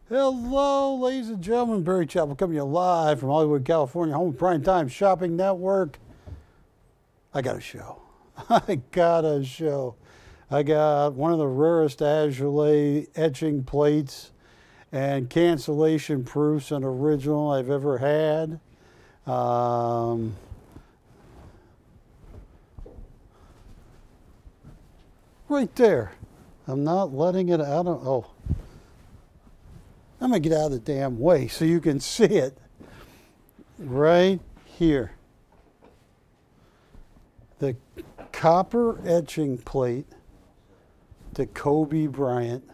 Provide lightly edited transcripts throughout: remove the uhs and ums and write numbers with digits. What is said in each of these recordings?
Hello, ladies and gentlemen. Barry Chappell coming to you live from Hollywood, California, home of PrimeTime Shopping Network. I got a show. I got one of the rarest Azoulay etching plates and cancellation proofs and original I've ever had. Right there. I'm not letting it out of, oh. I'm going to get out of the damn way so you can see it. Right here. The copper etching plate to Kobe Bryant.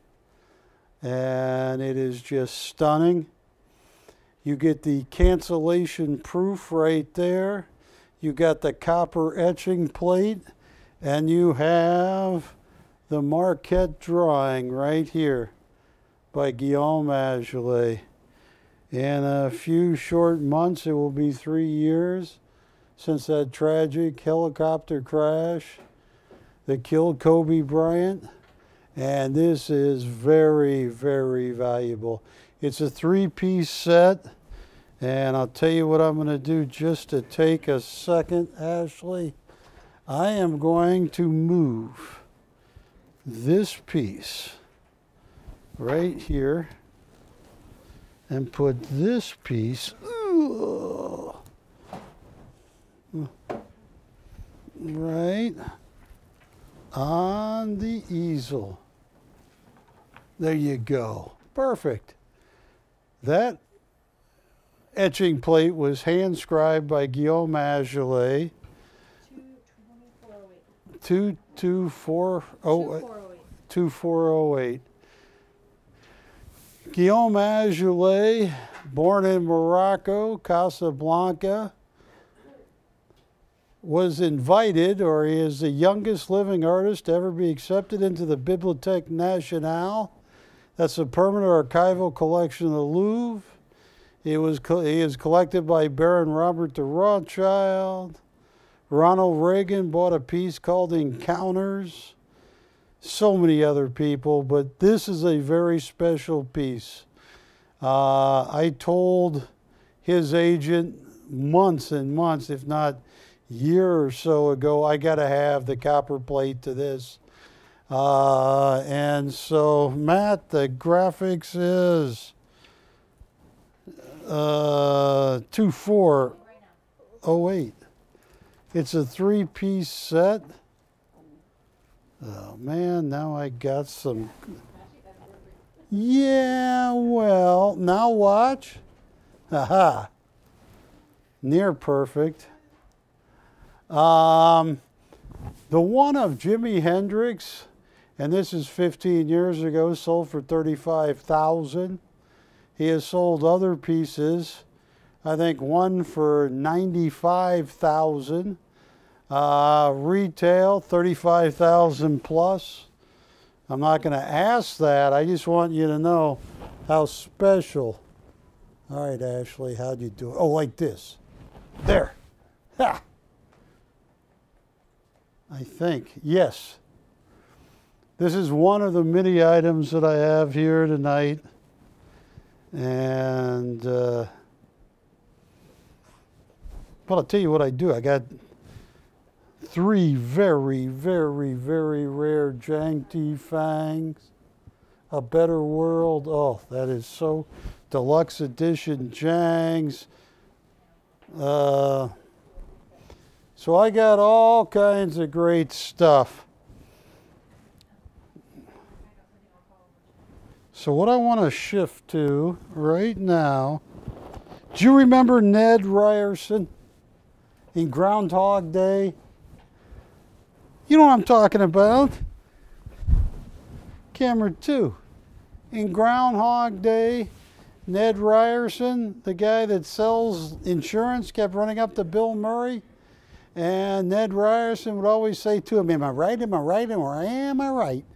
And it is just stunning. You get the cancellation proof right there. You got the copper etching plate. And you have the Marquette drawing right here by Guillaume Azoulay. In a few short months, it will be 3 years since that tragic helicopter crash that killed Kobe Bryant. And this is very, very valuable. It's a 3-piece set. And I'll tell you what I'm going to do just to take a second, Ashley. I am going to move this piece right here and put this piece right on the easel. There you go. Perfect. That etching plate was hand scribed by Guillaume Azoulay. 2408. Guillaume Azoulay, born in Morocco, Casablanca, was invited, or he is the youngest living artist to ever be accepted into the Bibliothèque Nationale. That's the permanent archival collection of the Louvre. He is collected by Baron Robert de Rothschild. Ronald Reagan bought a piece called Encounters. So many other people, but this is a very special piece. I told his agent months and months, if not a year or so ago, I got to have the copper plate to this. And so, Matt, the graphics is 2408. It's a 3-piece set. Oh man, now I got some. Yeah, well, now watch. Aha. Near perfect. The one of Jimi Hendrix, and this is 15 years ago, sold for $35,000. He has sold other pieces. I think one for $95,000. Retail, $35,000 plus. I'm not going to ask that. I just want you to know how special. All right, Ashley, how'd you do it? Oh, like this. There. Ha! I think, yes. This is one of the many items that I have here tonight. And, but I'll tell you what I do. I got 3 very, very, very rare Jiang fangs. A Better World. Oh, that is so deluxe edition Jiangs. So I got all kinds of great stuff. So what I want to shift to right now, do you remember Ned Ryerson in Groundhog Day? You know what I'm talking about. Camera 2. In Groundhog Day, Ned Ryerson, the guy that sells insurance, kept running up to Bill Murray. And Ned Ryerson would always say to him, am I right, am I right, or am I right?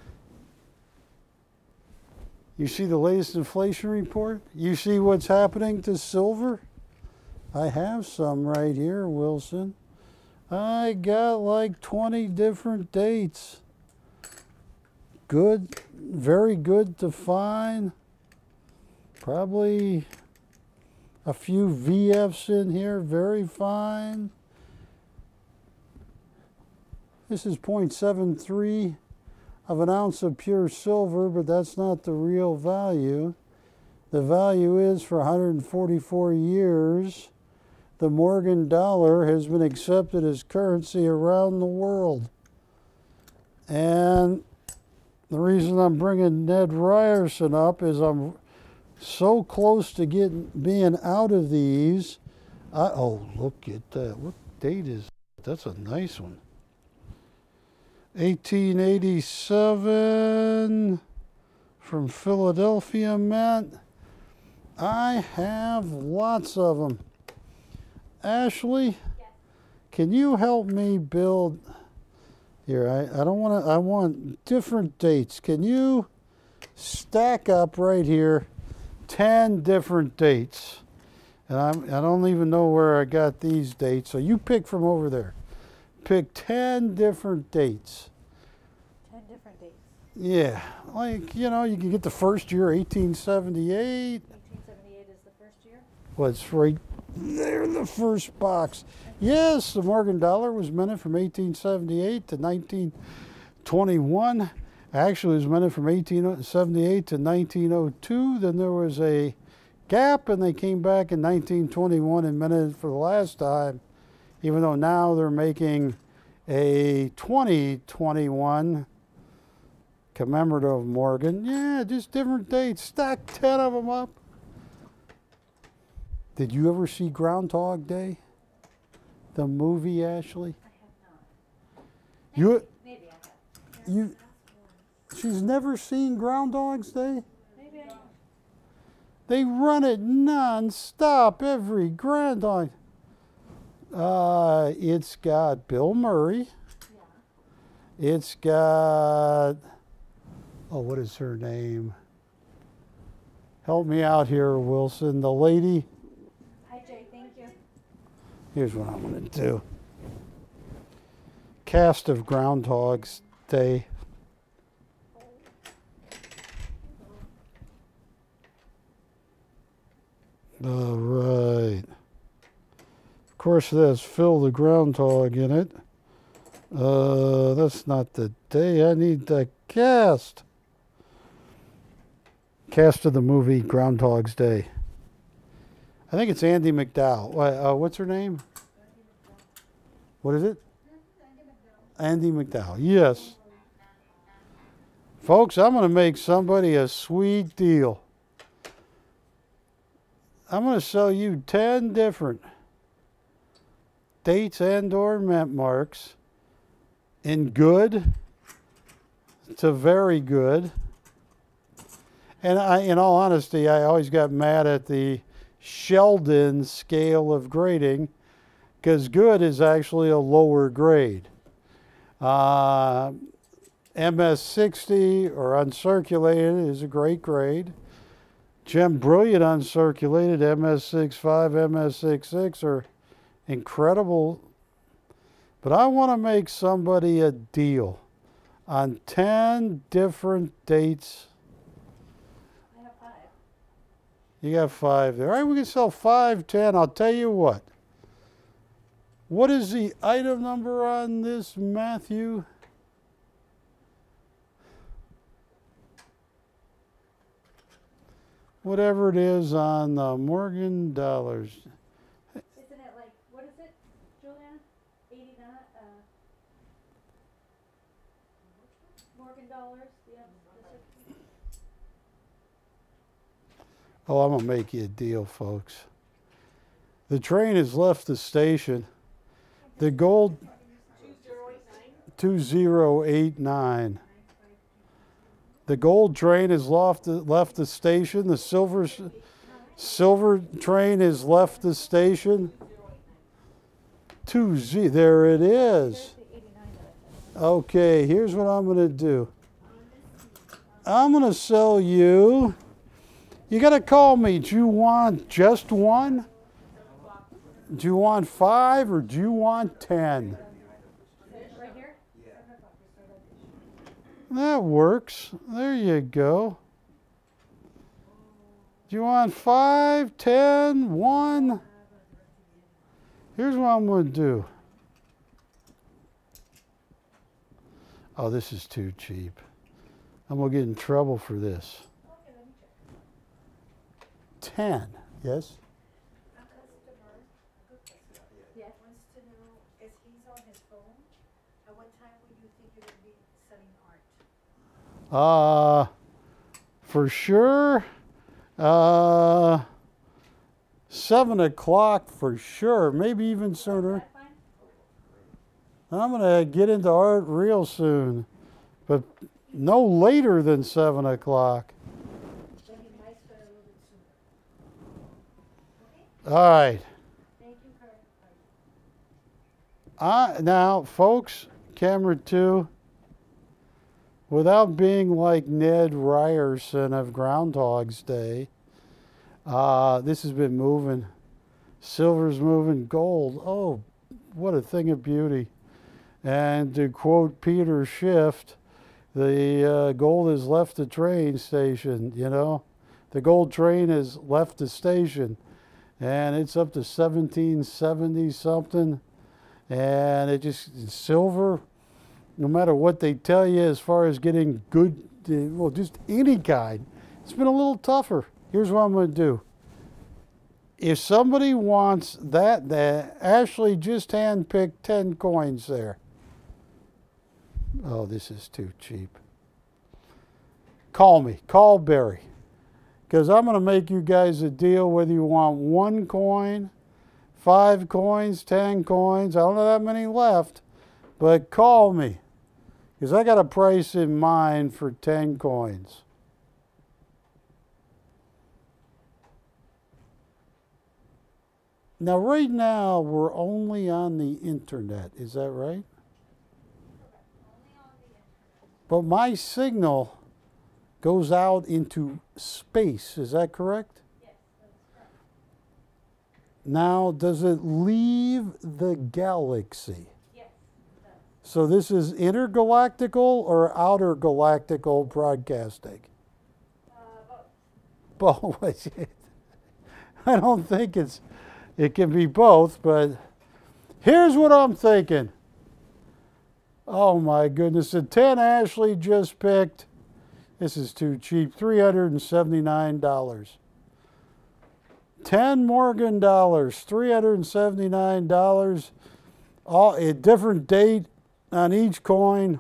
You see the latest inflation report? You see what's happening to silver? I have some right here, Wilson. I got like 20 different dates. Good, very good to find. Probably a few VFs in here, very fine. This is 0.73 of an ounce of pure silver, but that's not the real value. The value is for 144 years. The Morgan dollar has been accepted as currency around the world. And the reason I'm bringing Ned Ryerson up is I'm so close to being out of these. Oh, look at that. What date is that? That's a nice one. 1887 from Philadelphia Mint. I have lots of them. Ashley, yes. Can you help me build here? I don't want to, I want different dates. Can you stack up right here 10 different dates? And I don't even know where I got these dates. So you pick from over there. Pick 10 different dates. 10 different dates. Yeah, like, you know, you can get the first year, 1878. 1878 is the first year? Well, it's right there in the first box. Yes, the Morgan dollar was minted from 1878 to 1921. Actually, it was minted from 1878 to 1902. Then there was a gap, and they came back in 1921 and minted it for the last time, even though now they're making a 2021 commemorative Morgan. Yeah, just different dates. Stack 10 of them up. Did you ever see Groundhog Day? The movie, Ashley? I have not. Maybe I have. She's never seen Groundhog's Day? Maybe I have. They run it non-stop every Groundhog. It's got Bill Murray. Yeah. It's got, oh, what is her name? Help me out here, Wilson. The lady. Hi, Jay. Thank you. Here's what I'm going to do. Cast of Groundhog's Day. All right. Of course, there's Phil the Groundhog in it. That's not the day. I need the cast. Cast of the movie Groundhog's Day. I think it's Andy McDowell. What's her name? What is it? Andy McDowell. Yes. Folks, I'm going to make somebody a sweet deal. I'm going to sell you 10 different dates and or mint marks in good to very good. And in all honesty, I always got mad at the Sheldon scale of grading because good is actually a lower grade. MS60 or uncirculated is a great grade. Gem Brilliant uncirculated, MS65, MS66 are incredible. But I want to make somebody a deal on 10 different dates. I have 5. You got 5 there. All right, we can sell 5, 10. I'll tell you what. What is the item number on this, Matthew? Whatever it is on the Morgan dollars. Isn't it like, what is it, Juliana? 89, Morgan dollars? Yeah. Oh, I'm going to make you a deal, folks. The train has left the station. The gold, 2089. The gold train has left the station. The silver train has left the station. 20, there it is. Okay, here's what I'm going to do. I'm going to sell you. You got to call me. Do you want just one? Do you want 5 or do you want 10? That works. There you go. Do you want 5, 10, 1? Here's what I'm going to do. Oh, this is too cheap. I'm going to get in trouble for this. Okay, let me check. 10, yes? A customer, a good customer, wants to know if he's on his phone, at what time would you think you're going to be selling art? For sure. 7 o'clock for sure, maybe even sooner. Is that fine? I'm going to get into art real soon, but no later than 7 o'clock. Then you might start a little bit sooner. Okay? All right. Thank you, Kurt. Now, folks, camera 2, without being like Ned Ryerson of Groundhog's Day, this has been moving. Silver's moving, gold. Oh, what a thing of beauty. And to quote Peter Schiff, the gold has left the train station, you know. The gold train has left the station. And it's up to 1770 something. And it just, silver, no matter what they tell you as far as getting good, well, just any kind, it's been a little tougher. Here's what I'm going to do. If somebody wants that, Ashley just handpicked 10 coins there. Oh, this is too cheap. Call me. Call Barry. Because I'm going to make you guys a deal whether you want 1 coin, 5 coins, 10 coins. I don't have that many left. But call me. Because I got a price in mind for 10 coins. Now, right now, we're only on the internet. Is that right? Only on the internet. But my signal goes out into space. Is that correct? Yes, that's correct. Now, does it leave the galaxy? Yes, it does. So this is intergalactical or outer galactical broadcasting? Both. Both. I don't think it can be both, but here's what I'm thinking. Oh my goodness, the 10 Ashley just picked, this is too cheap, $379. 10 Morgan dollars, $379, all a different date on each coin.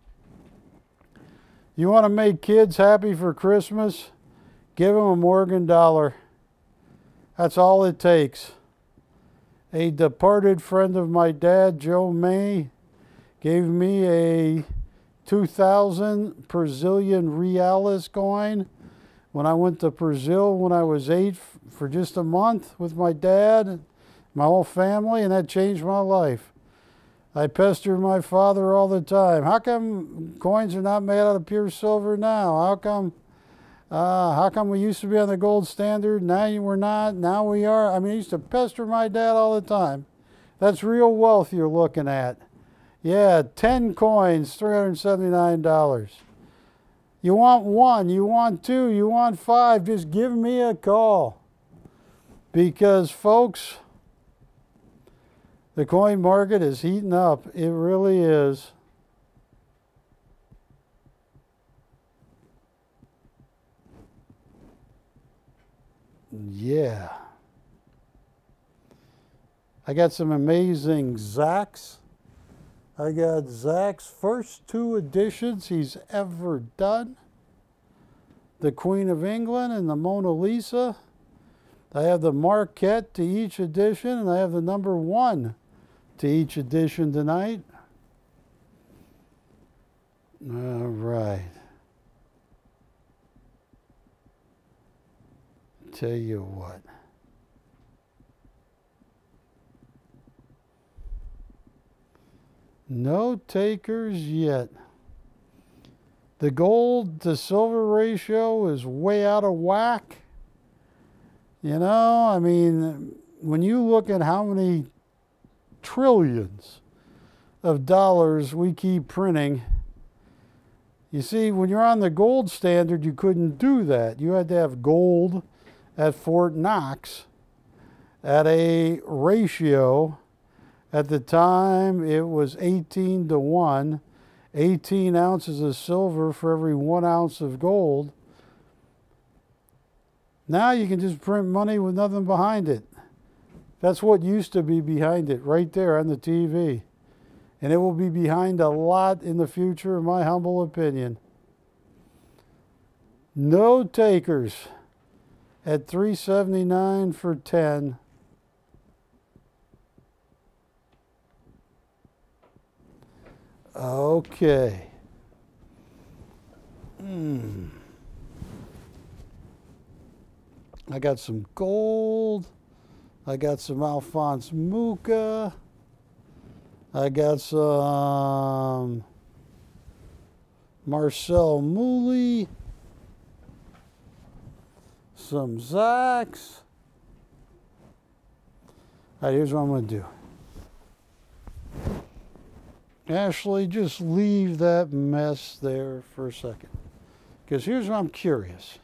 You want to make kids happy for Christmas? Give them a Morgan dollar. That's all it takes. A departed friend of my dad, Joe May, gave me a 2000 Brazilian reales coin when I went to Brazil when I was 8 for just a month with my dad and my whole family, and that changed my life. I pestered my father all the time. How come coins are not made out of pure silver now? How come we used to be on the gold standard, now we're not, now we are? I mean, I used to pester my dad all the time. That's real wealth you're looking at. Yeah, 10 coins, $379. You want 1, you want 2, you want 5, just give me a call. Because, folks, the coin market is heating up. It really is. Yeah. I got some amazing Zach's. I got Zach's first 2 editions he's ever done. The Queen of England and the Mona Lisa. I have the Marquette to each edition, and I have the number 1 to each edition tonight. All right. Tell you what. No takers yet. The gold to silver ratio is way out of whack. You know, I mean, when you look at how many trillions of dollars we keep printing, you see, when you're on the gold standard, you couldn't do that. You had to have gold at Fort Knox at a ratio. At the time, it was 18 to 1, 18 ounces of silver for every 1 ounce of gold. Now you can just print money with nothing behind it. That's what used to be behind it, right there on the TV. And it will be behind a lot in the future, in my humble opinion. No takers at $3.79 for 10. Okay. I got some gold. I got some Alphonse Mucha. I got some Marcel Mouly. Some Zacks. All right, here's what I'm going to do. Ashley, just leave that mess there for a second. Because here's what I'm curious.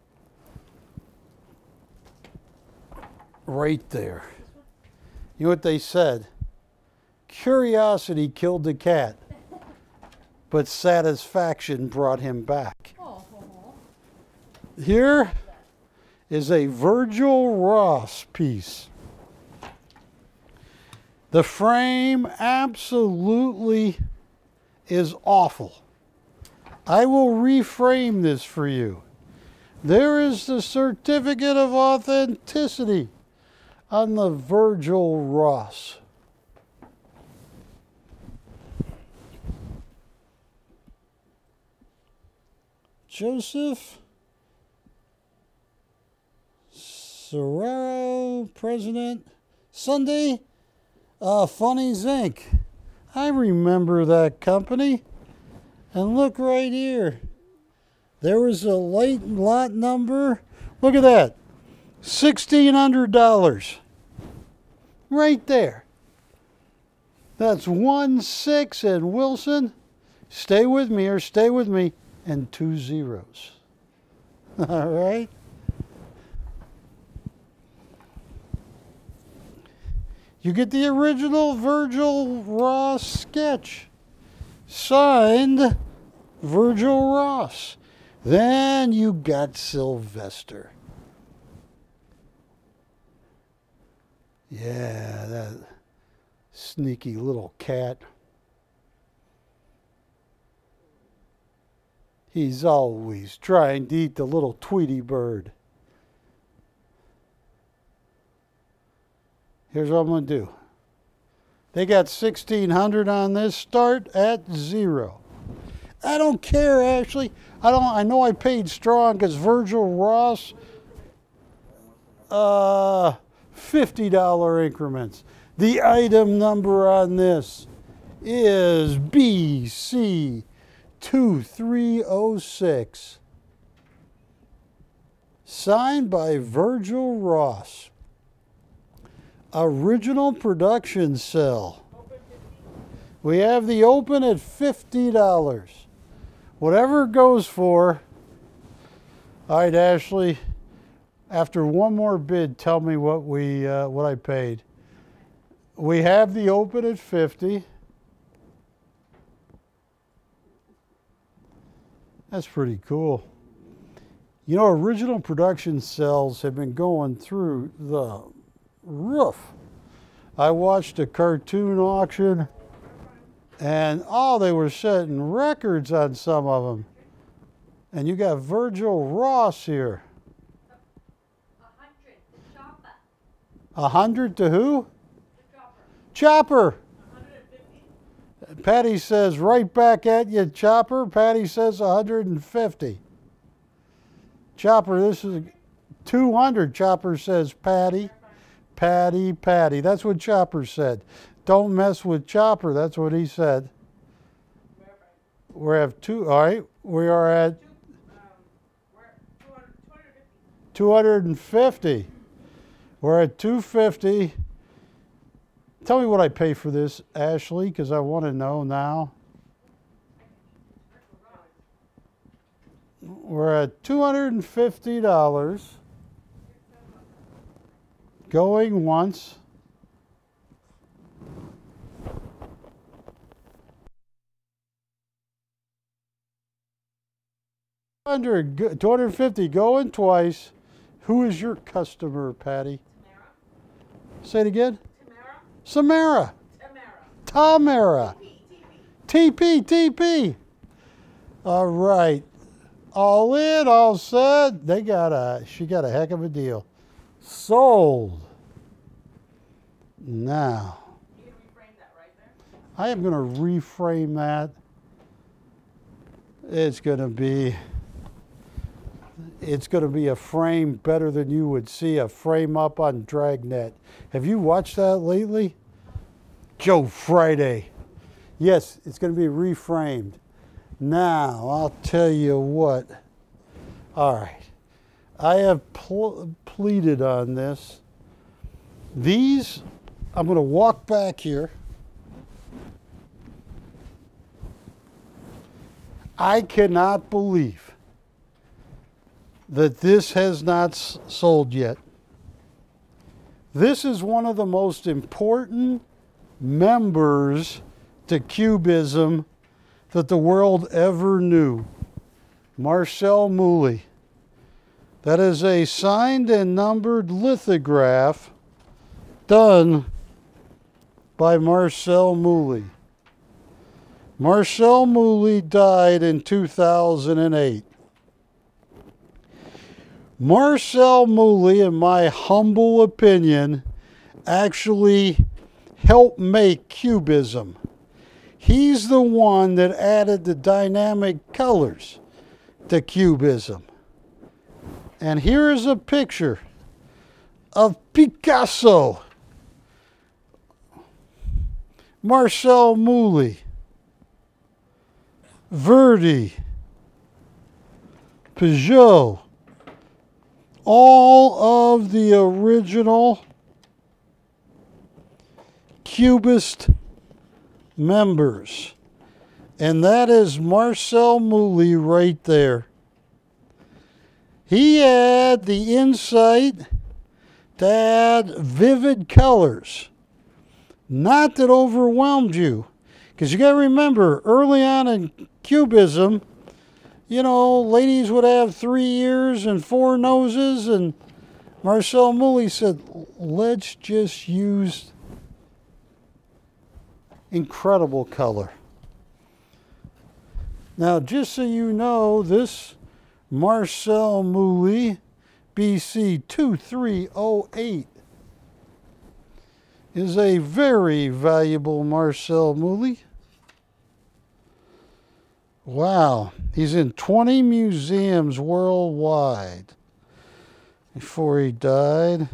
Right there. You know what they said? Curiosity killed the cat, but satisfaction brought him back. Here is a Virgil Ross piece. The frame absolutely is awful. I will reframe this for you. There is the certificate of authenticity on the Virgil Ross. Joseph Serraro, President, Sunday, Funnies Inc. I remember that company. And look right here. There was a lot number. Look at that. $1,600. Right there. That's 1-6 and Wilson. Stay with me or stay with me. And 2 zeros. All right. You get the original Virgil Ross sketch. Signed Virgil Ross. Then you got Sylvester. Yeah, that sneaky little cat. He's always trying to eat the little Tweety bird. Here's what I'm going to do. They got 1,600 on this. Start at 0. I don't care, Ashley. I know I paid strong because Virgil Ross, $50 increments. The item number on this is BC 2306. Signed by Virgil Ross. Original production cell. We have the open at $50. Whatever it goes for. All right, Ashley. After one more bid, tell me what I paid. We have the open at 50. That's pretty cool. You know, original production cells have been going through the roof. I watched a cartoon auction and they were setting records on some of them. And you got Virgil Ross here. 100 to Chopper. 100 to who? Chopper. Chopper. 150. Patty says right back at you, Chopper. Patty says 150. Chopper, this is 200. Chopper says Patty. Patty. That's what Chopper said. Don't mess with Chopper. That's what he said. We're at two. All right. We are at 250. We're at 250. Tell me what I pay for this, Ashley, because I want to know now. We're at $250. Going once. $250 going twice. Who is your customer, Patty? Tamara. Say it again. Tamara. Samara. Tamara. TP. All right. All in, all set. She got a heck of a deal. Sold. Now. You can reframe that right there. I am going to reframe that. It's going to be a frame better than you would see a frame up on Dragnet. Have you watched that lately? Joe Friday. Yes, it's going to be reframed. Now, I'll tell you what. All right. I have pleaded on this. These, I'm going to walk back here. I cannot believe that this has not sold yet. This is one of the most important members to Cubism that the world ever knew. Marcel Mouly. That is a signed and numbered lithograph done by Marcel Mouly. Marcel Mouly died in 2008. Marcel Mouly, in my humble opinion, actually helped make Cubism. He's the one that added the dynamic colors to Cubism. And here is a picture of Picasso, Marcel Mouly, Verdi, Peugeot, all of the original Cubist members. And that is Marcel Mouly right there. He had the insight to add vivid colors. Not that overwhelmed you. Because you got to remember, early on in Cubism, you know, ladies would have 3 ears and 4 noses, and Marcel Mouly said, let's just use incredible color. Now, just so you know, this Marcel Mouly BC 2308 is a very valuable Marcel Mouly. Wow, he's in 20 museums worldwide before he died.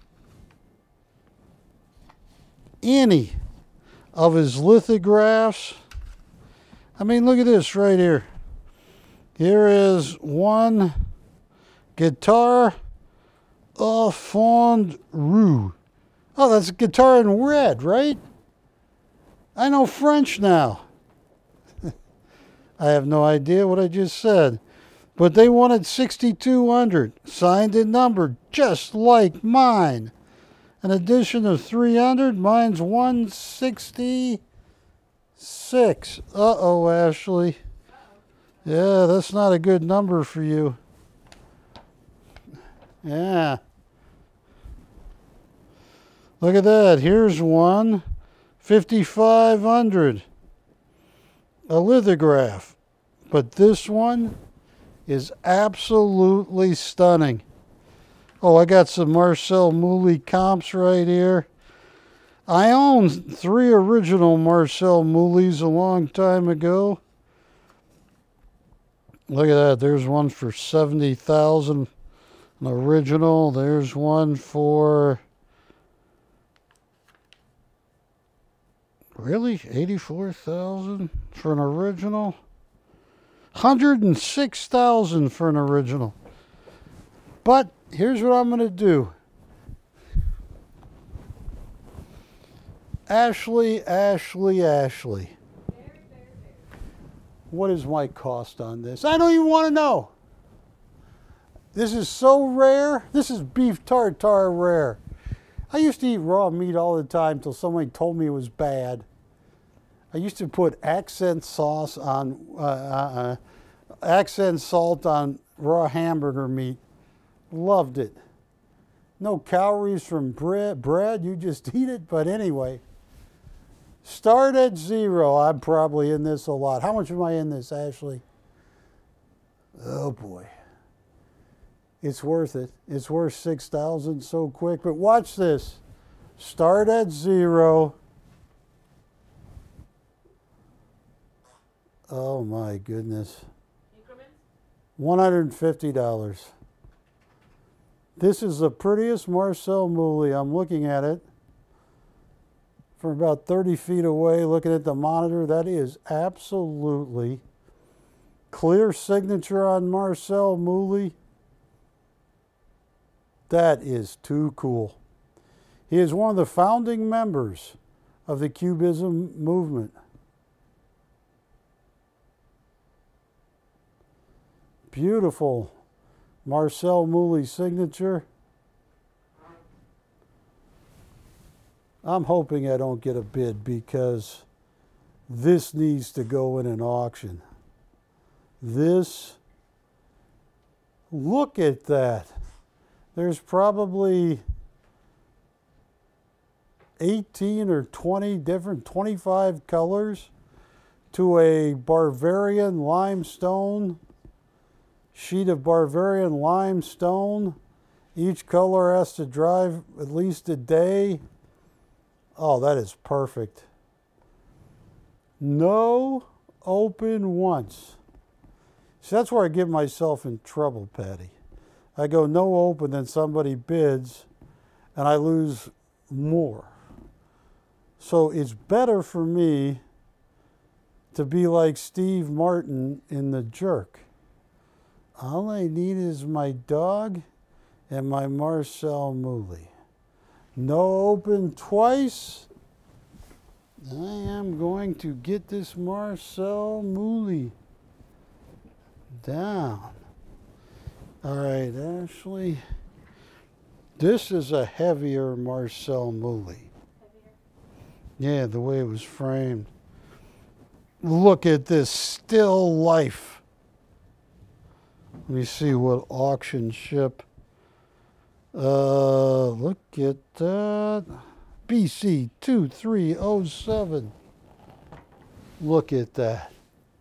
Any of his lithographs, I mean, look at this right here. Here is one guitar au fond rouge. Oh, that's a guitar in red, right? I know French now. I have no idea what I just said. But they wanted 6,200, signed and numbered, just like mine. An addition of 300, mine's 166. Uh-oh, Ashley. Yeah, that's not a good number for you. Yeah. Look at that. Here's one, 5,500. A lithograph. But this one is absolutely stunning. Oh, I got some Marcel Mouly comps right here. I owned 3 original Marcel Moulys a long time ago. Look at that. There's one for 70,000, an original. There's one for, really, 84,000 for an original? 106,000 for an original. But here's what I'm going to do. Ashley. What is my cost on this? I don't even want to know. This is so rare. This is beef tartare rare. I used to eat raw meat all the time till somebody told me it was bad. I used to put accent salt on raw hamburger meat. Loved it. No calories from bread. You just eat it. But anyway, start at 0. I'm probably in this a lot. How much am I in this, Ashley? Oh boy. It's worth it. It's worth 6,000 so quick. But watch this. Start at 0. Oh my goodness. Increments? $150. This is the prettiest Marcel Mouly. I'm looking at it from about 30 feet away, looking at the monitor. That is absolutely clear signature on Marcel Mouly. That is too cool. He is one of the founding members of the Cubism movement. Beautiful Marcel Mouly signature. I'm hoping I don't get a bid because this needs to go in an auction. This, look at that. There's probably 18 or 20 different, 25 colors to a Bavarian limestone, sheet of Bavarian limestone. Each color has to dry at least a day. Oh, that is perfect. No open once. See, that's where I get myself in trouble, Patty. I go no open, then somebody bids, and I lose more. So it's better for me to be like Steve Martin in The Jerk. All I need is my dog and my Marcel Mouly. No open twice. I am going to get this Marcel Mouly down. All right, Ashley. This is a heavier Marcel Mouly. Yeah, the way it was framed. Look at this still life. Let me see what auction ship. Look at that. BC 2307. Look at that.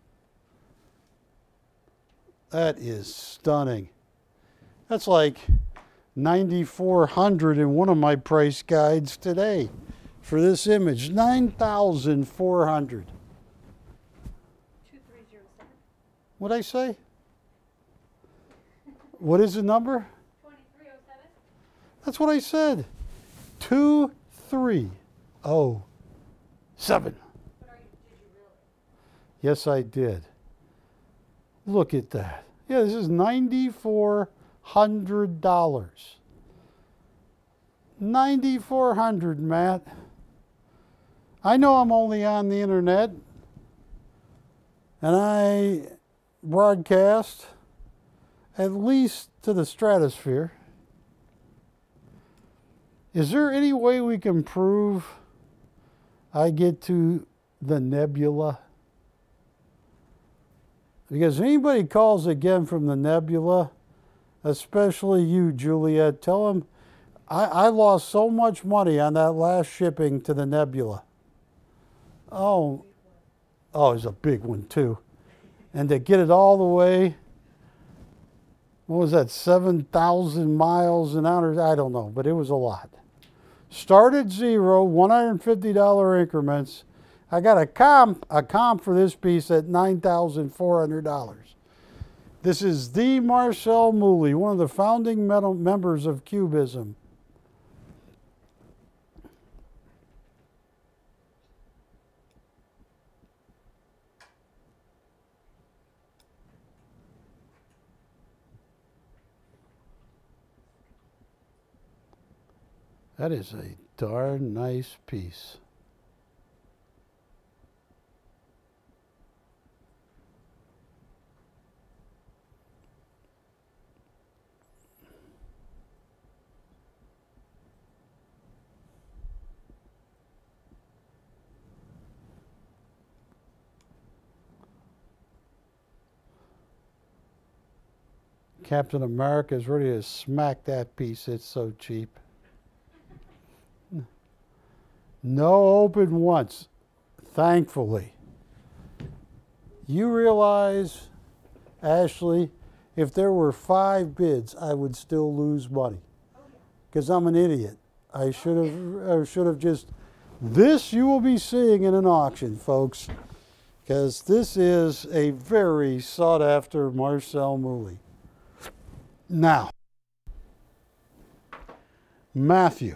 That is stunning. That's like 9,400 in one of my price guides today for this image. 9,400. 2307. What'd I say? What is the number? 2307. That's what I said. 2307. But did you really? Yes, I did. Look at that. Yeah, this is $9,400. $9,400, Matt. I know I'm only on the internet, and I broadcast at least to the stratosphere. Is there any way we can prove I get to the nebula? Because anybody calls again from the nebula, especially you, Juliet, tell them I lost so much money on that last shipping to the nebula. Oh, it was a big one too. And to get it all the way, what was that, 7,000 miles an hour? I don't know, but it was a lot. Start at 0, $150 increments. I got a comp for this piece at $9,400. This is the Marcel Mouly, one of the founding members of Cubism. That is a darn nice piece. Captain America is ready to smack that piece. It's so cheap. No open once, thankfully. You realize, Ashley, if there were 5 bids, I would still lose money. Because I'm an idiot. I should have just, this you will be seeing in an auction, folks. Because this is a very sought after Marcel Mouly. Now, Matthew.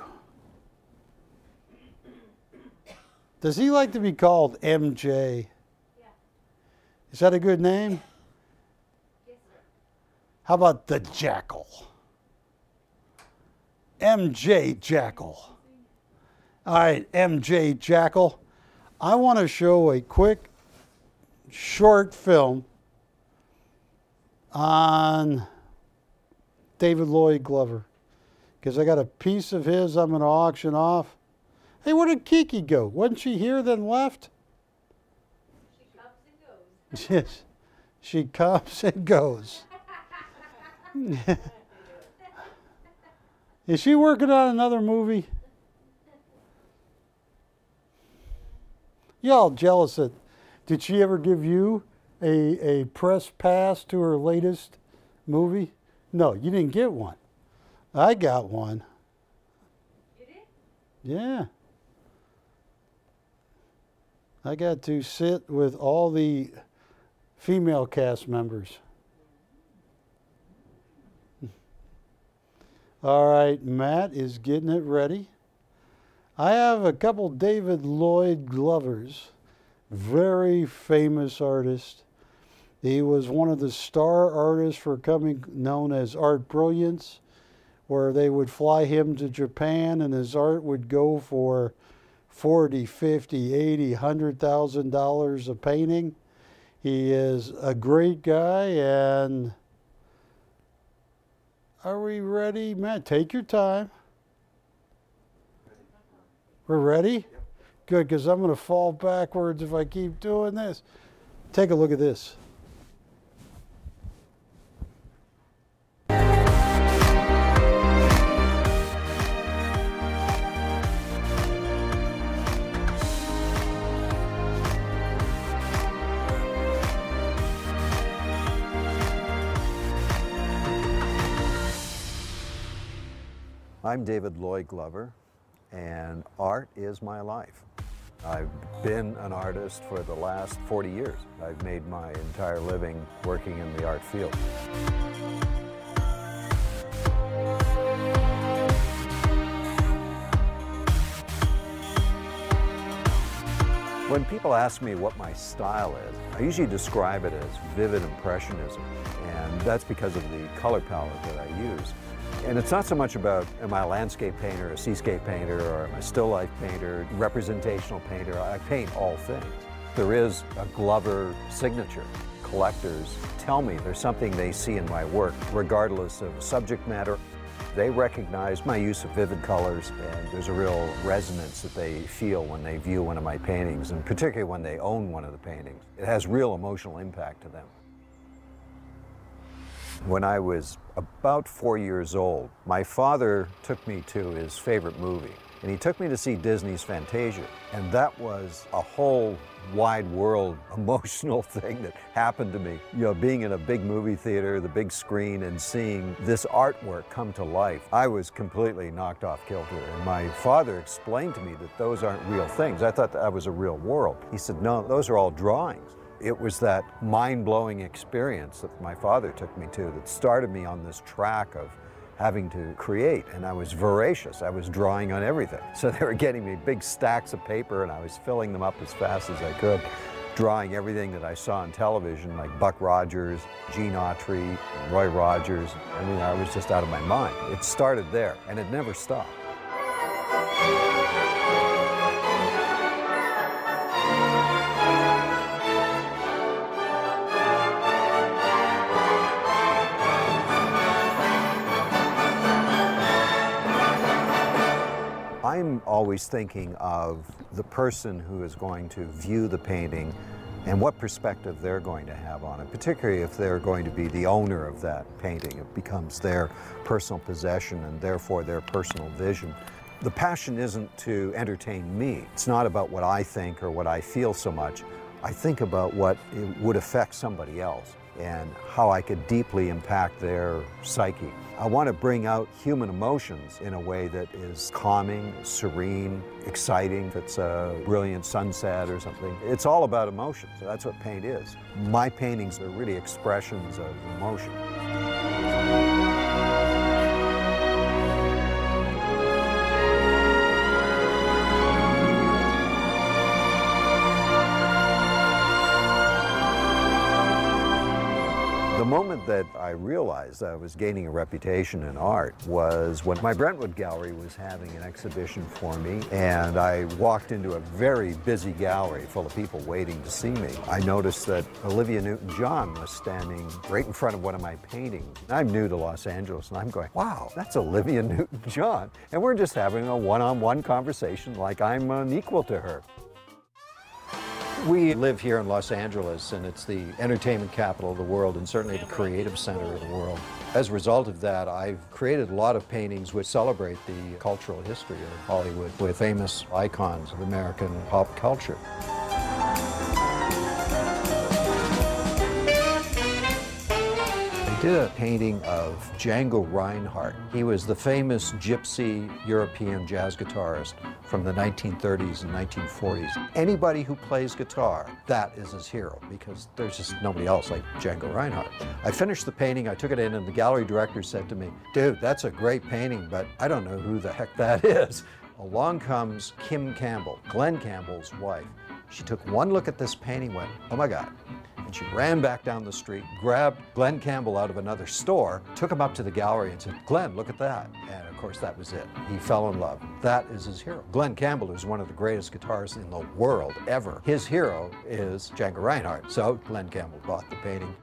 Does he like to be called MJ? Yeah. Is that a good name? Yes, sir. How about the Jackal? MJ Jackal. All right, MJ Jackal. I want to show a quick, short film on David Lloyd Glover. Because I got a piece of his I'm going to auction off. Hey, where did Kiki go? Wasn't she here then left? She comes and goes. Yes, she comes and goes. Is she working on another movie? You all jealous that, did she ever give you a press pass to her latest movie? No, you didn't get one. I got one. You did? Yeah. I got to sit with all the female cast members. All right, Matt is getting it ready. I have a couple David Lloyd Glovers, very famous artist. He was one of the star artists for coming known as Art Brilliance, where they would fly him to Japan and his art would go for $40, $50, $80, $100,000 a painting. He is a great guy, and are we ready? Matt, take your time. We're ready? Yep. Good, because I'm going to fall backwards if I keep doing this. Take a look at this. I'm David Lloyd Glover, and art is my life. I've been an artist for the last 40 years. I've made my entire living working in the art field. When people ask me what my style is, I usually describe it as vivid impressionism, and that's because of the color palette that I use. And it's not so much about, am I a landscape painter, a seascape painter, or am I a still life painter, representational painter. I paint all things. There is a Glover signature. Collectors tell me there's something they see in my work, regardless of subject matter. They recognize my use of vivid colors, and there's a real resonance that they feel when they view one of my paintings, and particularly when they own one of the paintings. It has real emotional impact to them. When I was about 4 years old, my father took me to his favorite movie, and he took me to see Disney's Fantasia. And that was a whole wide world emotional thing that happened to me. You know, being in a big movie theater, the big screen, and seeing this artwork come to life, I was completely knocked off kilter. And my father explained to me that those aren't real things. I thought that was a real world. He said, no, those are all drawings. It was that mind-blowing experience that my father took me to that started me on this track of having to create, and I was voracious. I was drawing on everything. So they were getting me big stacks of paper, and I was filling them up as fast as I could, drawing everything that I saw on television, like Buck Rogers, Gene Autry, Roy Rogers. I mean, I was just out of my mind. It started there, and it never stopped. I'm always thinking of the person who is going to view the painting and what perspective they're going to have on it, particularly if they're going to be the owner of that painting. It becomes their personal possession and therefore their personal vision. The passion isn't to entertain me. It's not about what I think or what I feel so much. I think about what it would affect somebody else and how I could deeply impact their psyche. I want to bring out human emotions in a way that is calming, serene, exciting. If it's a brilliant sunset or something, it's all about emotions. That's what paint is. My paintings are really expressions of emotion. The moment that I realized I was gaining a reputation in art was when my Brentwood gallery was having an exhibition for me, and I walked into a very busy gallery full of people waiting to see me. I noticed that Olivia Newton-John was standing right in front of one of my paintings. I'm new to Los Angeles, and I'm going, wow, that's Olivia Newton-John. And we're just having a one-on-one conversation like I'm an equal to her. We live here in Los Angeles, and it's the entertainment capital of the world and certainly the creative center of the world. As a result of that, I've created a lot of paintings which celebrate the cultural history of Hollywood with famous icons of American pop culture. I did a painting of Django Reinhardt. He was the famous gypsy European jazz guitarist from the 1930s and 1940s. Anybody who plays guitar, that is his hero, because there's just nobody else like Django Reinhardt. I finished the painting, I took it in, and the gallery director said to me, dude, that's a great painting, but I don't know who the heck that is. Along comes Kim Campbell, Glenn Campbell's wife. She took one look at this painting, went, oh my God. And she ran back down the street, grabbed Glenn Campbell out of another store, took him up to the gallery and said, Glenn, look at that. And of course, that was it. He fell in love. That is his hero. Glenn Campbell is one of the greatest guitarists in the world ever. His hero is Django Reinhardt. So Glenn Campbell bought the painting.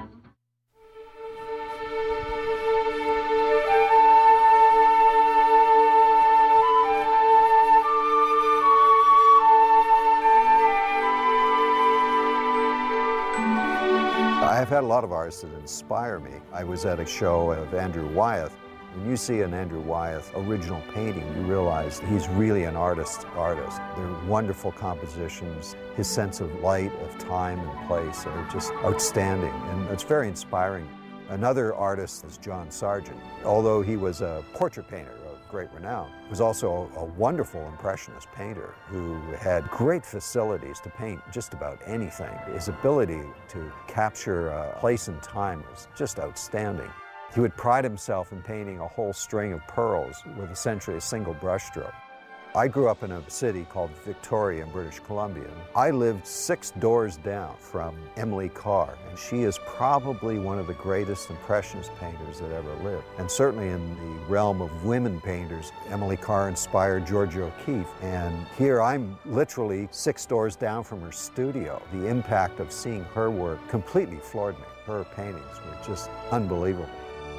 I've had a lot of artists that inspire me. I was at a show of Andrew Wyeth. When you see an Andrew Wyeth original painting, you realize he's really an artist's artist. They're wonderful compositions. His sense of light, of time and place are just outstanding, and it's very inspiring. Another artist is John Sargent. Although he was a portrait painter of great renown, he was also a wonderful impressionist painter who had great facilities to paint just about anything. His ability to capture a place and time was just outstanding. He would pride himself in painting a whole string of pearls with essentially a single brushstroke. I grew up in a city called Victoria in British Columbia. I lived 6 doors down from Emily Carr, and she is probably one of the greatest impressionist painters that ever lived. And certainly in the realm of women painters, Emily Carr inspired Georgia O'Keeffe. And here I'm literally 6 doors down from her studio. The impact of seeing her work completely floored me. Her paintings were just unbelievable.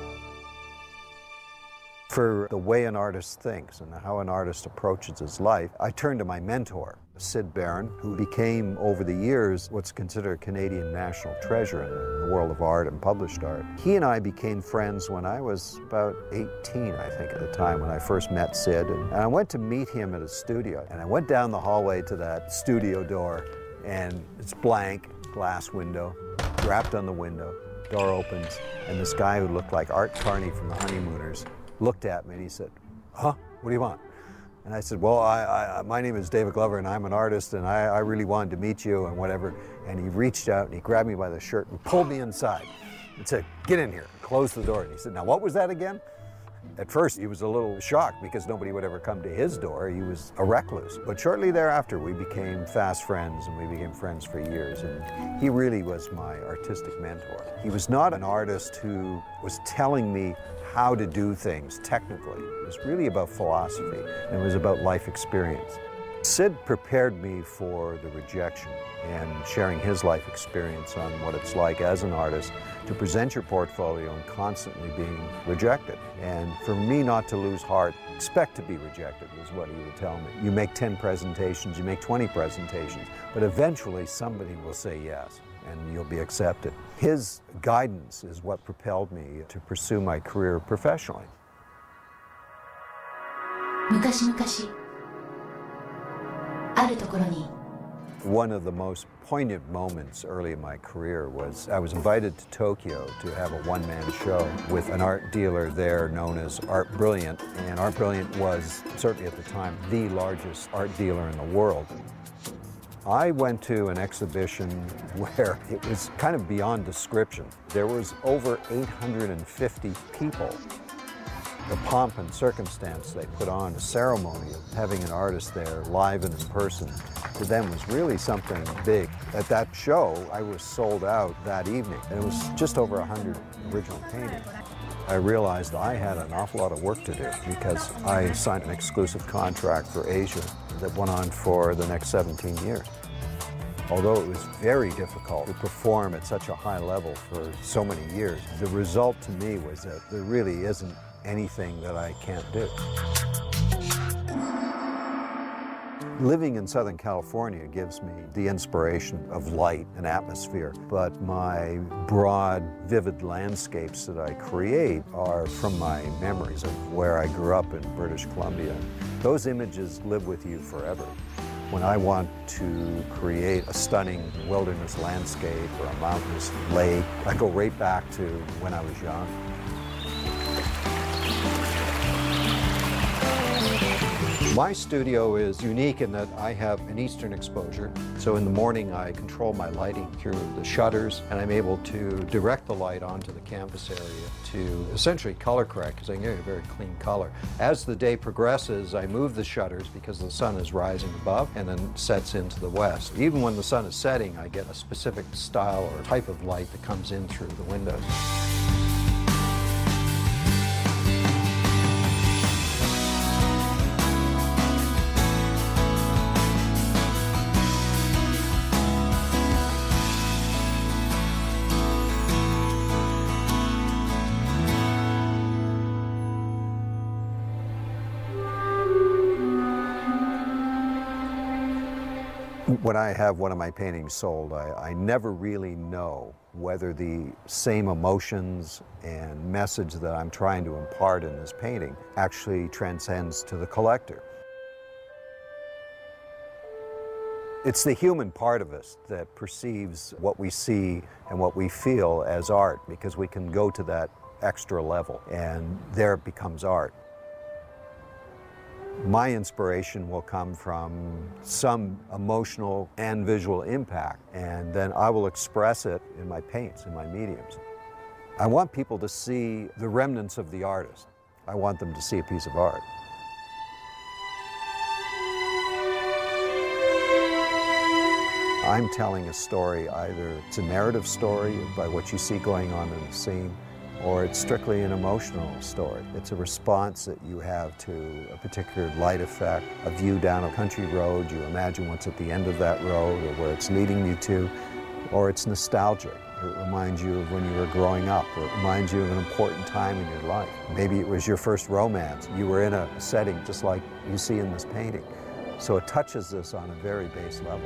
For the way an artist thinks and how an artist approaches his life, I turned to my mentor, Sid Barron, who became, over the years, what's considered a Canadian national treasure in the world of art and published art. He and I became friends when I was about 18, I think, at the time, when I first met Sid. And I went to meet him at his studio. And I went down the hallway to that studio door, and it's blank, glass window, rapped on the window, door opens, and this guy who looked like Art Carney from the Honeymooners looked at me and he said, huh, what do you want? And I said, well, my name is David Glover and I'm an artist and I really wanted to meet you and whatever. And he reached out and he grabbed me by the shirt and pulled me inside and said, get in here, closed the door. And he said, now what was that again? At first he was a little shocked because nobody would ever come to his door. He was a recluse. But shortly thereafter we became fast friends and we became friends for years. And he really was my artistic mentor. He was not an artist who was telling me how to do things technically. It was really about philosophy and it was about life experience. Sid prepared me for the rejection and sharing his life experience on what it's like as an artist to present your portfolio and constantly being rejected. And for me not to lose heart, expect to be rejected is what he would tell me. You make 10 presentations, you make 20 presentations, but eventually somebody will say yes and you'll be accepted. His guidance is what propelled me to pursue my career professionally. 昔々あるところに One of the most poignant moments early in my career was I was invited to Tokyo to have a one-man show with an art dealer there known as Art Brilliant. And Art Brilliant was, certainly at the time, the largest art dealer in the world. I went to an exhibition where it was kind of beyond description. There was over 850 people. The pomp and circumstance they put on, a ceremony of having an artist there live and in person, to them was really something big. At that show, I was sold out that evening, and it was just over 100 original paintings. I realized I had an awful lot of work to do because I signed an exclusive contract for Asia that went on for the next 17 years. Although it was very difficult to perform at such a high level for so many years, the result to me was that there really isn't anything that I can't do. Living in Southern California gives me the inspiration of light and atmosphere, but my broad, vivid landscapes that I create are from my memories of where I grew up in British Columbia. Those images live with you forever. When I want to create a stunning wilderness landscape or a mountainous lake, I go right back to when I was young. My studio is unique in that I have an eastern exposure. So in the morning I control my lighting through the shutters, and I'm able to direct the light onto the canvas area to essentially color correct, because I can get a very clean color. As the day progresses, I move the shutters because the sun is rising above and then sets into the west. Even when the sun is setting, I get a specific style or type of light that comes in through the windows. When I have one of my paintings sold, I never really know whether the same emotions and message that I'm trying to impart in this painting actually transcends to the collector. It's the human part of us that perceives what we see and what we feel as art, because we can go to that extra level, and there it becomes art. My inspiration will come from some emotional and visual impact, and then I will express it in my paints, in my mediums. I want people to see the remnants of the artist. I want them to see a piece of art. I'm telling a story, either it's a narrative story by what you see going on in the scene, or it's strictly an emotional story. It's a response that you have to a particular light effect, a view down a country road, you imagine what's at the end of that road or where it's leading you to, or it's nostalgia. It reminds you of when you were growing up, or it reminds you of an important time in your life. Maybe it was your first romance. You were in a setting just like you see in this painting. So it touches this on a very base level.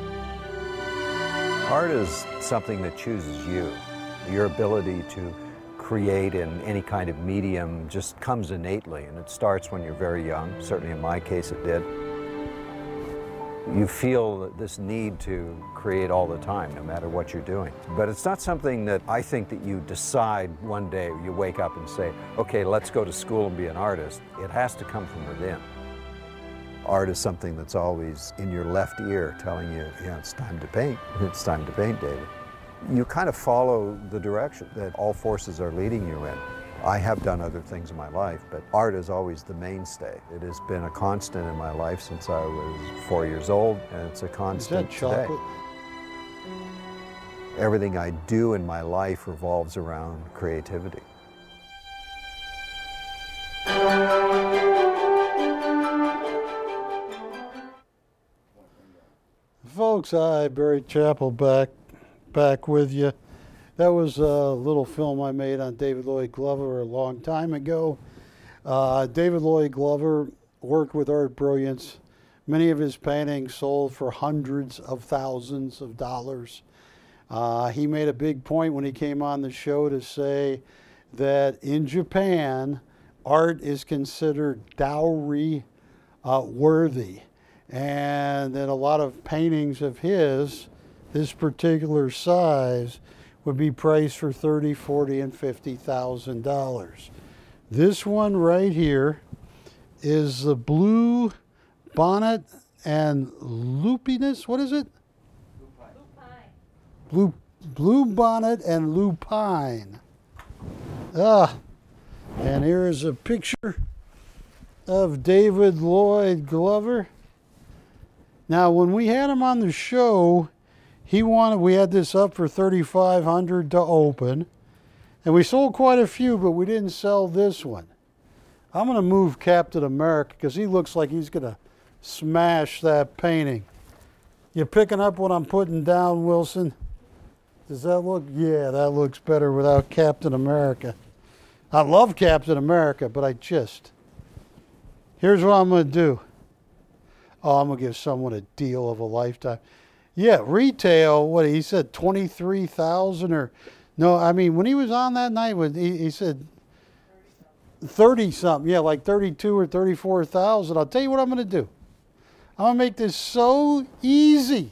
Art is something that chooses you. Your ability to create in any kind of medium just comes innately, and it starts when you're very young. Certainly in my case it did. You feel this need to create all the time, no matter what you're doing. But it's not something that I think that you decide one day, you wake up and say, okay, let's go to school and be an artist. It has to come from within. Art is something that's always in your left ear telling you, yeah, it's time to paint. It's time to paint, David. You kind of follow the direction that all forces are leading you in. I have done other things in my life, but art is always the mainstay. It has been a constant in my life since I was 4 years old, and it's a constant Is that chocolate? today. Everything I do in my life revolves around creativity. folks, hi, Barry Chappell back with you. That was a little film I made on David Lloyd Glover a long time ago. David Lloyd Glover worked with art brilliance. Many of his paintings sold for hundreds of thousands of dollars. He made a big point when he came on the show to say that in Japan, art is considered dowry worthy. And that a lot of paintings of his, this particular size, would be priced for $30,000, $40,000, and $50,000. This one right here is the Blue Bonnet and Lupinus. What is it? Blue Bonnet and Lupine. And here is a picture of David Lloyd Glover. Now, when we had him on the show, we had this up for $3,500 to open, and we sold quite a few, but we didn't sell this one. I'm going to move Captain America because he looks like he's going to smash that painting. You picking up what I'm putting down, Wilson? Does that look? Yeah, that looks better without Captain America. I love Captain America, but here's what I'm going to do. Oh, I'm going to give someone a deal of a lifetime. Yeah, retail, what he said, 23,000 or, no, I mean, when he was on that night, he said 30 something, yeah, like 32 or 34,000. I'll tell you what I'm going to do. I'm going to make this so easy.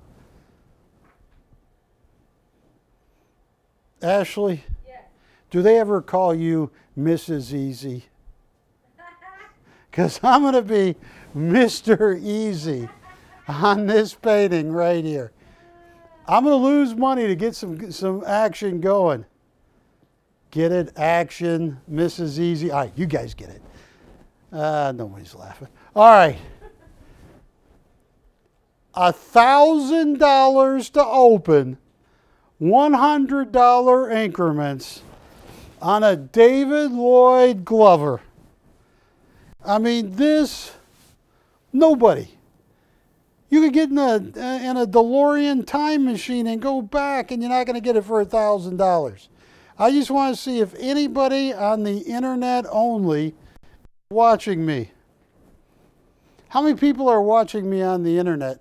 Ashley, Yes. do they ever call you Mrs. Easy? Because I'm going to be Mr. Easy on this painting right here. I'm going to lose money to get some action going. Get it? Action, Mrs. Easy. All right, you guys get it. Nobody's laughing. All right. $1,000 to open, $100 increments on a David Lloyd Glover. I mean, nobody. You could get in a DeLorean time machine and go back, and you're not going to get it for $1,000. I just want to see if anybody on the internet only is watching me. How many people are watching me on the internet?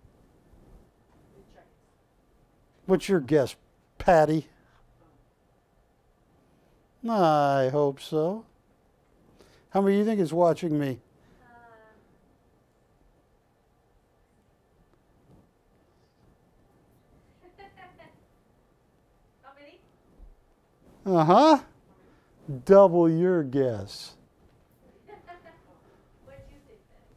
What's your guess, Patty? I hope so. How many do you think is watching me? How many? Uh-huh. Double your guess. What do you think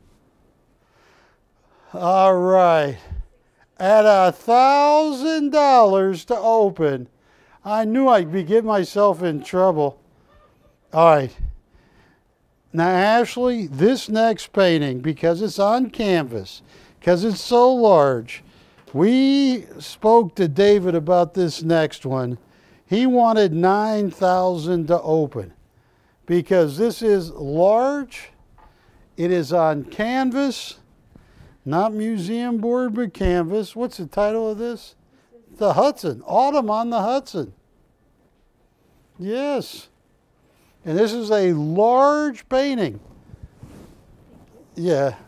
then? All right. At $1,000 to open, I knew I'd be getting myself in trouble. All right. Now, Ashley, this next painting, because it's on canvas, because it's so large, we spoke to David about this next one. He wanted $9,000 to open because this is large. It is on canvas, not museum board, but canvas. What's the title of this? The Hudson. Autumn on the Hudson. Yes. And this is a large painting. Yeah.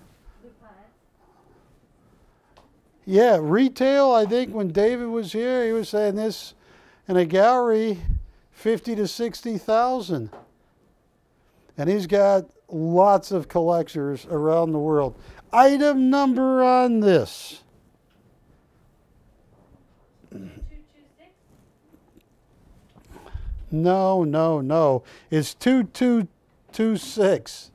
Yeah, retail, I think when David was here, he was saying this in a gallery, 50 to 60,000. And he's got lots of collectors around the world. Item number on this. 226? No. It's 2226.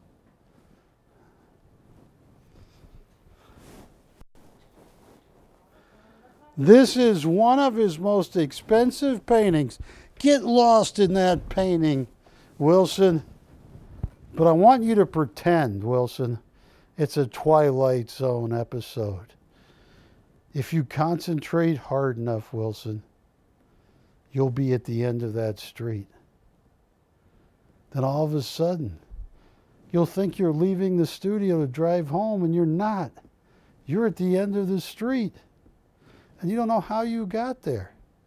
This is one of his most expensive paintings. Get lost in that painting, Wilson. But I want you to pretend, Wilson, it's a Twilight Zone episode. If you concentrate hard enough, Wilson, you'll be at the end of that street. Then all of a sudden, you'll think you're leaving the studio to drive home, and you're not. You're at the end of the street. and you don't know how you got there.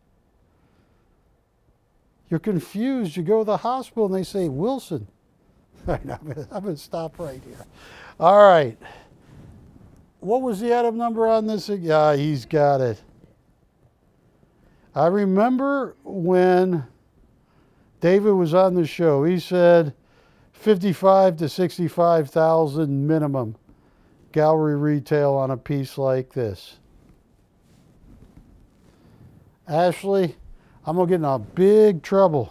You're confused. You go to the hospital and they say, Wilson. All right, I'm going to stop right here. All right. What was the item number on this? Yeah, he's got it. I remember when David was on the show, he said 55 to 65,000 minimum gallery retail on a piece like this. Ashley, I'm going to get in a big trouble.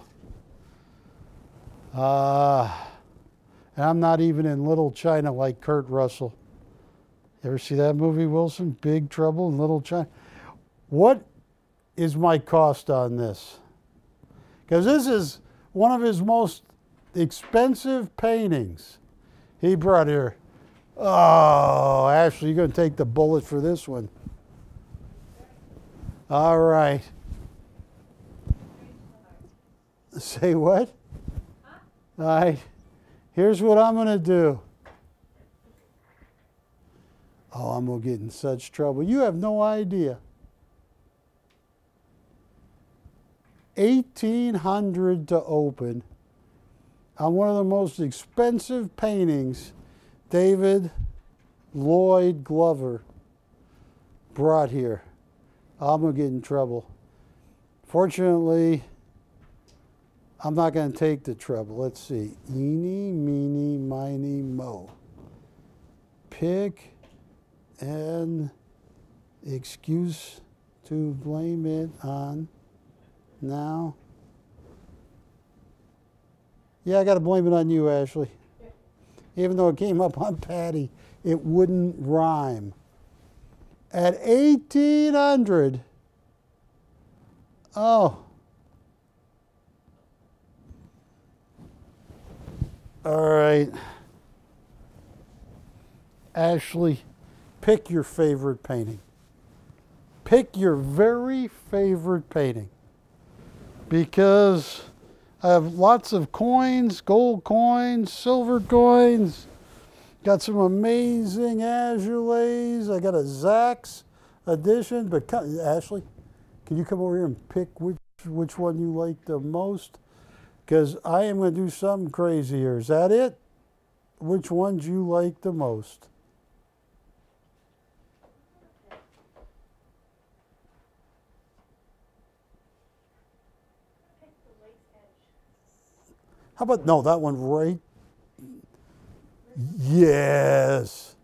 And I'm not even in Little China like Kurt Russell. You ever see that movie, Wilson? Big Trouble in Little China. What is my cost on this? Because this is one of his most expensive paintings he brought here. Oh, Ashley, you're going to take the bullet for this one. All right. Say what? All right. Here's what I'm going to do. Oh, I'm going to get in such trouble. You have no idea. 1,800 to open on one of the most expensive paintings David Lloyd Glover brought here. I'm going to get in trouble. Fortunately, I'm not going to take the trouble. Let's see. Eeny, meeny, miny, mo. Pick an excuse to blame it on now. Yeah, I got to blame it on you, Ashley. Even though it came up on Patty, it wouldn't rhyme. At 1,800, oh. All right. Ashley, pick your favorite painting. Pick your very favorite painting. Because I have lots of coins, gold coins, silver coins. Got some amazing Azoulay's. I got a Zach's edition. But Ashley, can you come over here and pick which one you like the most? Because I am going to do something crazy here. Is that it? Which ones you like the most? How about, no, that one right? Yes.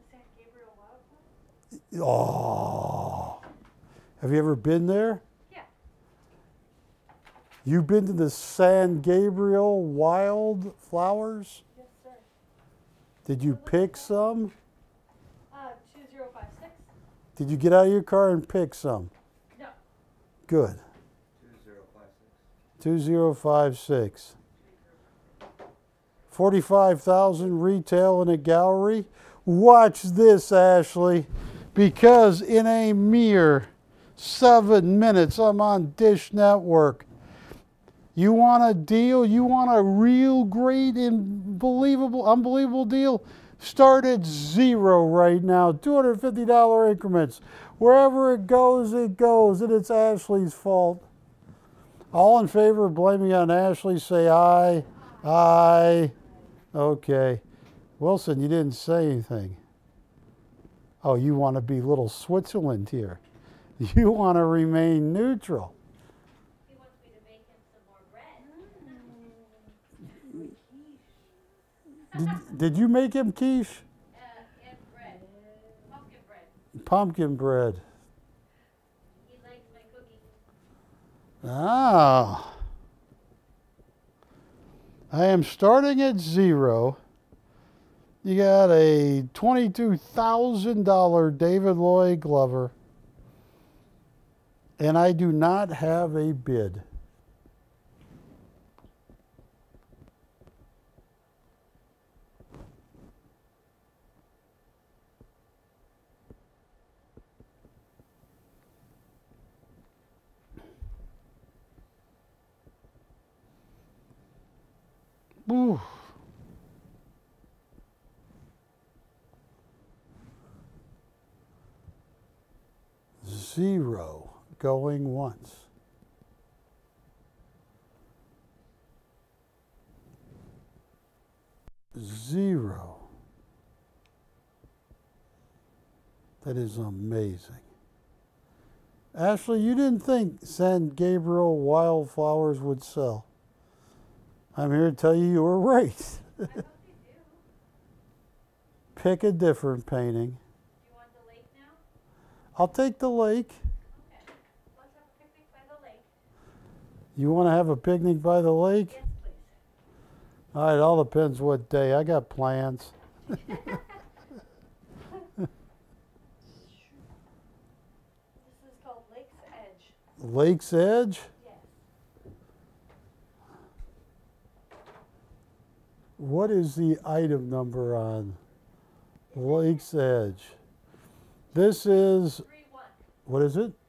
Oh. Have you ever been there? Yeah. You've been to the San Gabriel Wildflowers? Yes, sir. Did you pick some? 2056. Did you get out of your car and pick some? No. Good. 2056. 45,000 retail in a gallery. Watch this, Ashley, because in a mere 7 minutes, I'm on Dish Network. You want a deal? You want a real great, unbelievable deal? Start at zero right now. $250 increments. Wherever it goes, and it's Ashley's fault. All in favor of blaming on Ashley, say aye. Aye. Okay. Wilson, you didn't say anything. Oh, you want to be little Switzerland here. You want to remain neutral. He wants me to make him some more bread. Did you make him quiche? And bread. Pumpkin bread. Pumpkin bread. He likes my cookies. Ah. I am starting at zero. You got a $22,000 David Lloyd Glover. And I do not have a bid. Ooh. Zero. going once. Zero. That is amazing. Ashley, you didn't think San Gabriel wildflowers would sell. I'm here to tell you you were right. I hope they do. Pick a different painting. Do you want the lake now? I'll take the lake. Okay. Let's have a picnic by the lake. You want to have a picnic by the lake? Yes, please. All right, all depends what day. I got plans. This is called Lake's Edge. Lake's Edge? Yes. What is the item number on Lake's Edge? This is, 3231. what is it?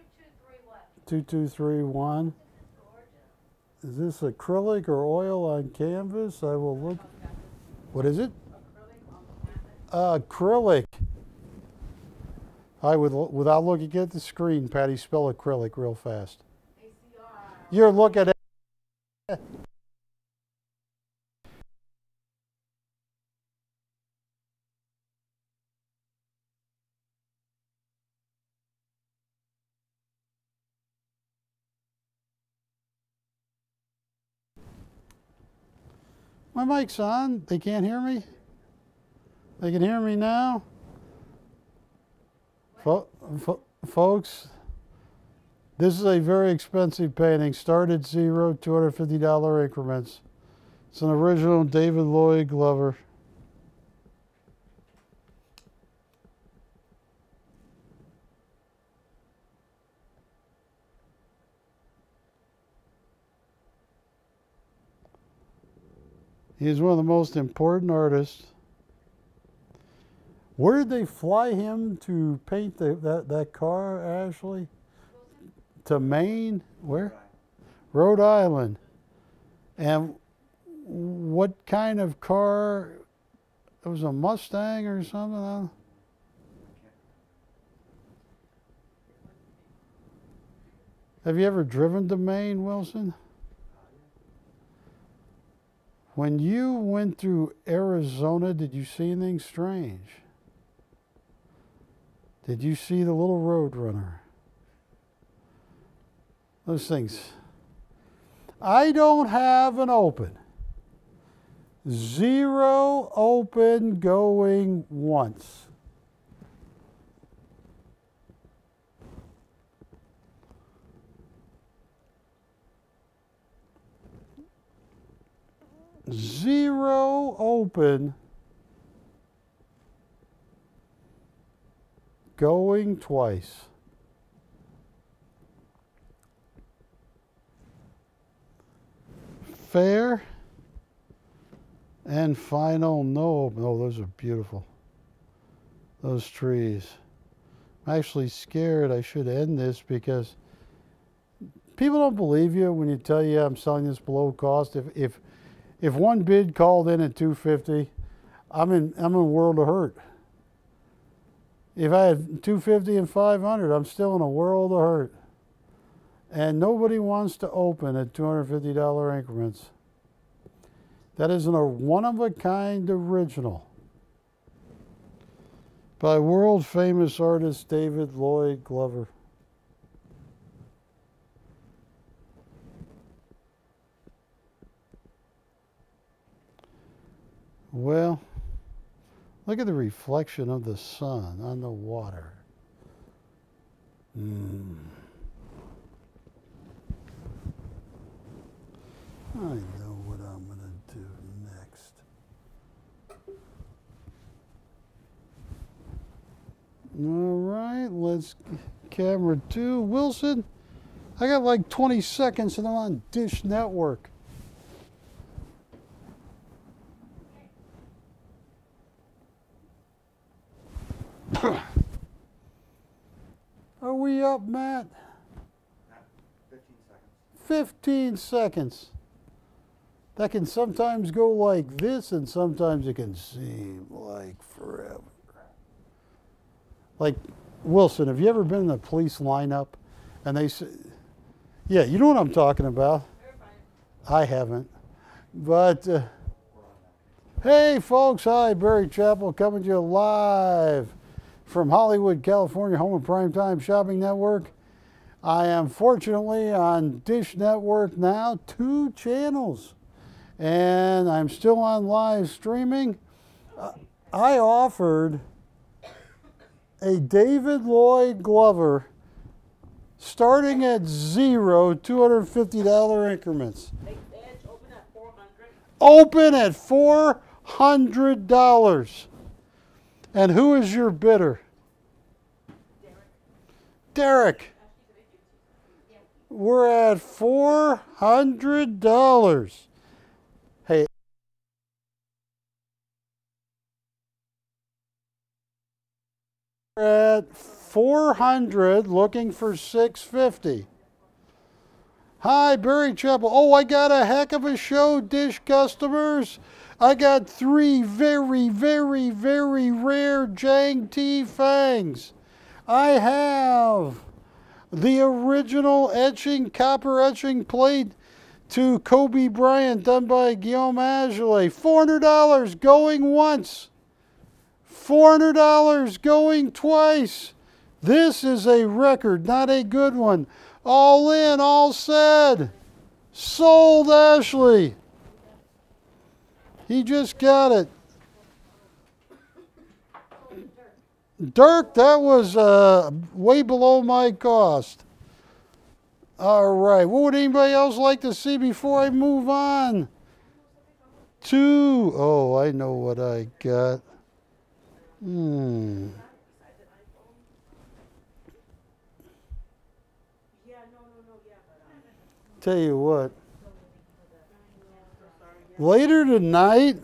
2231. 2231. This is gorgeous. Is this acrylic or oil on canvas? I will look. What is it? Acrylic. I would, without looking at the screen, Patty, spell acrylic real fast. ACR. You're looking at. My mic's on. They can't hear me? They can hear me now? Folks, this is a very expensive painting. Start at zero, $250 increments. It's an original David Lloyd Glover. He is one of the most important artists. Where did they fly him to paint that car, Ashley? To Maine? Where? Rhode Island. And what kind of car? It was a Mustang or something? Have you ever driven to Maine, Wilson? When you went through Arizona, did you see anything strange? Did you see the little Roadrunner? Those things. I don't have an open. Zero open going once. Zero open going twice. Fair and final no. No, those are beautiful. Those trees. I'm actually scared I should end this because people don't believe you when you tell you I'm selling this below cost. If one bid called in at $250, I'm in a world of hurt. If I had $250 and $500, I'm still in a world of hurt. And nobody wants to open at $250 increments. That is a one-of-a-kind original by world famous artist David Lloyd Glover. Well, look at the reflection of the sun on the water. I know what I'm going to do next. All right, let's camera 2. Wilson, I got like 20 seconds and I'm on Dish Network. Are we up, Matt? 15 seconds. 15 seconds. That can sometimes go like this, and sometimes it can seem like forever. Like, Wilson, have you ever been in the police lineup And they say, yeah, you know what I'm talking about. I haven't. But, hey folks, hi, Barry Chappell coming to you live from Hollywood, California, home of Primetime Shopping Network. I am fortunately on Dish Network now, 2 channels. And I'm still on live streaming. I offered a David Lloyd Glover starting at $0, $250 increments. Open at $400. Open at $400. And who is your bidder? Derek. We're at $400. Hey. We're at $400, looking for $650. Hi, Barry Chappell. Oh, I got a heck of a show, Dish customers. I got 3 very, very, very rare Jiang tea fangs. I have the original copper etching plate to Kobe Bryant done by Guillaume Azoulay. $400 going once. $400 going twice. This is a record, not a good one. All in, all said. Sold, Ashley. He just got it. Dirk, that was way below my cost. All right, what would anybody else like to see before I move on to, oh, I know what I got. Tell you what, later tonight,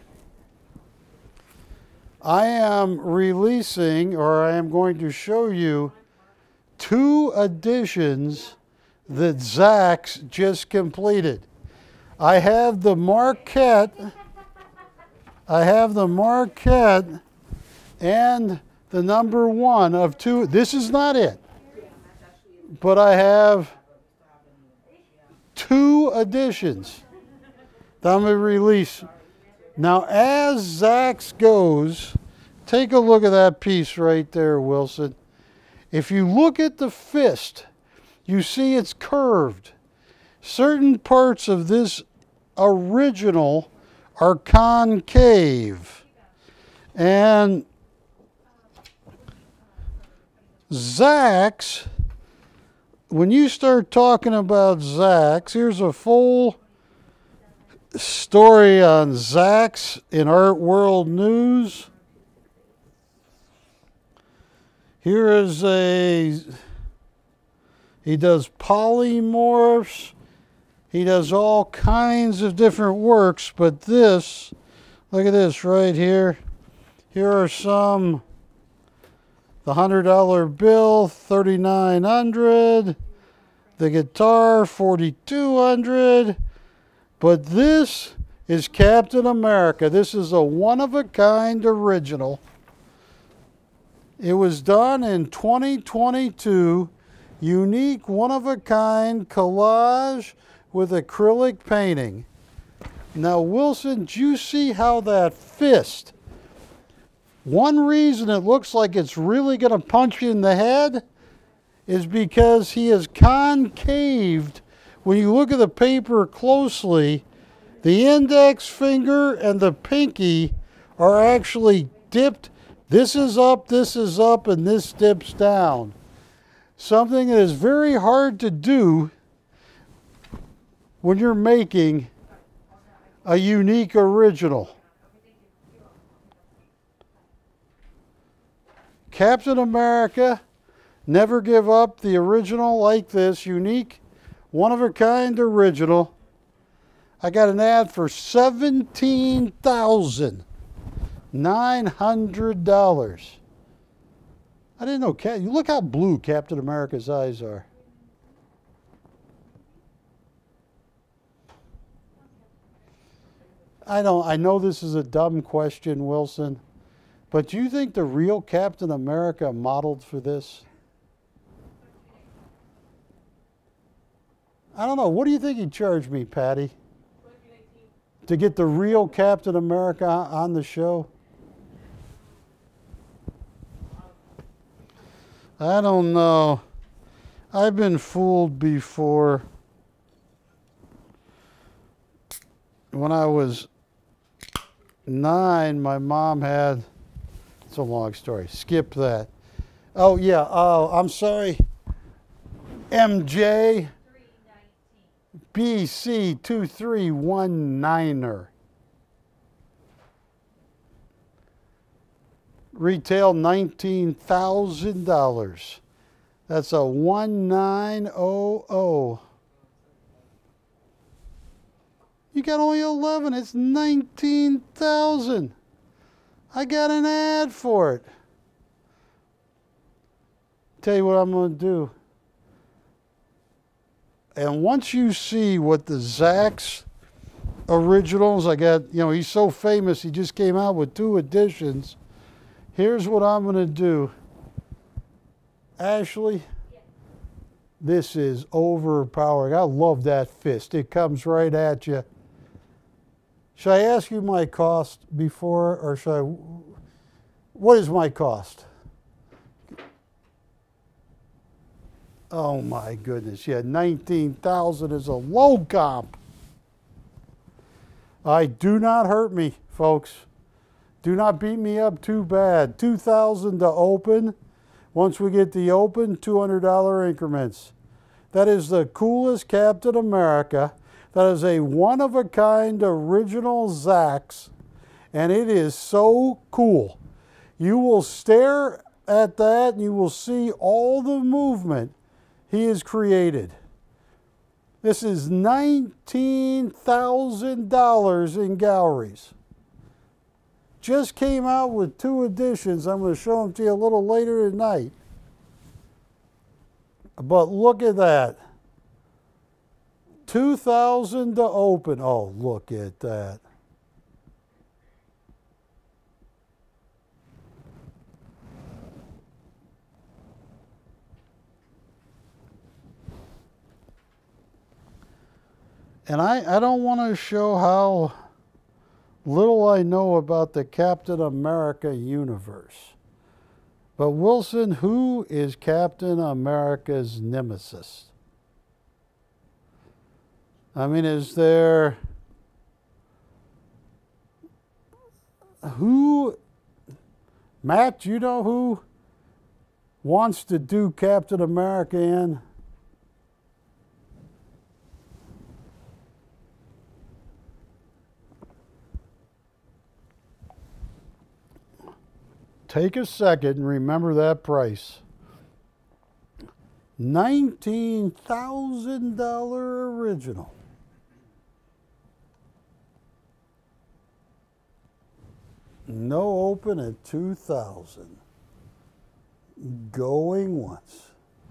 I am releasing, or I am going to show you 2 editions that Zach's just completed. I have the Marquette and the number 1 of 2. This is not it, but I have 2 editions that I'm going to release. Now, as Zach's goes, take a look at that piece right there, Wilson. If you look at the fist, you see it's curved. Certain parts of this original are concave. And Zach's, when you start talking about Zach's, here's a full story on Zach's in Art World News. Here is he does polymorphs. He does all kinds of different works, but this, look at this right here. Here are some, the $100 bill, $3,900. The guitar, $4,200. But this is Captain America. This is a one-of-a-kind original. It was done in 2022. Unique, one-of-a-kind collage with acrylic painting. Now, Wilson, do you see how that fist? One reason it looks like it's really going to punch you in the head is because he is concaved. When you look at the paper closely, the index finger and the pinky are actually dipped. This is up, and this dips down. Something that is very hard to do when you're making a unique original. Captain America, never give up, the original like this, unique, one-of-a-kind original. I got an ad for $17,900. I didn't know, look how blue Captain America's eyes are. I know this is a dumb question, Wilson, but do you think the real Captain America modeled for this? I don't know. What do you think he charged me, Patty? To get the real Captain America on the show? I don't know. I've been fooled before. When I was 9, my mom had, it's a long story, skip that. Oh yeah, I'm sorry. MJ BC 2319er. Retail $19,000. That's a 1900. You got only 11. It's 19,000. I got an ad for it. Tell you what I'm going to do. And once you see what the Zach's originals, I got, you know, he's so famous, he just came out with 2 editions. Here's what I'm going to do. Ashley, this is overpowering. I love that fist. It comes right at you. Should I ask you my cost before, or should I? What is my cost? Oh my goodness, yeah, 19,000 is a low comp. Do not hurt me, folks. Do not beat me up too bad. 2,000 to open. Once we get the open, $200 increments. That is the coolest Captain America. That is a one-of-a-kind original Zach's, and it is so cool. You will stare at that and you will see all the movement he has created. This is $19,000 in galleries. Just came out with 2 editions. I'm going to show them to you a little later tonight. But look at that. 2,000 to open. Oh, look at that. And I don't want to show how little I know about the Captain America universe. But Wilson, who is Captain America's nemesis? I mean, is there... Who... Matt, do you know who wants to do Captain America in? Take a second and remember that price. $19,000 original. No open at 2,000. Going once.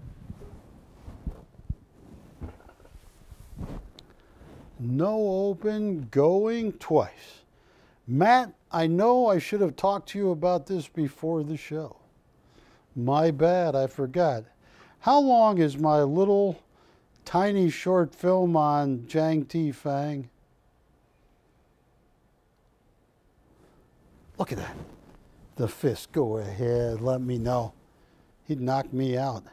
No open, going twice. Matt, I know I should have talked to you about this before the show. My bad, I forgot. How long is my little tiny short film on Jiang T Fang? Look at that. The fist, go ahead, let me know. He'd knock me out.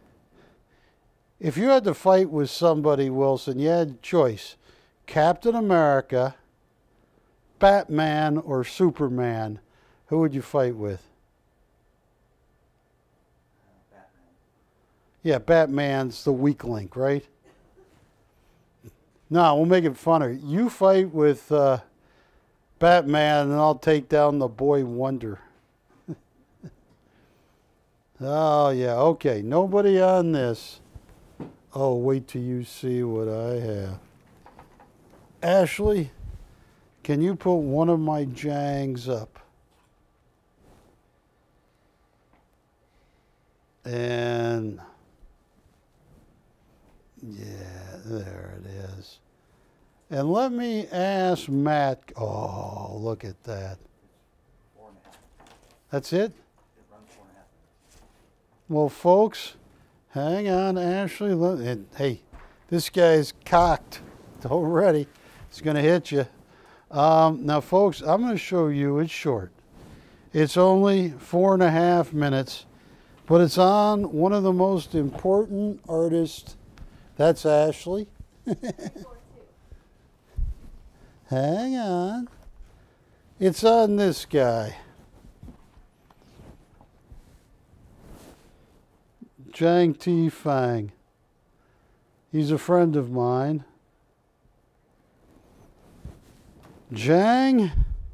If you had to fight with somebody, Wilson, you had a choice. Captain America, Batman, or Superman, who would you fight with? Batman. Yeah, Batman's the weak link, right? No, we'll make it funner. You fight with Batman, and I'll take down the Boy Wonder. Oh, yeah, okay. Nobody on this. Oh, wait till you see what I have. Ashley, can you put one of my Jiangs up? And, yeah, there it is. And let me ask Matt. Oh, look at that. 4.5. That's it? It runs 4.5 minutes. Well, folks, hang on, Ashley. Hey, This guy's cocked already. He's going to hit you. Now, folks, I'm going to show you. It's short. It's only 4.5 minutes, but it's on one of the most important artists. That's Ashley. Hang on. It's on this guy. Jiang T. Fang. He's a friend of mine. Jiang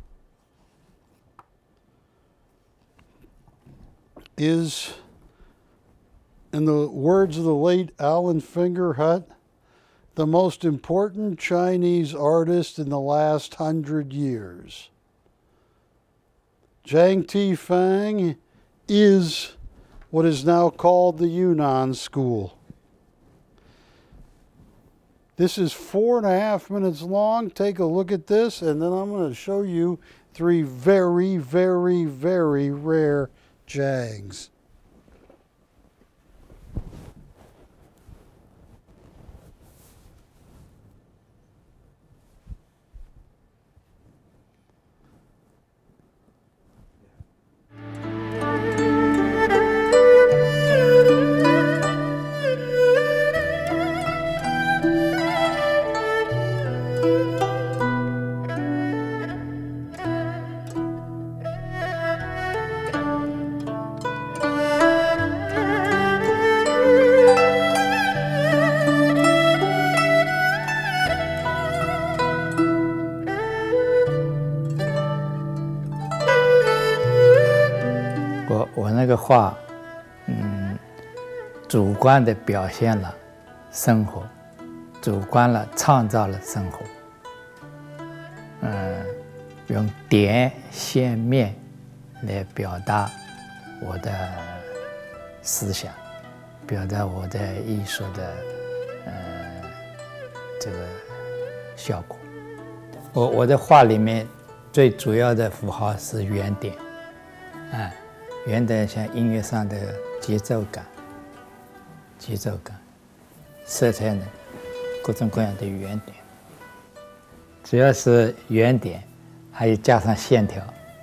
is, in the words of the late Alan Fingerhut, the most important Chinese artist in the last 100 years. Jiang T. Fang is what is now called the Yunnan School. This is 4.5 minutes long. Take a look at this, and then I'm going to show you 3 very, very, very rare Jiangs. 我那个画，主观的表现了生活，主观了创造了生活。用点、线、面来表达我的思想，表达我的艺术的这个效果。我的画里面最主要的符号是圆点，圆点像音乐上的节奏感，色彩呢各种各样的圆点，主要是圆点，还有加上线条，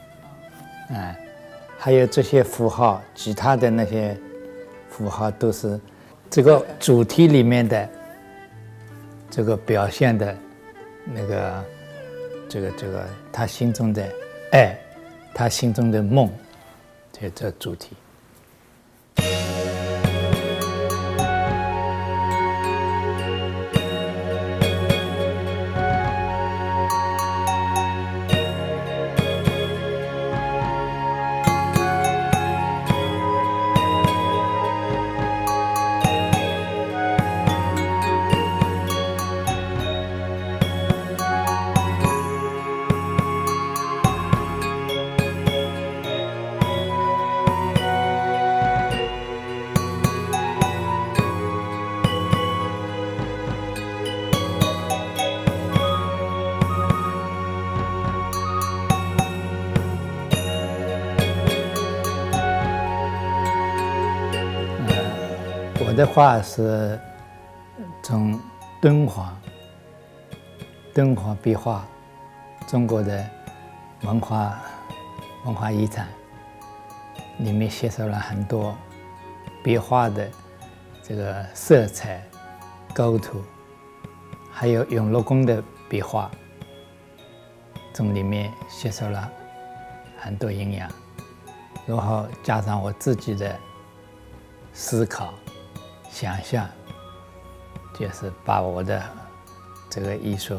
还有这些符号，其他的那些符号都是这个主题里面的这个表现的那个这个他心中的爱，他心中的梦，这主题。我的画是从敦煌壁画，中国的文化遗产里面吸收了很多壁画的这个色彩、构图，还有永乐宫的壁画，从里面吸收了很多营养，然后加上我自己的思考、想象，就是把我的这个艺术，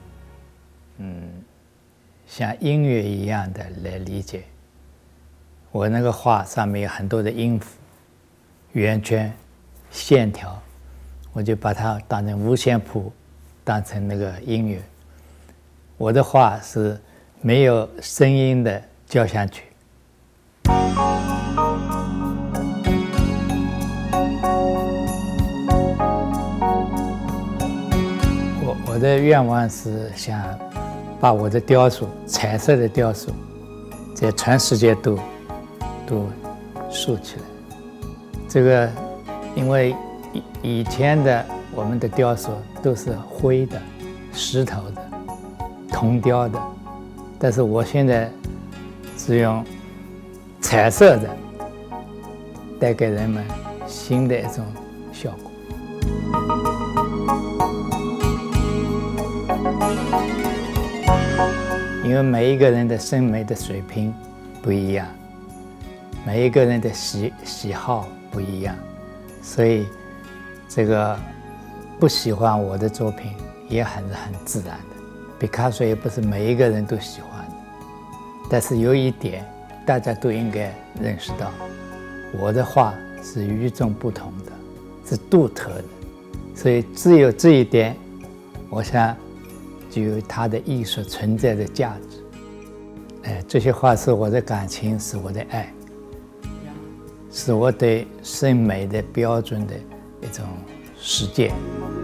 像音乐一样的来理解。我那个画上面有很多的音符、圆圈、线条，我就把它当成五线谱，当成那个音乐。我的画是没有声音的交响曲。我的愿望是想把我的雕塑，彩色的雕塑，在全世界都竖起来。这个因为以前的我们的雕塑都是灰的、石头的、铜雕的，但是我现在是用彩色的，带给人们新的一种效果。因为每一个人的审美的水平不一样，每一个人的喜好不一样，所以这个不喜欢我的作品也还是很自然的。毕卡索也不是每一个人都喜欢的，但是有一点大家都应该认识到，我的画是与众不同的，是独特的，所以只有这一点，我想就有它的艺术存在的价值。这些画是我的感情，是我的爱，是我对审美的标准的一种实践。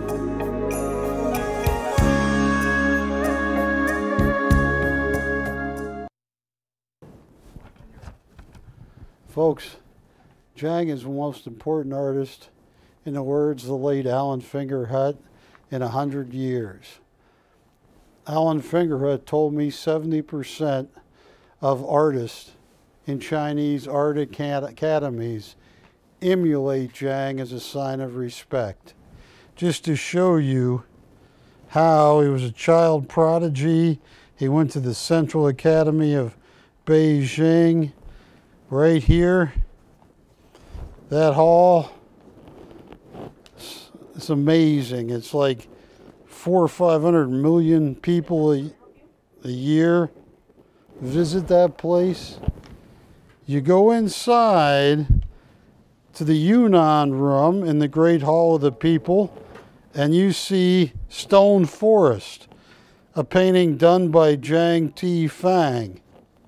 Folks, Jiang is the most important artist, in the words of the late Alan Fingerhut, in 100 years. Alan Fingerhut told me 70% of artists in Chinese art academies emulate Jiang as a sign of respect. Just to show you how he was a child prodigy, he went to the Central Academy of Beijing. Right here, that hall, it's amazing. It's like 400 or 500 million people a year visit that place. You go inside to the Yunnan room in the Great Hall of the People, and you see Stone Forest, a painting done by Jiang T. Fang.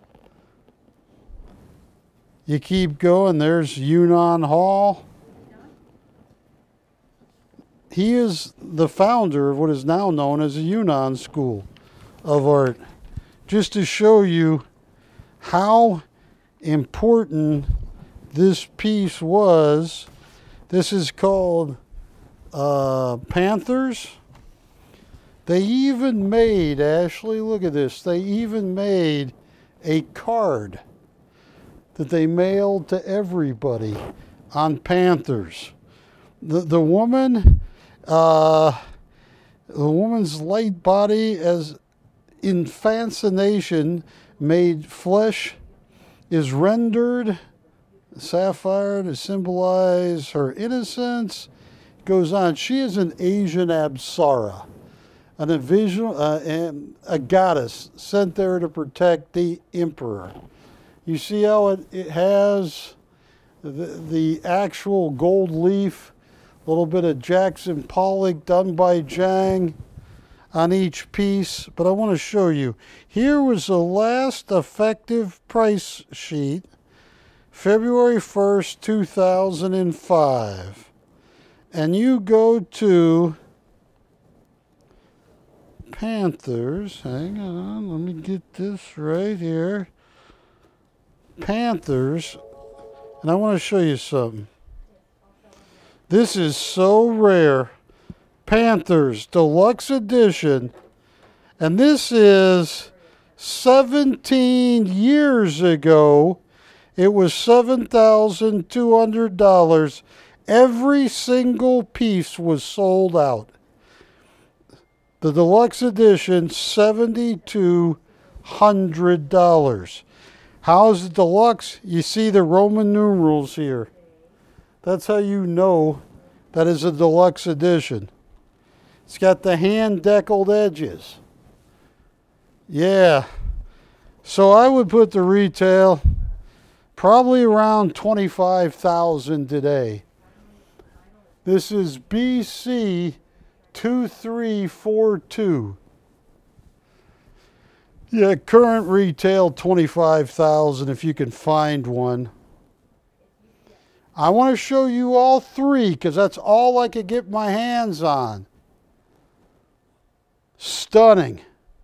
You keep going, there's Yunnan Hall. He is the founder of what is now known as the Yunnan School of Art. Just to show you how important this piece was, this is called Panthers. They even made, Ashley, look at this, they even made a card that they mailed to everybody on Panthers. The woman's light body as in fascination made flesh is rendered sapphire to symbolize her innocence. Goes on. She is an Asian Apsara, a goddess sent there to protect the emperor. You see how it has the actual gold leaf, a little bit of Jackson Pollock done by Jiang on each piece. But I want to show you. Here was the last effective price sheet, February 1st, 2005. And you go to Panthers. Hang on, let me get this right here. Panthers, and I want to show you something. This is so rare. Panthers Deluxe Edition, and this is 17 years ago. It was $7,200. Every single piece was sold out. The Deluxe Edition, $7,200. How's the deluxe? You see the Roman numerals here. That's how you know that is a deluxe edition. It's got the hand-deckled edges. Yeah. So I would put the retail probably around $25,000 today. This is BC 2342. Yeah, current retail $25,000 if you can find one. I want to show you all three because that's all I could get my hands on. Stunning.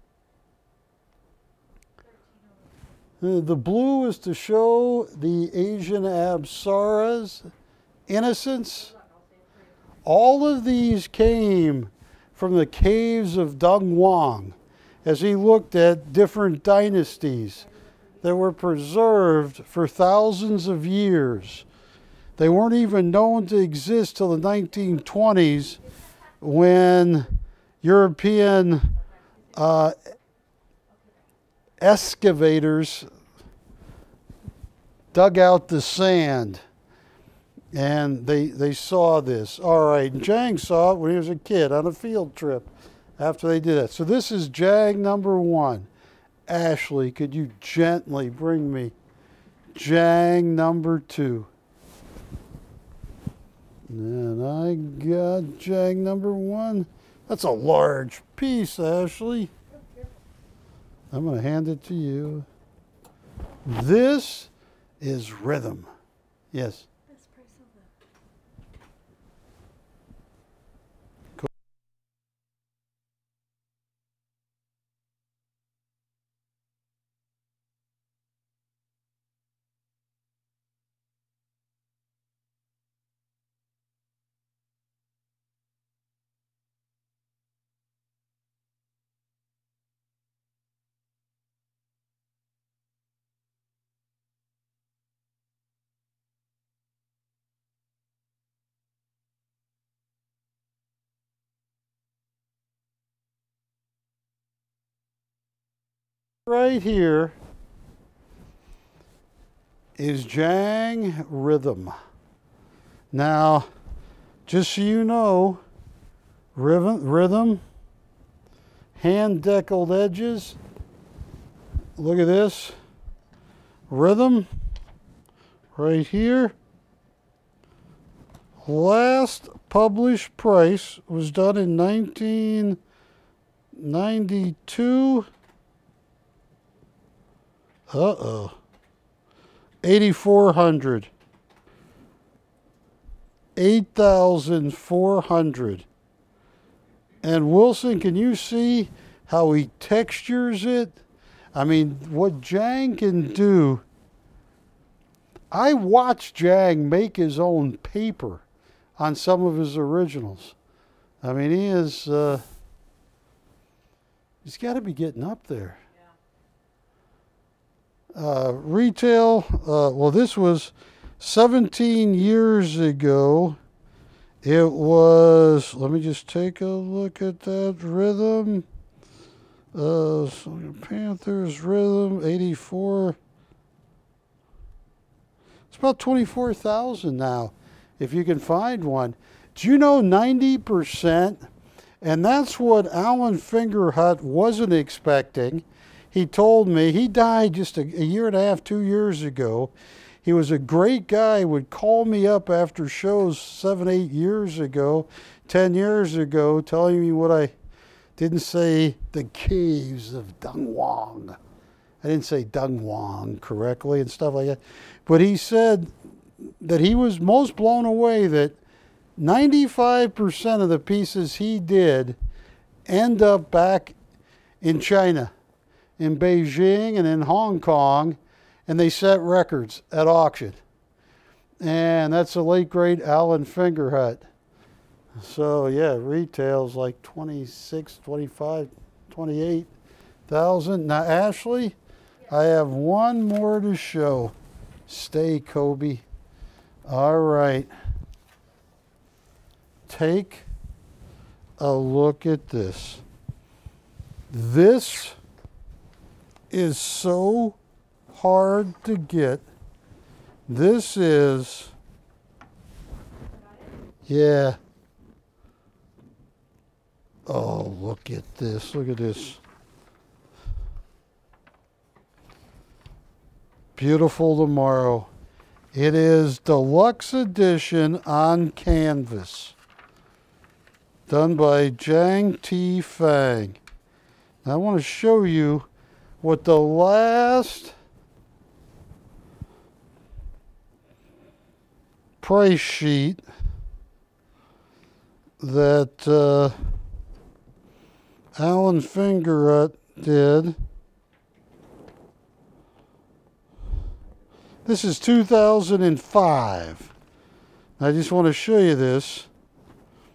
The blue is to show the Asian Apsara's innocence. All of these came from the caves of Dongwang as he looked at different dynasties that were preserved for thousands of years. They weren't even known to exist till the 1920s when European excavators dug out the sand and they saw this. All right, and Jiang saw it when he was a kid on a field trip after they did that. So this is Jiang number 1. Ashley, could you gently bring me Jiang number 2? And I got Jiang number 1. That's a large piece, Ashley. I'm going to hand it to you. This is rhythm. Yes. Best price of that. Right here is Jiang rhythm. Now, just so you know, rhythm, hand deckled edges. Look at this. Rhythm, right here. Last published price was done in 1992. 8,400. 8,400. And Wilson, can you see how he textures it? I mean, what Jiang can do. I watched Jiang make his own paper on some of his originals. I mean, he's got to be getting up there. Retail, well, this was 17 years ago. It was, let me just take a look at that rhythm. Panthers rhythm, 84. It's about 24,000 now, if you can find one. Do you know 90%? And that's what Alan Fingerhut wasn't expecting. He told me, he died just a year and a half, 2 years ago. He was a great guy, would call me up after shows 7, 8 years ago, 10 years ago, telling me what I didn't say, the caves of Dongwang. I didn't say Dongwang correctly and stuff like that. But he said that he was most blown away that 95% of the pieces he did end up back in China, in Beijing and in Hong Kong, and they set records at auction. And that's the late great Alan Fingerhut. So yeah, retails like 26, 25, 28,000. Now Ashley, I have one more to show. Stay, Kobe. All right. Take a look at this. This is so hard to get. This is, yeah. Oh, look at this. Look at this. Beautiful Tomorrow. It is deluxe edition on canvas. Done by Jiang T. Fang. Now I want to show you what the last price sheet that Alan Fingerhut did. This is 2005. I just want to show you this.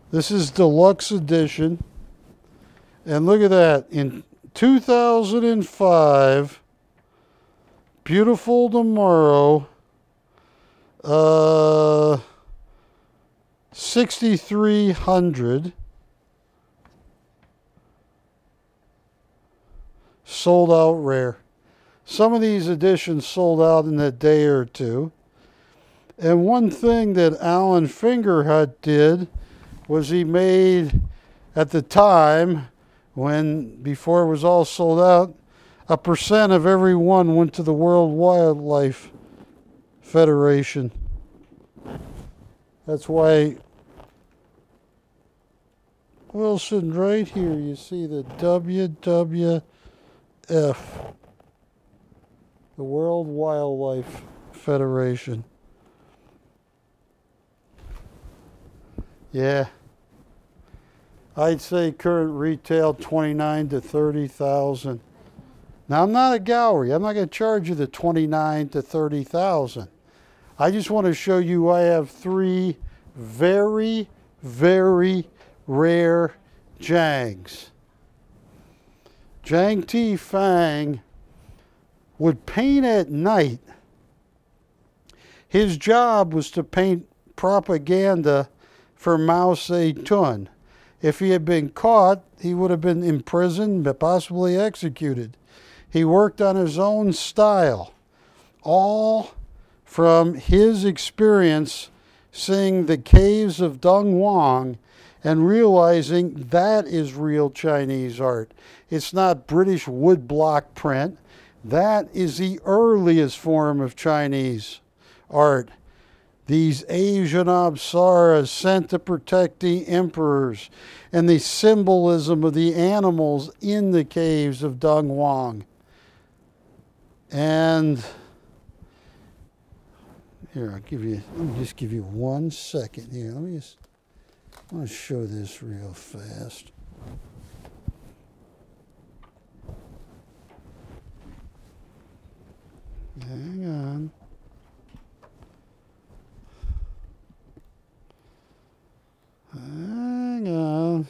This is deluxe edition. And look at that. In 2005, beautiful Novaro, 6,300. Sold out rare. Some of these editions sold out in a day or two. And one thing that Alan Fingerhut did was he made, at the time, before it was all sold out, 1% of every one went to the World Wildlife Federation. That's why Wilson, right here, you see the WWF, the World Wildlife Federation. Yeah. I'd say current retail 29 to 30,000. Now I'm not a gallery. I'm not going to charge you the 29 to 30,000. I just want to show you I have 3 very, very rare Jiangs. Jiang T. Fang would paint at night. His job was to paint propaganda for Mao Zedong. If he had been caught, he would have been imprisoned, but possibly executed. He worked on his own style, all from his experience seeing the caves of Dongwang and realizing that is real Chinese art. It's not British woodblock print. That is the earliest form of Chinese art. These Asian apsaras sent to protect the emperors, and the symbolism of the animals in the caves of Dongwang. And here, let me just give you 1 second here. I want to show this real fast. Hang on. Hang on.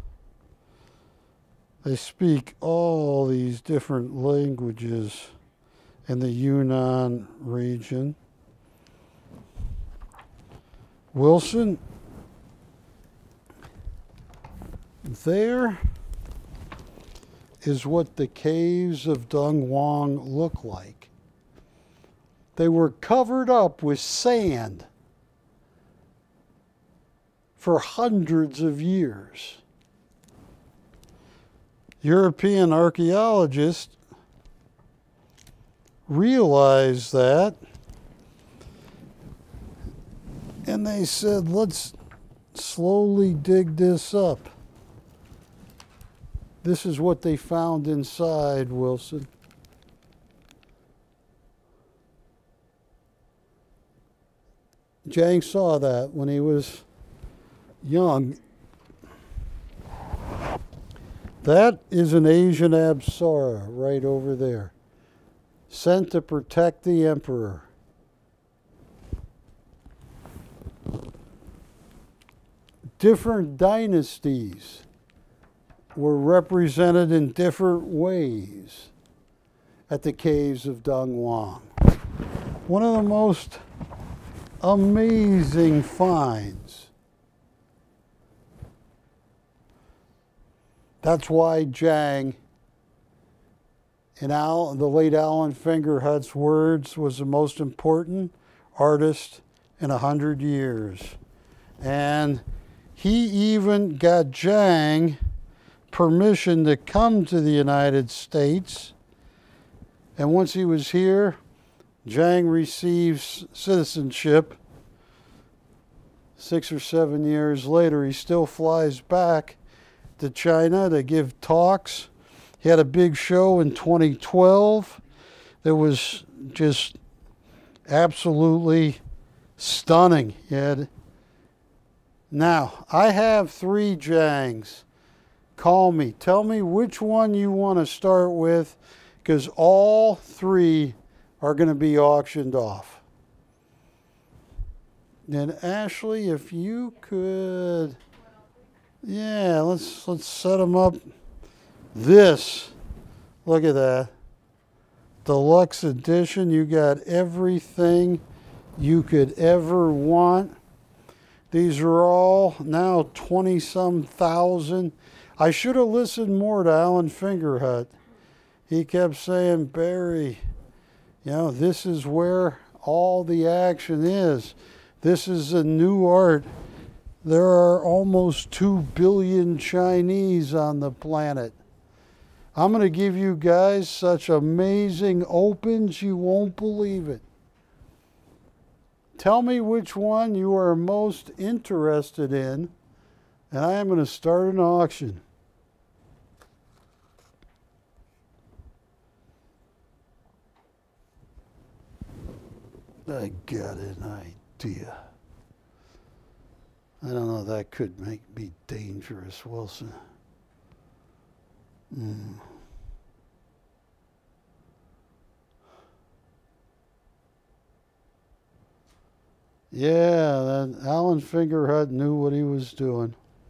They speak all these different languages in the Yunnan region. Wilson, there is what the caves of Dongwang look like. They were covered up with sand for hundreds of years. European archaeologists realized that, and they said, let's slowly dig this up. This is what they found inside, Wilson. Jiang saw that when he was young. That is an Asian apsara right over there, sent to protect the emperor. Different dynasties were represented in different ways at the caves of Dongwang. One of the most amazing finds. That's why Jiang, in the late Alan Fingerhut's words, was the most important artist in 100 years. And he even got Jiang permission to come to the United States. And once he was here, Jiang receives citizenship. 6 or 7 years later, he still flies back to China to give talks. He had a big show in 2012 that was just absolutely stunning. Now, I have 3 Jiangs. Call me. Tell me which one you want to start with, because all 3 are going to be auctioned off. And Ashley, if you could Yeah, let's set them up. This, look at that. Deluxe edition. You got everything you could ever want. These are all now 20-some thousand. I should have listened more to Alan Fingerhut. He kept saying, Barry, you know, this is where all the action is. This is a new art. There are almost 2 billion Chinese on the planet. I'm going to give you guys such amazing opens, you won't believe it. Tell me which one you are most interested in, and I am going to start an auction. I got an idea. I don't know, that could be dangerous, Wilson. Yeah, that Alan Fingerhut knew what he was doing.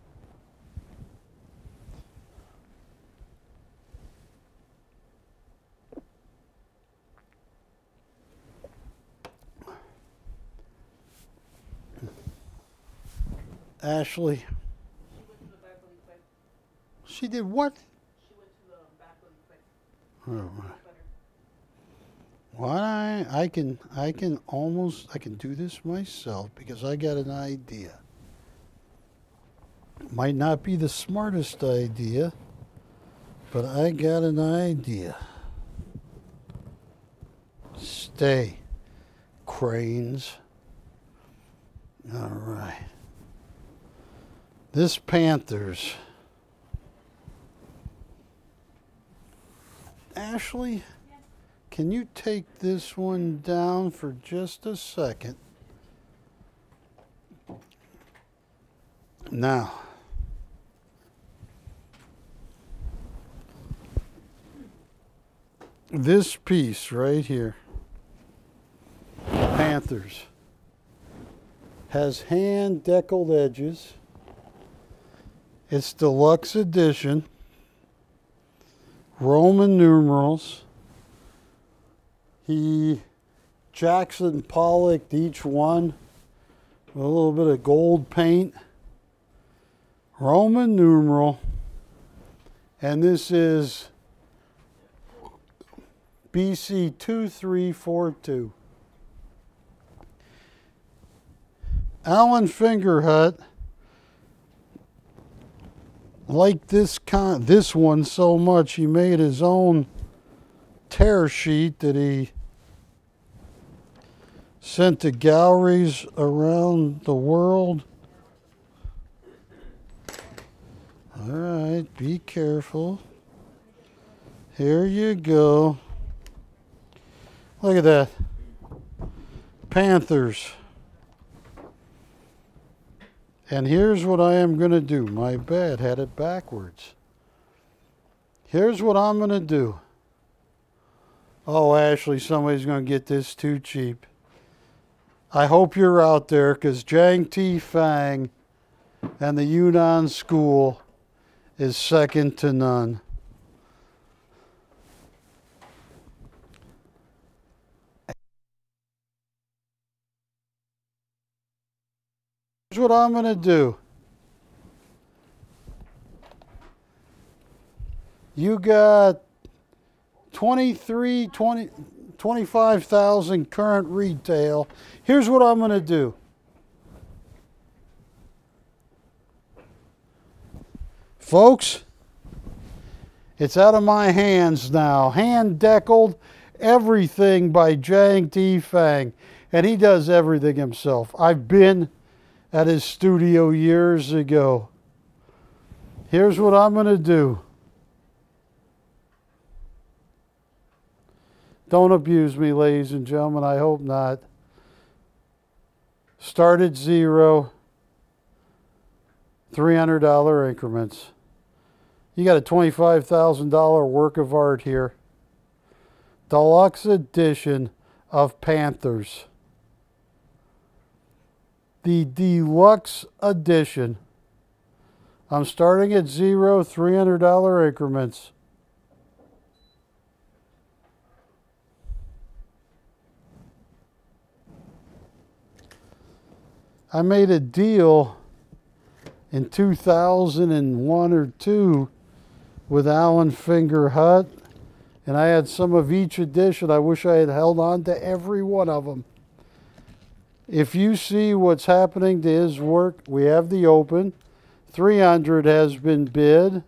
Ashley. She went to the back really quick. She did what? She went to the back really quick. Oh, right. Well, I can do this myself because I got an idea. Might not be the smartest idea, but I got an idea. Stay, cranes. All right. This Panthers. Ashley? Can you take this one down for just a second? Now, this piece right here, Panthers, has hand deckled edges. It's deluxe edition, Roman numerals. He Jackson Pollocked each one with a little bit of gold paint. Roman numeral. And this is BC 2342. Alan Fingerhut liked this one so much he made his own tear sheet that he sent to galleries around the world. All right, be careful. Here you go. Look at that. Panthers. And here's what I am going to do. My bad, had it backwards. Here's what I'm going to do. Oh, Ashley, somebody's going to get this too cheap. I hope you're out there because Jiang T. Fang and the Yunnan School is second to none. Here's what I'm going to do. You got 25,000 current retail. Here's what I'm going to do. Folks, it's out of my hands now. Hand deckled everything by Jiang T. Fang. And he does everything himself. I've been at his studio years ago. Here's what I'm going to do. Don't abuse me, ladies and gentlemen. I hope not. Start at $0. $300 increments. You got a $25,000 work of art here. Deluxe edition of Panthers. The deluxe edition I'm starting at 0, $300 increments. I made a deal in 2001 or 2 with Allen Finger Hut, and I had some of each edition. I wish I had held on to every one of them. If you see what's happening to his work, we have the open. 300 has been bid.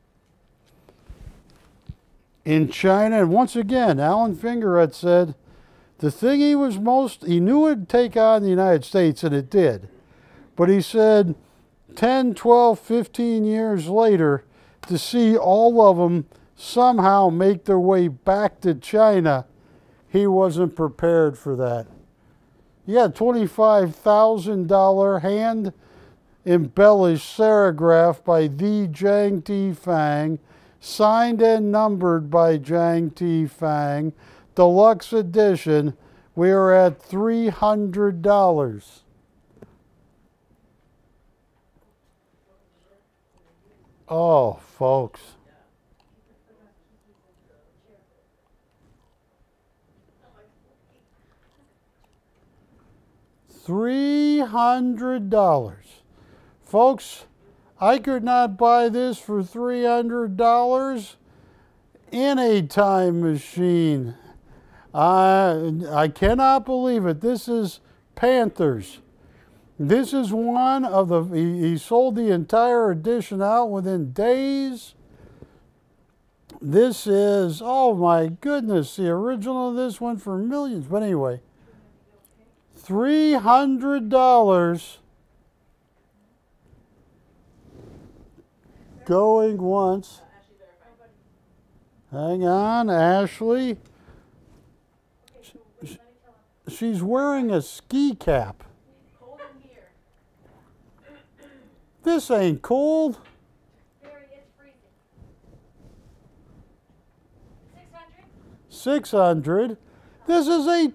In China, and once again, Allen Finger Hut said the thing he knew it would take on the United States, and it did. But he said 10, 12, 15 years later, to see all of them somehow make their way back to China, he wasn't prepared for that. You got $25,000 hand embellished serigraph by the Jiang T. Fang, signed and numbered by Jiang T. Fang, deluxe edition. We are at $300. Oh, folks. $300. Folks, I could not buy this for $300 in a time machine. I cannot believe it. This is Panthers. This is one of the, he sold the entire edition out within days. This is, oh my goodness, the original of this went for millions. But anyway, $300 going once. Hang on, Ashley. She's wearing a ski cap. Cold in here. This ain't cold. Very, it's freezing. 600? 600. This is a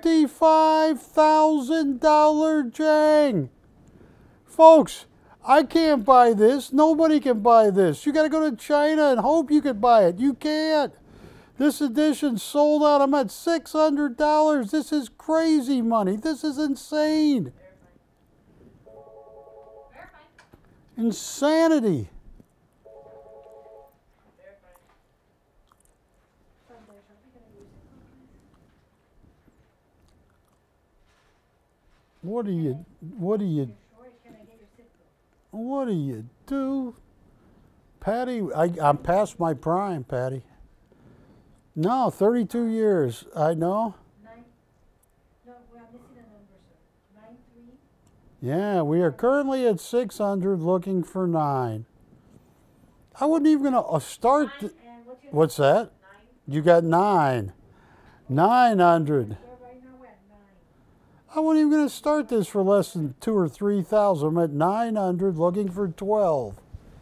$25,000 Jiang. Folks, I can't buy this. Nobody can buy this. You got to go to China and hope you can buy it. You can't. This edition sold out. I'm at $600. This is crazy money. This is insane. Insanity. What do you do? Patty, I'm past my prime, Patty. No, 32 years. I know. No, we are missing a number, sir. 93? Yeah, we are currently at 600 looking for 9. I wasn't even going to start. And What's that? 9? You got 9. 900. Right now we're at 9. I wasn't even going to start this for less than 2,000 or 3,000. I'm at 900 looking for 12.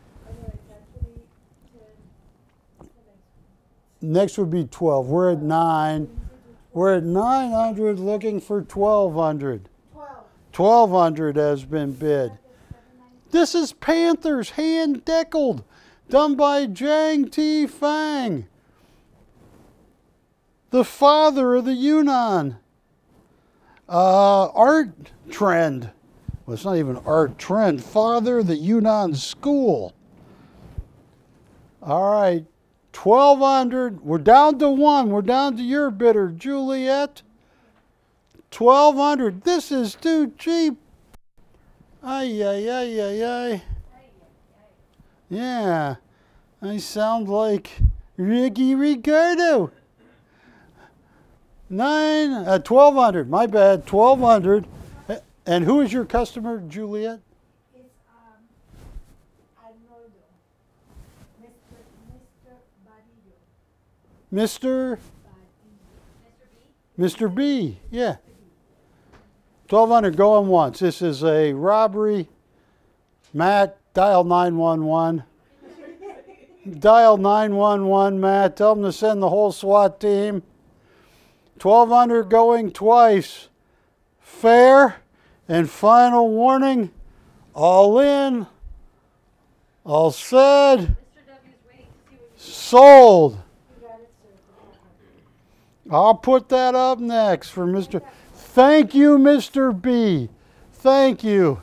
Next would be 12. We're at 9. We're at 900 looking for 1,200. 1,200 has been bid. This is Panthers, hand deckled, done by Jiang T. Fang, the father of the Yunnan art trend. Well, it's not even art trend. Father of the Yunnan school. All right. 1,200. We're down to 1. We're down to your bidder, Juliet. 1,200. This is too cheap. Ay, ay, ay, ay, ay. Yeah. I sound like Ricky Ricardo. 1,200. My bad. 1,200. And who is your customer, Juliet? It's Arnoldo. Mr. Mr. B. Yeah. 1,200 going once. This is a robbery. Matt, dial 911. Dial 911, Matt. Tell them to send the whole SWAT team. 1,200 going twice. Fair and final warning. All in. All said. Mr. W is waiting to see what you Sold. You got it, sir. I'll put that up next for Mr. Thank you, Mr. B. Thank you.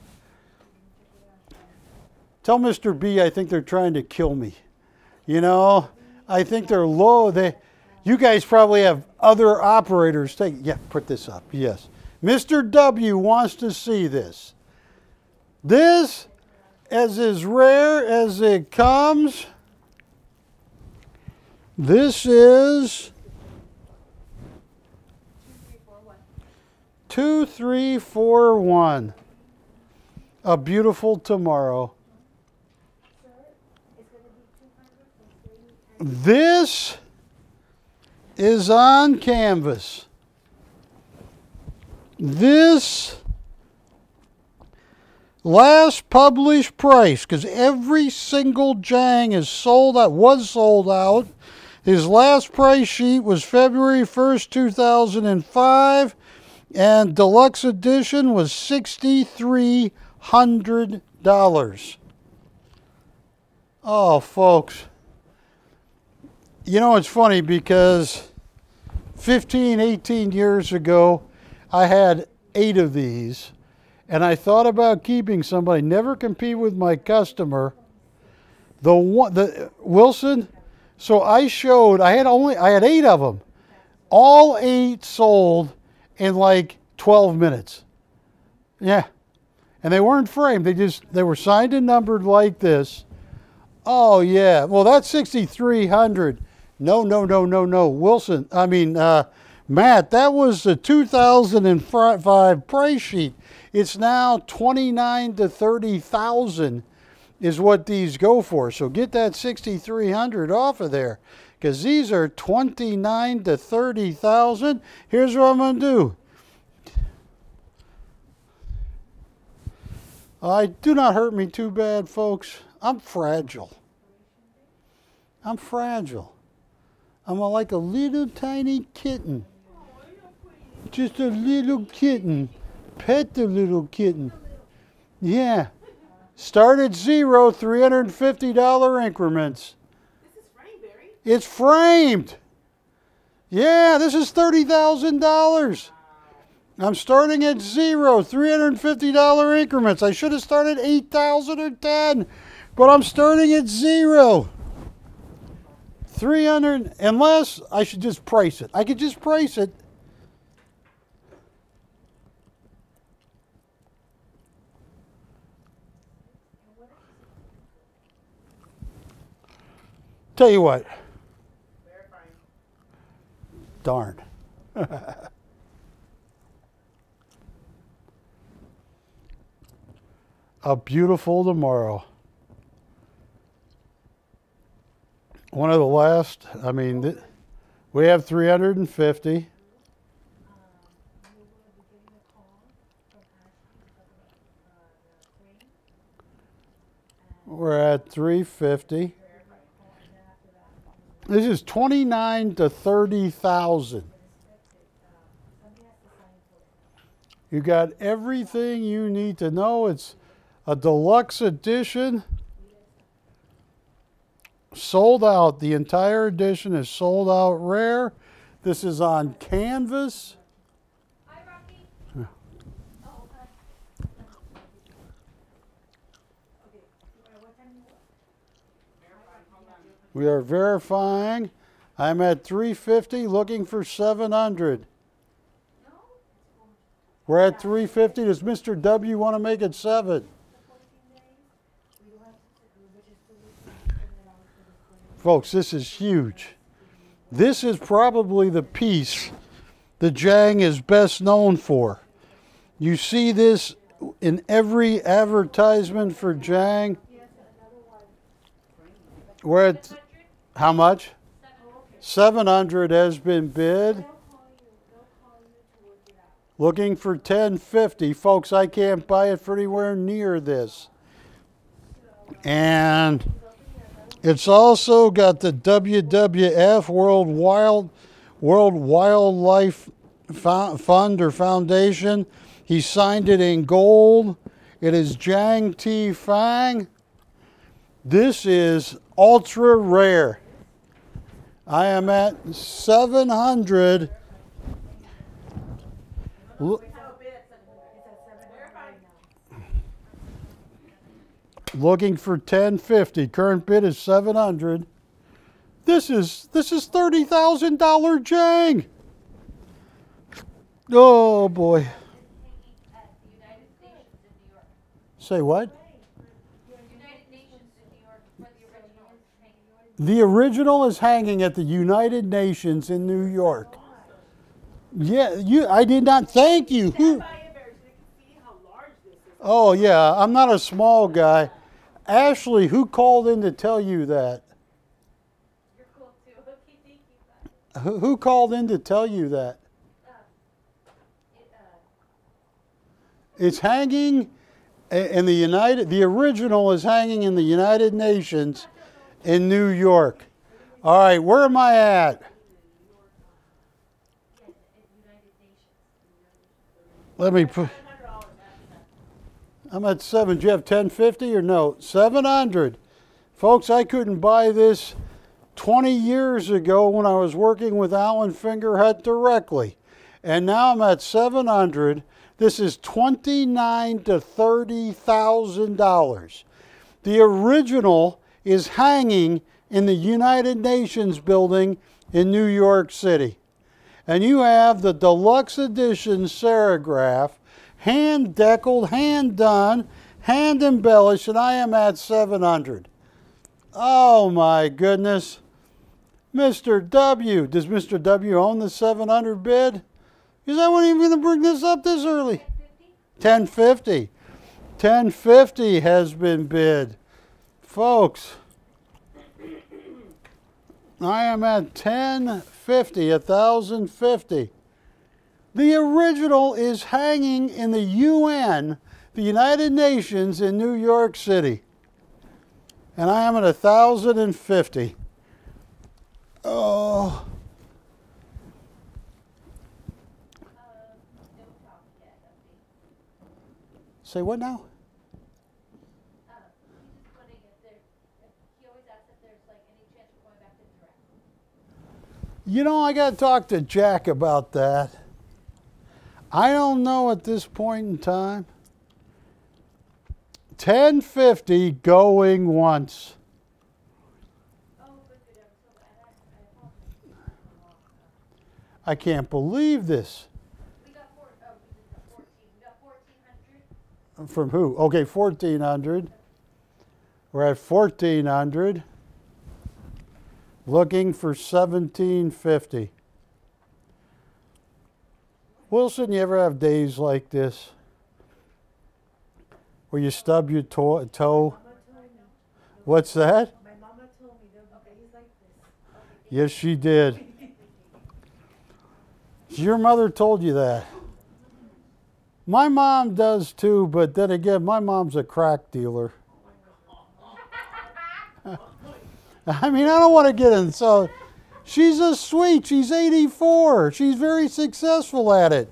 Tell Mr. B I think they're trying to kill me. You know, I think they're low. You guys probably have other operators take. Yeah, put this up. Yes. Mr. W wants to see this. This, as rare as it comes, this is 2341. A beautiful tomorrow. This is on canvas. This last published price, because every single Jiang is sold out, was sold out. His last price sheet was February 1st, 2005, and deluxe edition was $6,300. Oh, folks. You know, it's funny because 15, 18 years ago, I had 8 of these, and I thought about keeping somebody. Never compete with my customer. The Wilson. So I had 8 of them. All 8 sold in like 12 minutes. Yeah, and they weren't framed. They were signed and numbered like this. Oh yeah. Well, that's 6,300. No. Wilson. Matt, that was the 2005 price sheet. It's now 29 to 30,000 is what these go for. So get that 6,300 off of there, because these are 29 to 30,000. Here's what I'm going to do. Do not hurt me too bad, folks. I'm fragile. I'm like a little tiny kitten. Just a little kitten. Pet the little kitten. Yeah. Start at 0, $350 increments. This is framed, Barry. It's framed. Yeah, this is $30,000. I'm starting at 0, $350 increments. I should have started 8,000 or 10, but I'm starting at 0. 300, unless I should just price it. I could just price it. Tell you what. Darn. A beautiful tomorrow. One of the last, we have 350. We're at 350. This is 29 to 30,000. You got everything you need to know. It's a deluxe edition. Sold out. The entire edition is sold out rare. This is on canvas. Hi, Rocky. We are verifying. I'm at 350, looking for 700. We're at 350. Does Mr. W want to make it 7? Folks, this is huge. This is probably the piece that Jiang is best known for. You see this in every advertisement for Jiang. We're at how much? 700 has been bid. Looking for 1050. Folks, I can't buy it for anywhere near this. And it's also got the WWF World Wildlife Fund or Foundation. He signed it in gold. It is Jiang T. Fang. This is ultra rare. I am at 700. Looking for 1050. Current bid is 700. This is $30,000 Jiang. Oh boy. Say what? The original is hanging at the United Nations in New York. Yeah, I did not thank you. Who? Oh yeah, I'm not a small guy. Ashley, who called in to tell you that? You're cool too. Okay, thank you. Who called in to tell you that? It's hanging in the original is hanging in the United Nations in New York. All right, where am I at? Let me put. I'm at 7. Do you have 1050 or no? 700. Folks, I couldn't buy this 20 years ago when I was working with Alan Fingerhut directly. And now I'm at 700. This is $29,000 to $30,000. The original is hanging in the United Nations building in New York City. And you have the deluxe edition serograph, hand deckled, hand done, hand embellished, and I am at 700. Oh my goodness. Mr. W. Does Mr. W own the 700 bid? Because I wasn't even going to bring this up this early. 1050. 1050 has been bid. Folks, I am at 1050, 1050. The original is hanging in the UN, the United Nations in New York City. And I am at 1050. Oh. Say what now? You know, I got to talk to Jack about that. I don't know at this point in time. 1050 going once. I can't believe this. We got 14. We got 1400. From who? Okay, 1400. We're at 1400. Looking for 1750. Wilson, you ever have days like this where you stub your toe? What's that? My mama told me there'll be days like this. Yes, she did. Your mother told you that. My mom does too, but then again, my mom's a crack dealer. I mean, I don't want to get in. So, she's a sweet. She's 84. She's very successful at it.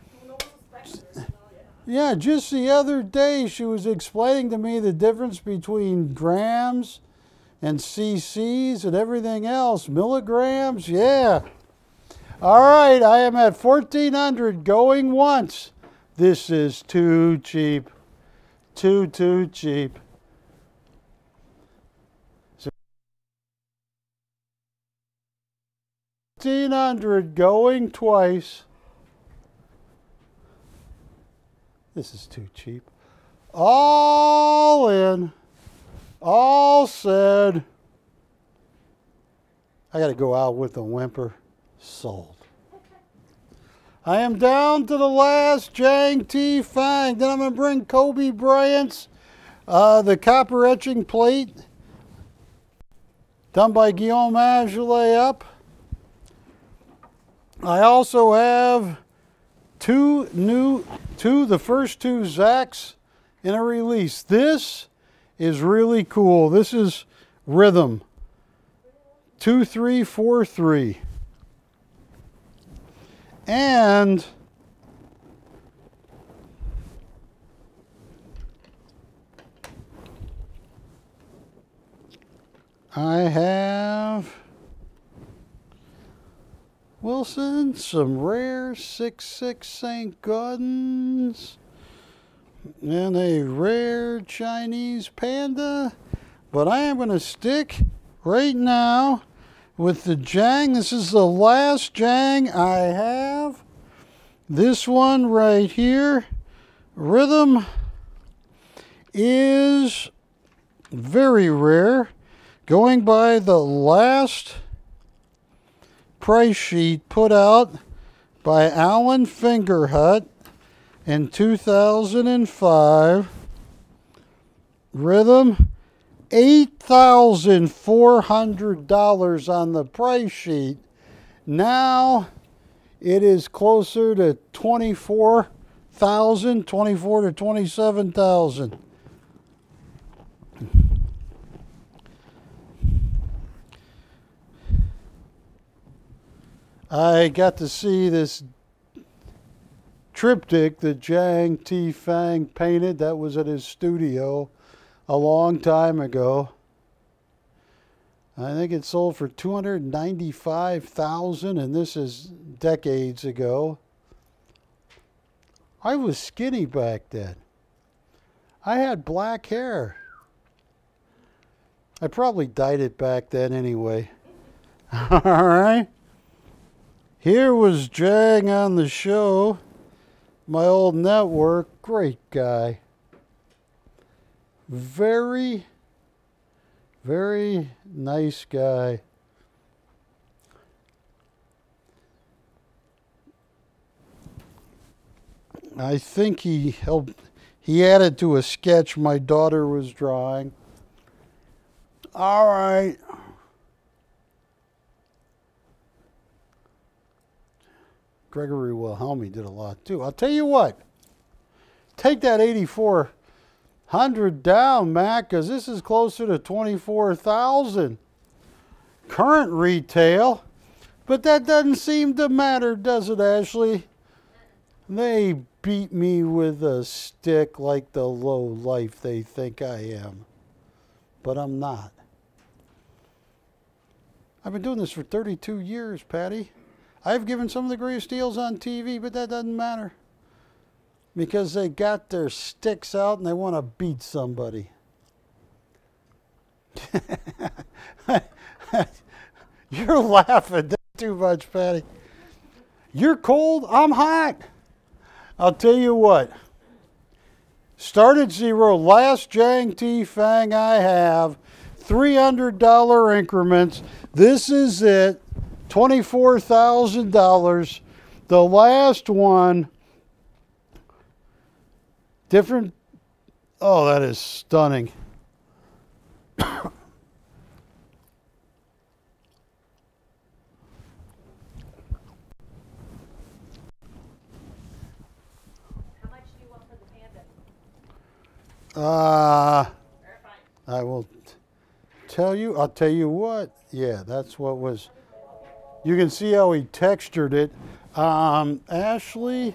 Yeah, just the other day, she was explaining to me the difference between grams and cc's and everything else. Milligrams, yeah. All right, I am at 1400 going once. This is too cheap. Too cheap. 1500 going twice. This is too cheap. All in. All said. I got to go out with a whimper. Sold. I am down to the last Jiang T Fang. Then I'm going to bring Kobe Bryant's, the copper etching plate, done by Guillaume Azoulay up. I also have the first two Zacks in a release. This is really cool. This is Rhythm 2343. And I have Wilson, some rare 6.6 St. Gaudens, and a rare Chinese panda. But I am going to stick right now with the Jiang. This is the last Jiang I have. This one right here. Rhythm is very rare. Going by the last price sheet put out by Alan Fingerhut in 2005. Rhythm, $8,400 on the price sheet. Now it is closer to 24,000, 24 to 27,000. I got to see this triptych that Jiang T. Fang painted. That was at his studio a long time ago. I think it sold for $295,000, and this is decades ago. I was skinny back then. I had black hair. I probably dyed it back then anyway. All right. Here was Jiang on the show. My old network. Great guy. Very, very nice guy. I think he added to a sketch my daughter was drawing. All right. Gregory Wilhelmi did a lot too. I'll tell you what. Take that 8,400 down, Mac, because this is closer to 24,000 current retail. But that doesn't seem to matter, does it, Ashley? They beat me with a stick like the low life they think I am. But I'm not. I've been doing this for 32 years, Patty. I've given some of the greatest deals on TV, but that doesn't matter. Because they got their sticks out and they want to beat somebody. You're laughing too much, Patty. You're cold, I'm hot. I'll tell you what. Start at zero. Last Jiang T. Fang I have. $300 increments. This is it. $24,000. The last one. Different. Oh, that is stunning. How much do you want for the panda? I will tell you. I'll tell you what. Yeah, that's what was. You can see how he textured it. Ashley.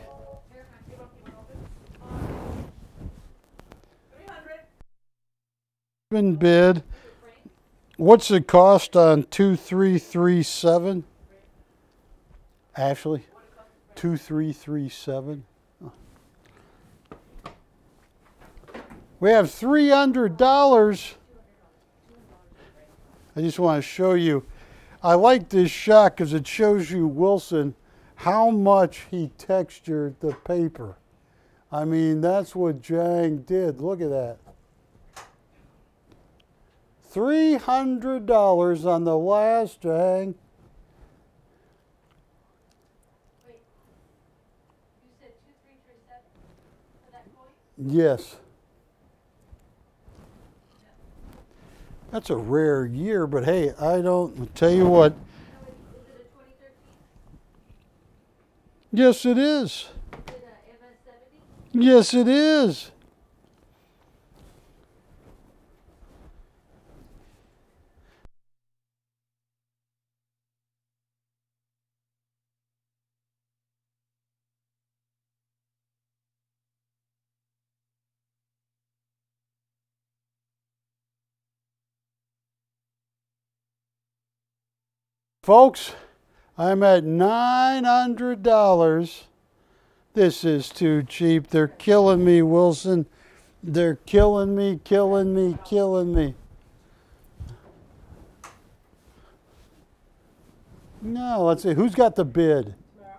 Been bid. What's the cost on 2337? Ashley? 2337. We have $300. I just want to show you. I like this shot because it shows you Wilson how much he textured the paper. I mean, that's what Jiang did. Look at that. $300 on the last Jiang. Wait. You said 2337 for that coin? Yes. That's a rare year, but hey, I'll tell you what. Is it a 2013? Yes, it is. Is it a MS-70? Yes, it is. Folks, I'm at $900. This is too cheap. They're killing me, Wilson. They're killing me, killing me, killing me. No, let's see. Who's got the bid?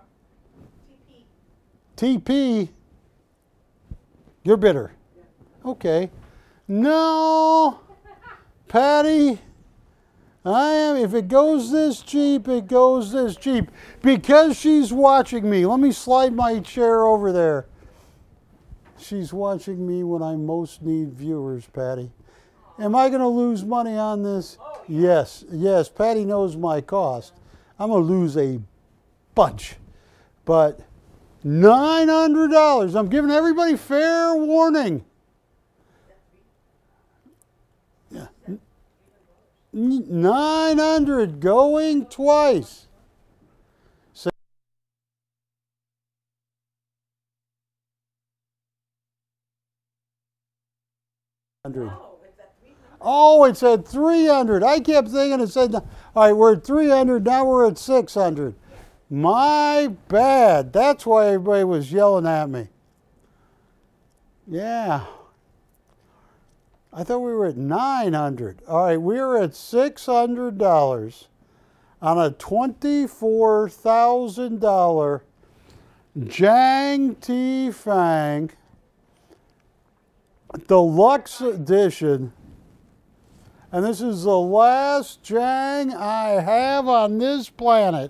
TP. You're bidder. Okay. No, Patty. I am. If it goes this cheap, it goes this cheap. Because she's watching me. Let me slide my chair over there. She's watching me when I most need viewers, Patty. Am I going to lose money on this? Yes. Yes. Patty knows my cost. I'm going to lose a bunch. But $900. I'm giving everybody fair warning. Yeah. 900 going twice. Oh, it's at 300. I kept thinking it said, all right, we're at 300. Now we're at 600. My bad. That's why everybody was yelling at me. Yeah. I thought we were at 900. All right, we're at $600 on a $24,000 Jiang Ti Fang Deluxe Edition. And this is the last Jiang I have on this planet.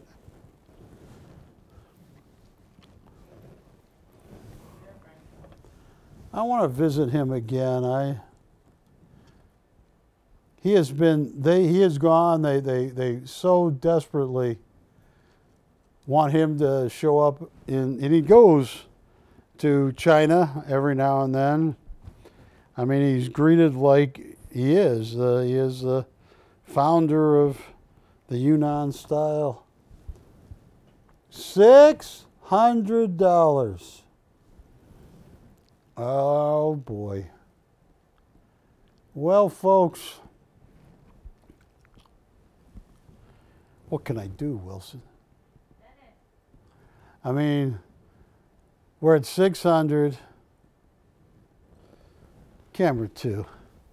I want to visit him again. He has gone. They so desperately want him to show up and he goes to China every now and then. I mean, he's greeted like he is. He is the founder of the Yunnan style. $600. Oh boy. Well, folks, what can I do, Wilson? I mean, we're at 600. Camera 2.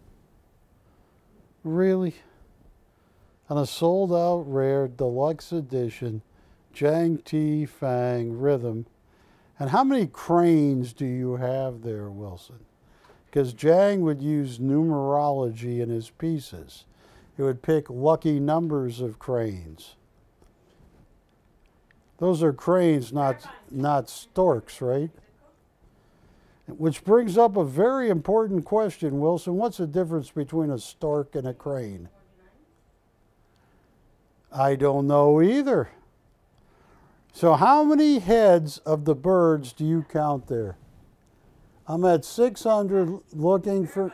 Really? On a sold out rare deluxe edition Jiang Ti Fang Rhythm. And how many cranes do you have there, Wilson? Because Jiang would use numerology in his pieces. He would pick lucky numbers of cranes. Those are cranes, not storks, right? Which brings up a very important question, Wilson. What's the difference between a stork and a crane? I don't know either. So how many heads of the birds do you count there? I'm at 600 looking for...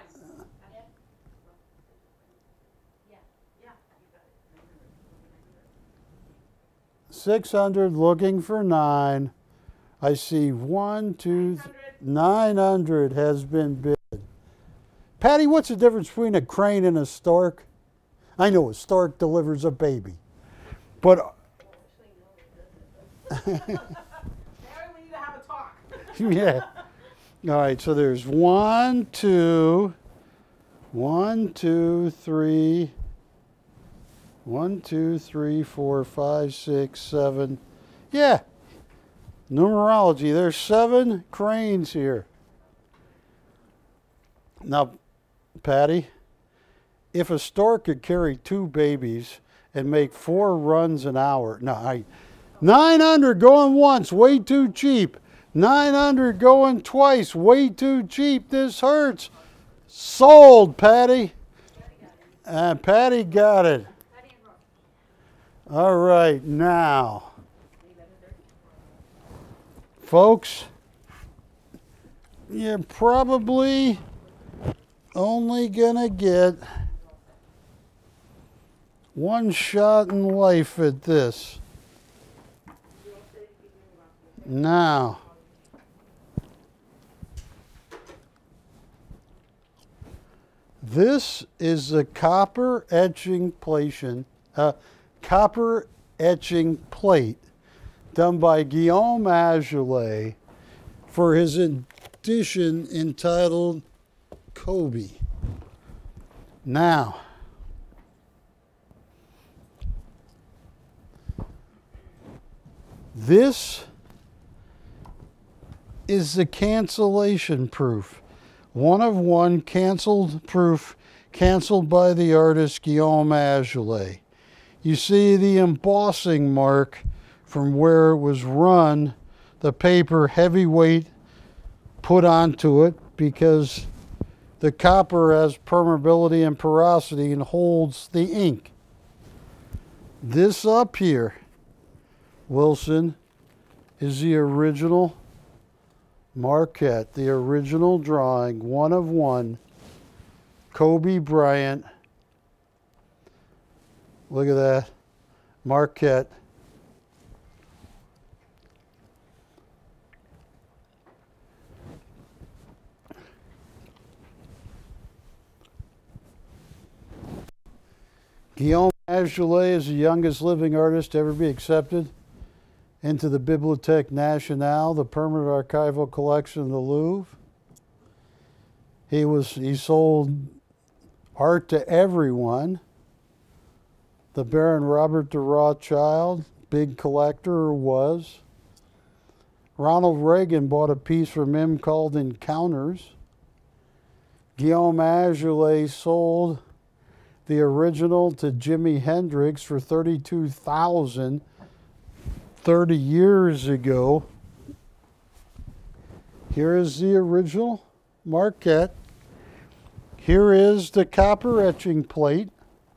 600 looking for 9. I see 1, 2, 900 has been bid. Patty, what's the difference between a crane and a stork? I know a stork delivers a baby, but Harry, we need to have a talk. yeah. All right, so there's 1, 2, 3, 1, 2, 3, 4, 5, 6, 7. Yeah. Numerology. There's 7 cranes here. Now, Patty, if a stork could carry 2 babies and make 4 runs an hour, 900 going once, way too cheap. 900 going twice, way too cheap. This hurts. Sold, Patty. Patty got it. All right, now, folks, you're probably only gonna get one shot in life at this. Now, this is the copper etching etching plate done by Guillaume Azoulay for his edition entitled Kobe. Now, this is the cancellation proof. One of one canceled proof, canceled by the artist Guillaume Azoulay. You see the embossing mark from where it was run, the paper heavyweight put onto it because the copper has permeability and porosity and holds the ink. This up here, Wilson, is the original Marquette, the original drawing, one of one, Kobe Bryant. Look at that, Marquette. Guillaume Azoulay is the youngest living artist to ever be accepted into the Bibliothèque Nationale, the permanent archival collection of the Louvre. He sold art to everyone. The Baron Robert de Rothschild, big collector was. Ronald Reagan bought a piece from him called Encounters. Guillaume Azoulay sold the original to Jimi Hendrix for $32,000 30 years ago. Here is the original Marquette. Here is the copper etching plate.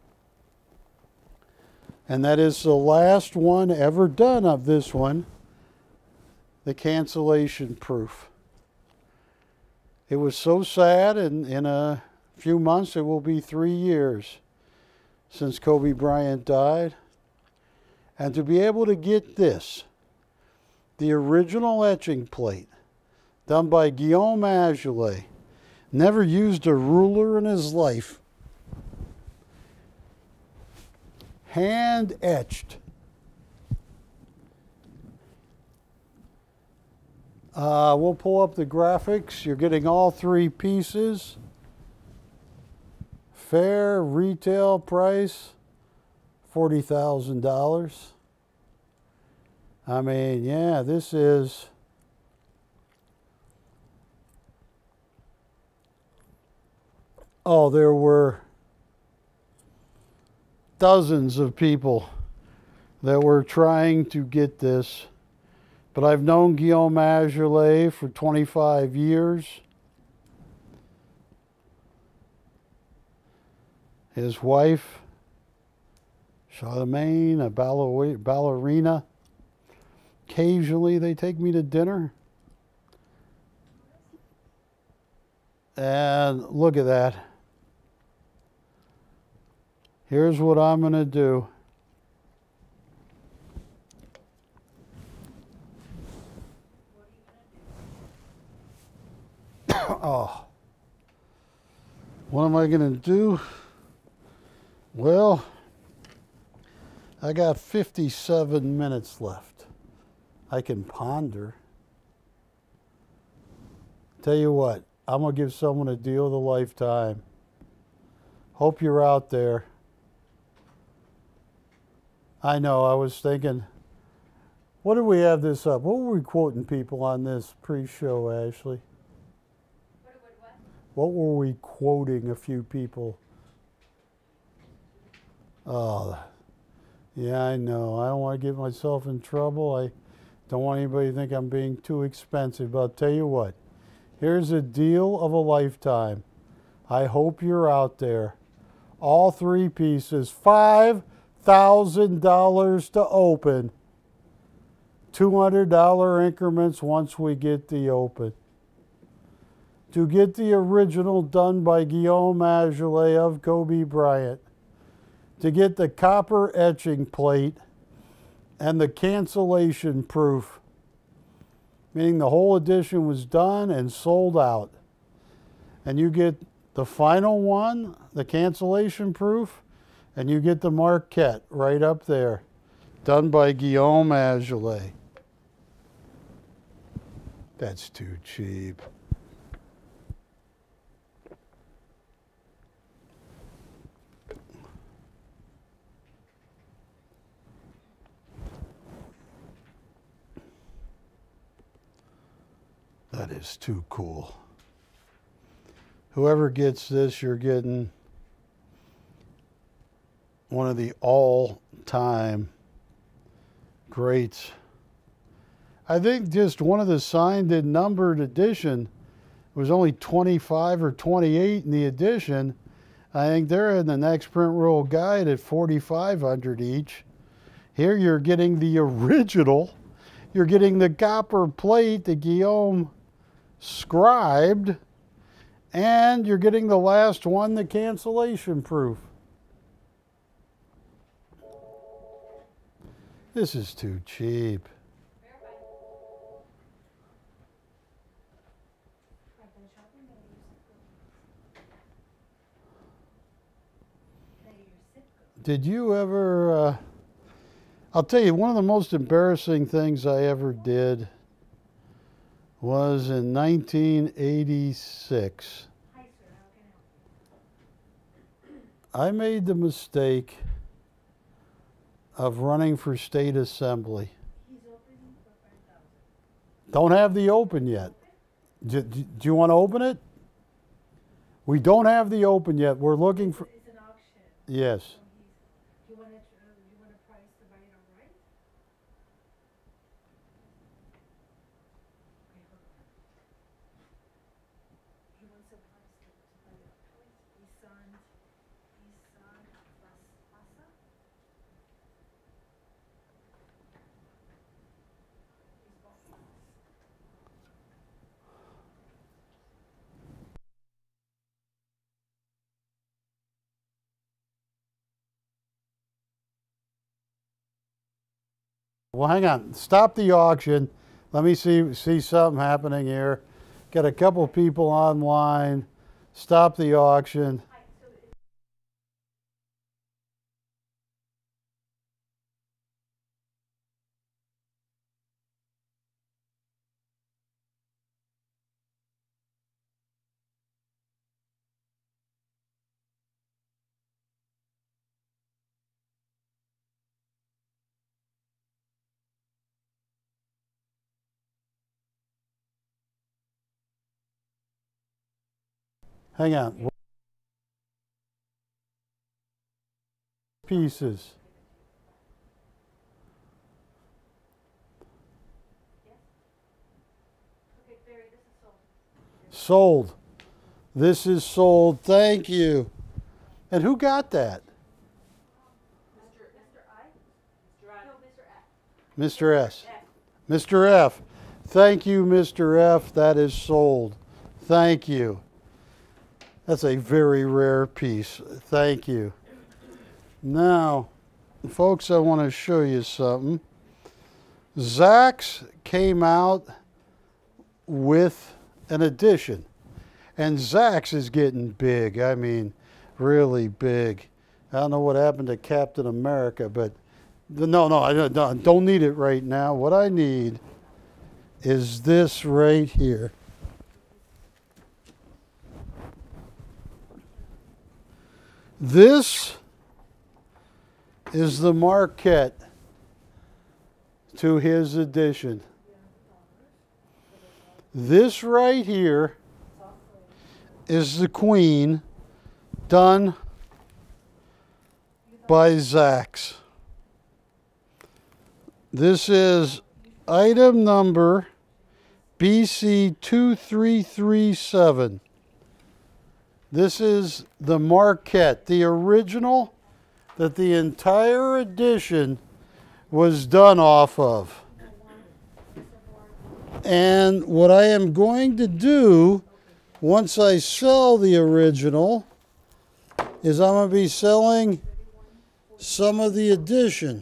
And that is the last one ever done of this one, the cancellation proof. It was so sad, and in a few months it will be 3 years since Kobe Bryant died. And to be able to get this, the original etching plate done by Guillaume Azoulay, never used a ruler in his life, hand etched. We'll pull up the graphics. You're getting all three pieces. Fair retail price, $40,000. I mean, yeah, this is there were dozens of people that were trying to get this, but I've known Guillaume Azoulay for 25 years. His wife, Charlemagne, a ballerina. Occasionally they take me to dinner. And look at that. Here's what I'm going to do. Oh. What am I going to do? Well, I got 57 minutes left. I can ponder. Tell you what, I'm going to give someone a deal of a lifetime. Hope you're out there. I know, I was thinking, what did we have this up? What were we quoting people on this pre-show, Ashley? What were we quoting a few people? Oh, yeah, I know. I don't want to get myself in trouble. I don't want anybody to think I'm being too expensive. But I'll tell you what, here's a deal of a lifetime. I hope you're out there. All three pieces, $5,000 to open. $200 increments once we get the open. To get the original done by Guillaume Azoulay of Kobe Bryant. To get the copper etching plate and the cancellation proof, meaning the whole edition was done and sold out. And you get the final one, the cancellation proof, and you get the Marquette right up there. done by Guillaume Azoulay. That's too cheap. That is too cool. Whoever gets this, you're getting one of the all-time greats. I think just one of the signed and numbered edition was only 25 or 28 in the edition. I think they're in the next print roll guide at 4,500 each. Here you're getting the original. You're getting the copper plate that Guillaume scribed, and you're getting the last one, the cancellation proof. This is too cheap. Did you ever, I'll tell you, one of the most embarrassing things I ever did was in 1986. I made the mistake of running for state assembly. Don't have the open yet. Do you want to open it? We don't have the open yet. We're looking for... It's an auction. Yes. You want to price to buy it outright? He wants a price to buy it outright. Isan Plasa? Well, hang on. Stop the auction. Let me see something happening here. Got a couple people online. Stop the auction. Hang on. Pieces. Sold. This is sold. Thank you. And who got that? Mr. S. Mr. F. Thank you, Mr. F. That is sold. Thank you. That's a very rare piece. Thank you. Now, folks, I want to show you something. Zach's came out with an edition. And Zach's is getting big. I mean, really big. I don't know what happened to Captain America, but no, I don't need it right now. What I need is this right here. This is the marquette to his edition. This right here is the Queen done by Zach's. This is item number BC 2337. This is the marquette, the original that the entire edition was done off of. And what I am going to do once I sell the original is I'm going to be selling some of the edition.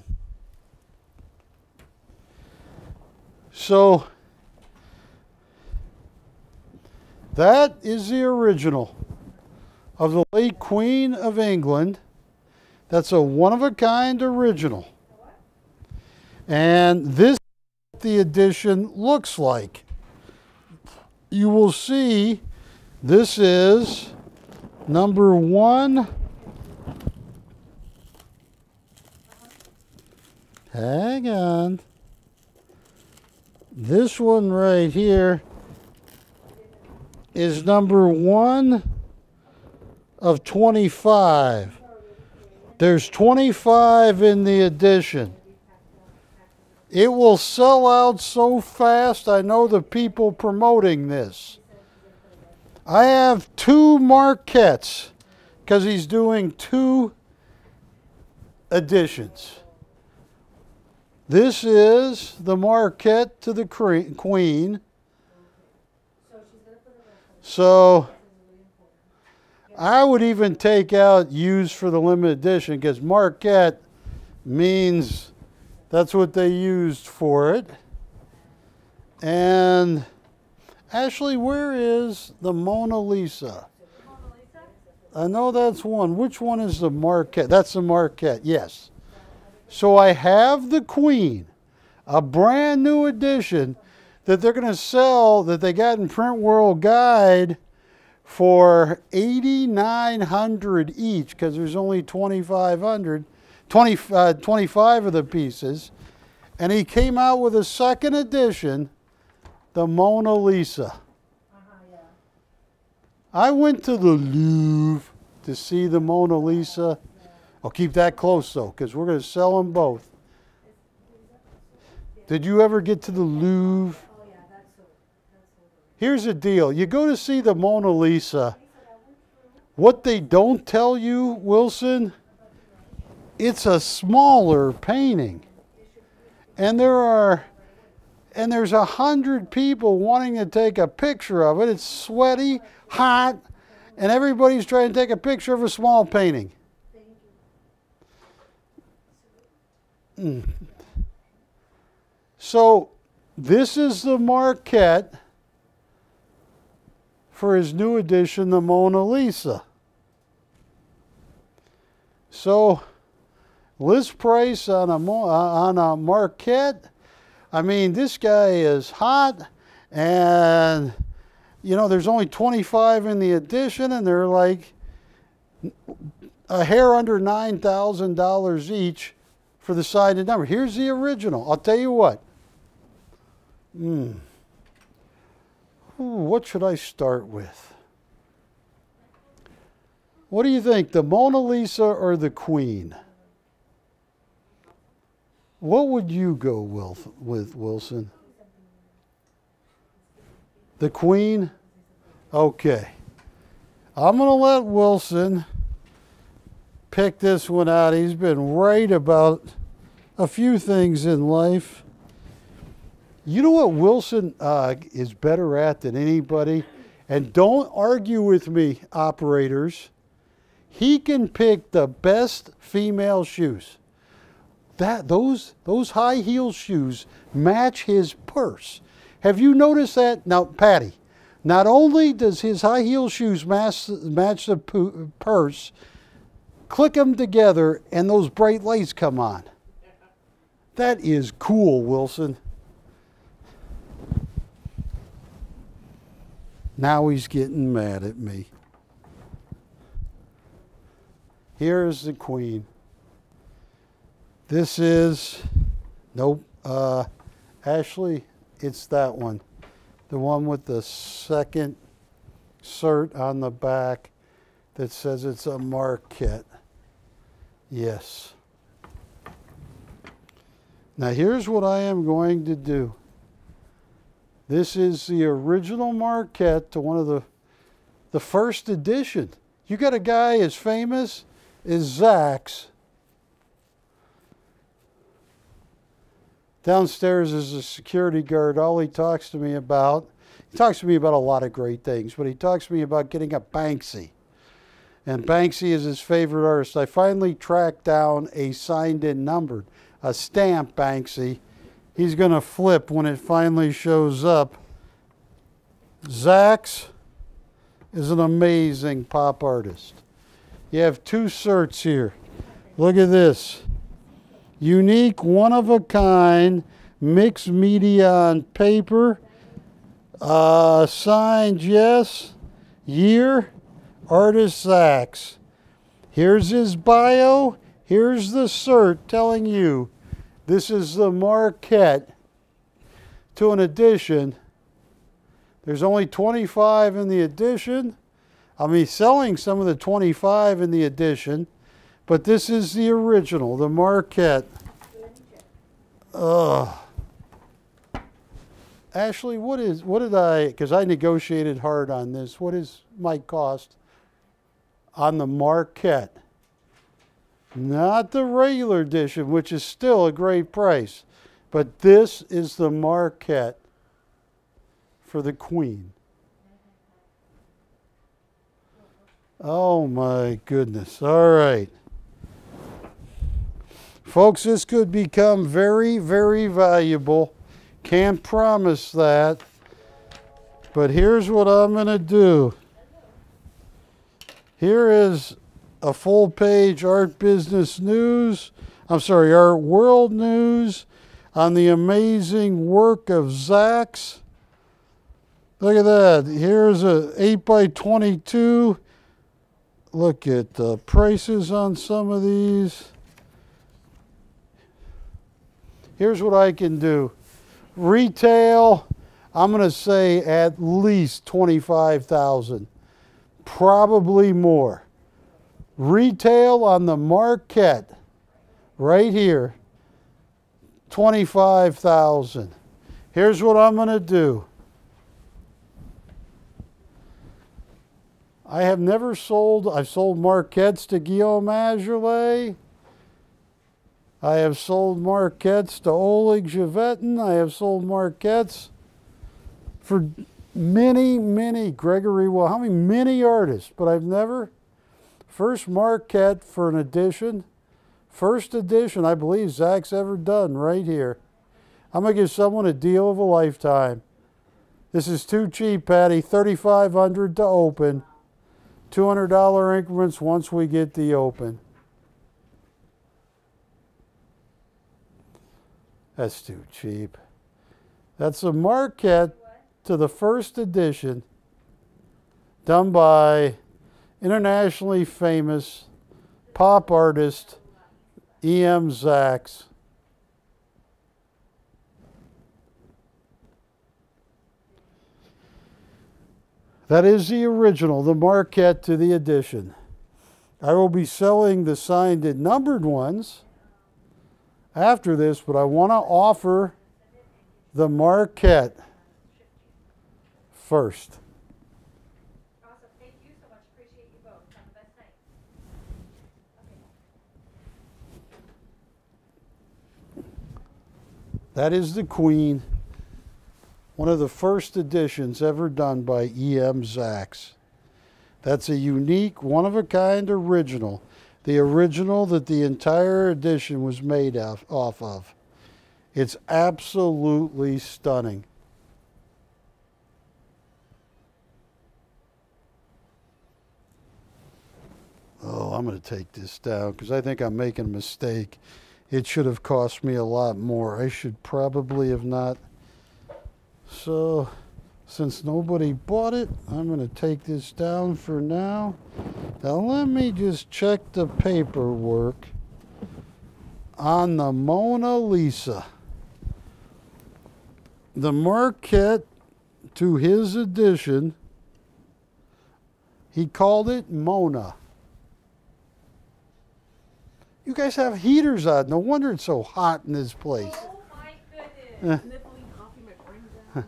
So that is the original of the late Queen of England. That's a one-of-a-kind original. And this is what the edition looks like. You will see this is number 1. Hang on. This one right here is number 1 of 25. There's 25 in the edition. It will sell out so fast. I know the people promoting this. I have 2 Marquettes because he's doing 2 editions. This is the Marquette to the Queen. So I would even take out used for the limited edition because Marquette means that's what they used for it. And Ashley, where is the Mona Lisa? I know that's one. Which one is the Marquette? That's the Marquette, yes. So I have the Queen, a brand new edition that they're going to sell that they got in Print World Guide for $8,900 each because there's only 25 of the pieces. And he came out with a second edition, the Mona Lisa. I went to the Louvre to see the Mona Lisa. I'll keep that close though, because we're going to sell them both. Did you ever get to the Louvre? Here's the deal. You go to see the Mona Lisa. What they don't tell you, Wilson, it's a smaller painting. And there's 100 people wanting to take a picture of it. It's sweaty, hot, and everybody's trying to take a picture of a small painting. So this is the Marquette for his new edition, the Mona Lisa. So list price on a Marquette, I mean, this guy is hot, and you know, there's only 25 in the edition, and they're like a hair under $9,000 each for the sided number. Here's the original. I'll tell you what. Ooh, what should I start with? What do you think, the Mona Lisa or the Queen? What would you go with, Wilson? The Queen? Okay. I'm going to let Wilson pick this one out. He's been right about a few things in life. You know what Wilson is better at than anybody? And don't argue with me, operators. He can pick the best female shoes. Those high heel shoes match his purse. Have you noticed that? Now, Patty, not only does his high heel shoes match the purse, click them together and those bright lights come on. That is cool, Wilson. Now he's getting mad at me. Here's the Queen. This is, nope, Ashley, it's that one. The one with the second cert on the back that says it's a Marquette. Yes. Now here's what I am going to do. This is the original Marquette to one of the first edition. You got a guy as famous as Zach's. Downstairs is a security guard. All he talks to me about a lot of great things, but he talks to me about getting a Banksy. And Banksy is his favorite artist. I finally tracked down a signed and numbered, a stamp Banksy. He's going to flip when it finally shows up. Zach's is an amazing pop artist. You have two certs here. Look at this. unique, one-of-a-kind, mixed media on paper. Signed, yes. Year, artist Sachs. Here's his bio. Here's the cert telling you this is the Marquette to an edition. There's only 25 in the edition. I'll be selling some of the 25 in the edition, but this is the original, the Marquette. Ashley, what did I, because I negotiated hard on this, what is my cost on the Marquette? Not the regular edition, which is still a great price, but this is the Marquette for the Queen. Oh my goodness. All right. Folks, this could become very, very valuable. Can't promise that. But here's what I'm going to do. Here is a full page Art Business News. I'm sorry, Art World News on the amazing work of Sachs. Look at that. Here's a 8x22. Look at the prices on some of these. Here's what I can do. Retail, I'm going to say at least $25,000. Probably more. Retail on the Marquette, right here, $25,000. Here's what I'm going to do. I have never sold, I've sold Marquettes to Guillaume Azoulay. I have sold Marquettes to Oleg Glover. I have sold Marquettes for many, Gregory, well, how many artists, but I've never, first Marquette for an edition, first edition I believe Zach's ever done right here. I'm going to give someone a deal of a lifetime. This is too cheap, Patty, $3,500 to open. $200 increments once we get the open. That's too cheap. That's a Marquette to the first edition done by internationally famous pop artist E.M. Sachs. That is the original, the Marquette to the edition. I will be selling the signed and numbered ones after this, but I want to offer the Marquette first. Awesome. Thank you so much. Appreciate you both. Have the best night. Okay. That is the Queen. One of the first editions ever done by E.M. Sachs. That's a unique, one-of-a-kind original. The original that the entire edition was made off of. It's absolutely stunning. Oh, I'm going to take this down because I think I'm making a mistake. It should have cost me a lot more. I should probably have not. So, since nobody bought it, I'm going to take this down for now. Now, let me just check the paperwork on the Mona Lisa. The Marquette, to his edition, he called it Mona. You guys have heaters on. No wonder it's so hot in this place. Oh my goodness. Sniffling coffee might bring down.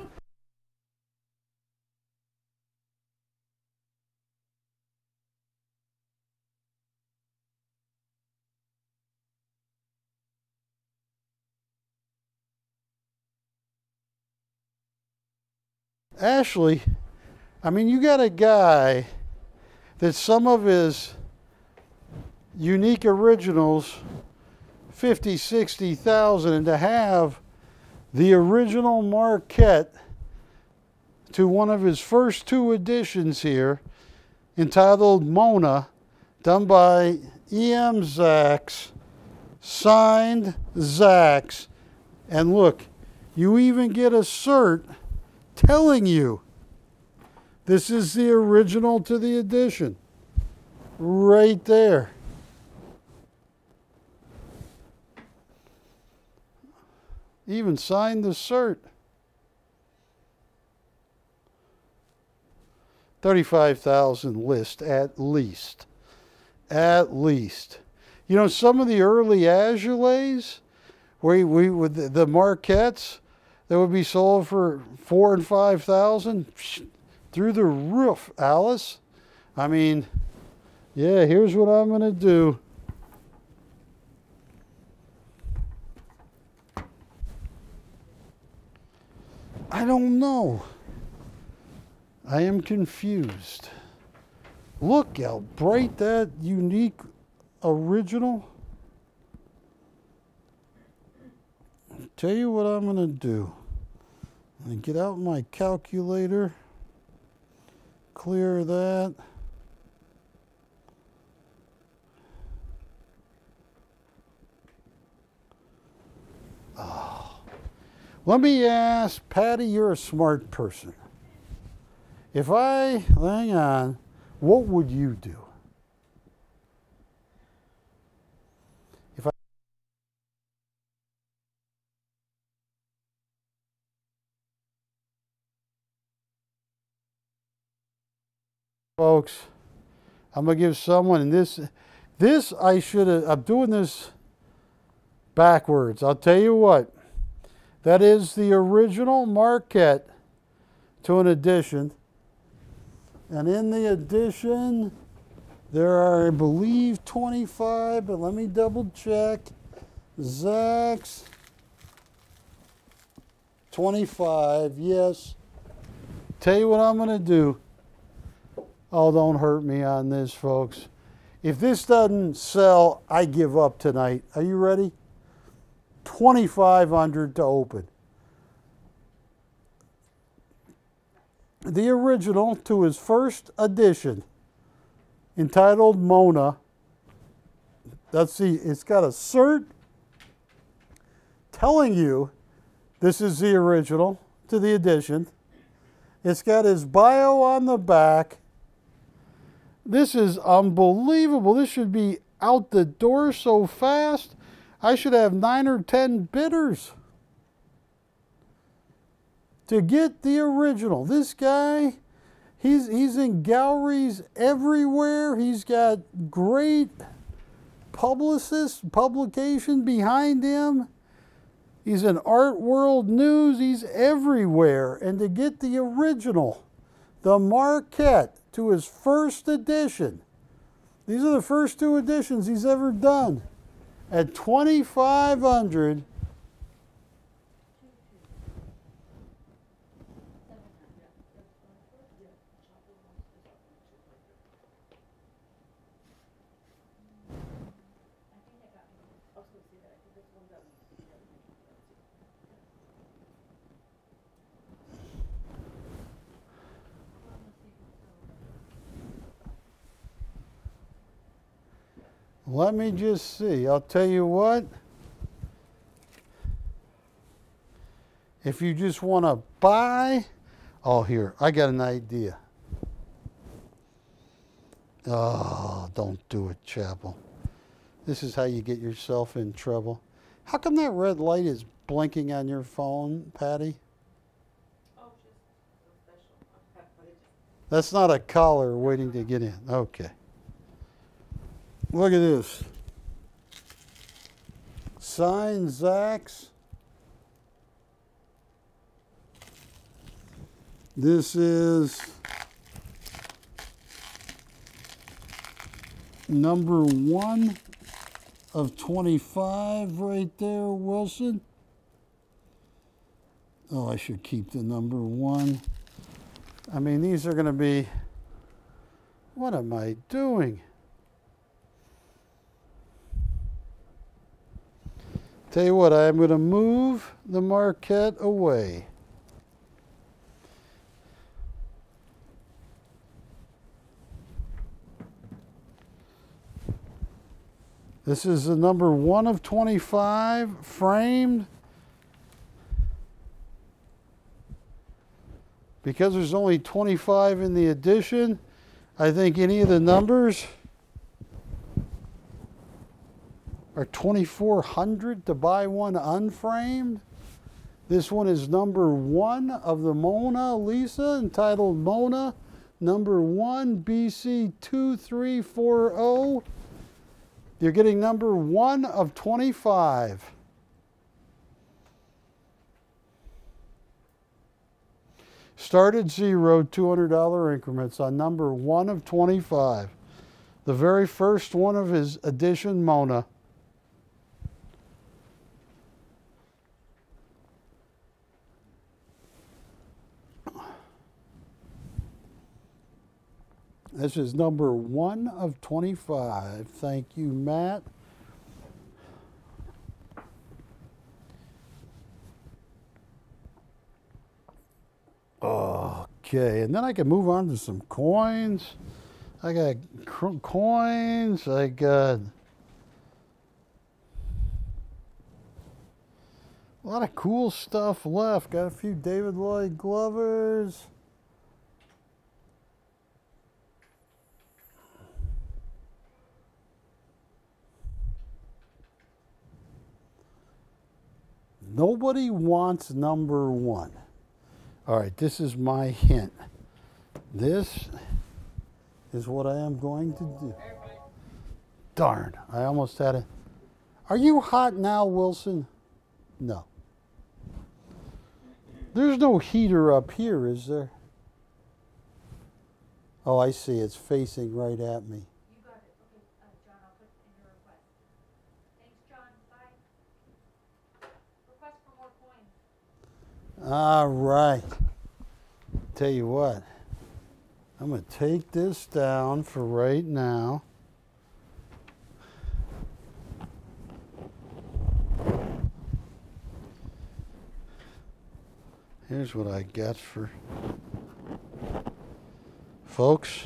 Ashley, I mean, you got a guy that some of his unique originals, 50, 60,000, and to have the original Marquette to one of his first two editions here, entitled Mona, done by E.M. Sachs, signed Zach's. And look, you even get a cert telling you this is the original to the edition. Right there. Even signed the cert. 35,000 list at least. At least. You know, some of the early Azoulay's, where we with the Marquettes that would be sold for 4,000 and 5,000 through the roof, Alice. I mean, yeah, here's what I'm going to do. I don't know. I am confused. Look how bright that unique original. Tell you what I'm going to do. I'm going to get out my calculator. Clear that. Oh. Let me ask, Patty, you're a smart person. If I, hang on, what would you do? If I, folks, I'm going to give someone, and this I should have, I'm doing this backwards. I'll tell you what, that is the original Marquette to an edition. And in the edition, there are, I believe, 25, but let me double check. Zach's 25, yes. Tell you what I'm going to do. Oh, don't hurt me on this, folks. If this doesn't sell, I give up tonight. Are you ready? 2,500 to open. The original to his first edition, entitled Mona. It's got a cert telling you this is the original to the edition. It's got his bio on the back. This is unbelievable. This should be out the door so fast. I should have 9 or 10 bidders to get the original. This guy, he's in galleries everywhere. He's got great publication behind him. He's in Art World News. He's everywhere. And to get the original, the Marquette, to his first edition. These are the first 2 editions he's ever done. At 2,500. Let me just see. I'll tell you what. If you just want to buy, oh, here, I got an idea. Oh, don't do it, Chappell. This is how you get yourself in trouble. How come that red light is blinking on your phone, Patty? Oh, just special. That's not a caller waiting to get in. Okay. Look at this. Signed Zach's. This is number 1 of 25 right there, Wilson. Oh, I should keep the number 1. I mean, these are going to be, what am I doing? Tell you what, I'm going to move the Marquette away. This is the number 1 of 25, framed. Because there's only 25 in the edition, I think any of the numbers are $2,400 to buy one unframed. This one is number 1 of the Mona Lisa, entitled Mona, number 1, BC 2340. You're getting number 1 of 25. Start at 0, $200 increments on number 1 of 25. The very first one of his edition Mona. This is number 1 of 25. Thank you, Matt. Okay, and then I can move on to some coins. I got coins. I got a lot of cool stuff left. Got a few David Lloyd Glovers. Nobody wants number 1. All right, this is my hint. This is what I am going to do. Darn, I almost had it. Are you hot now, Wilson? No. There's no heater up here, is there? Oh, I see. It's facing right at me. You got it. Okay, John, I'll put in your request. Thanks, John. Bye. Request for more coins. All right. Tell you what, I'm going to take this down for right now. Here's what I got for folks.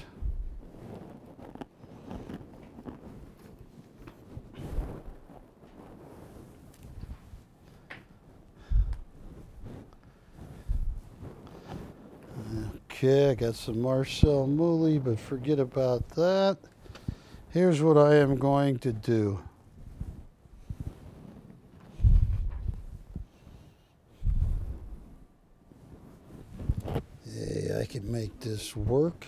Okay, I got some Marcel Mooley, but forget about that. Here's what I am going to do. Hey, I can make this work.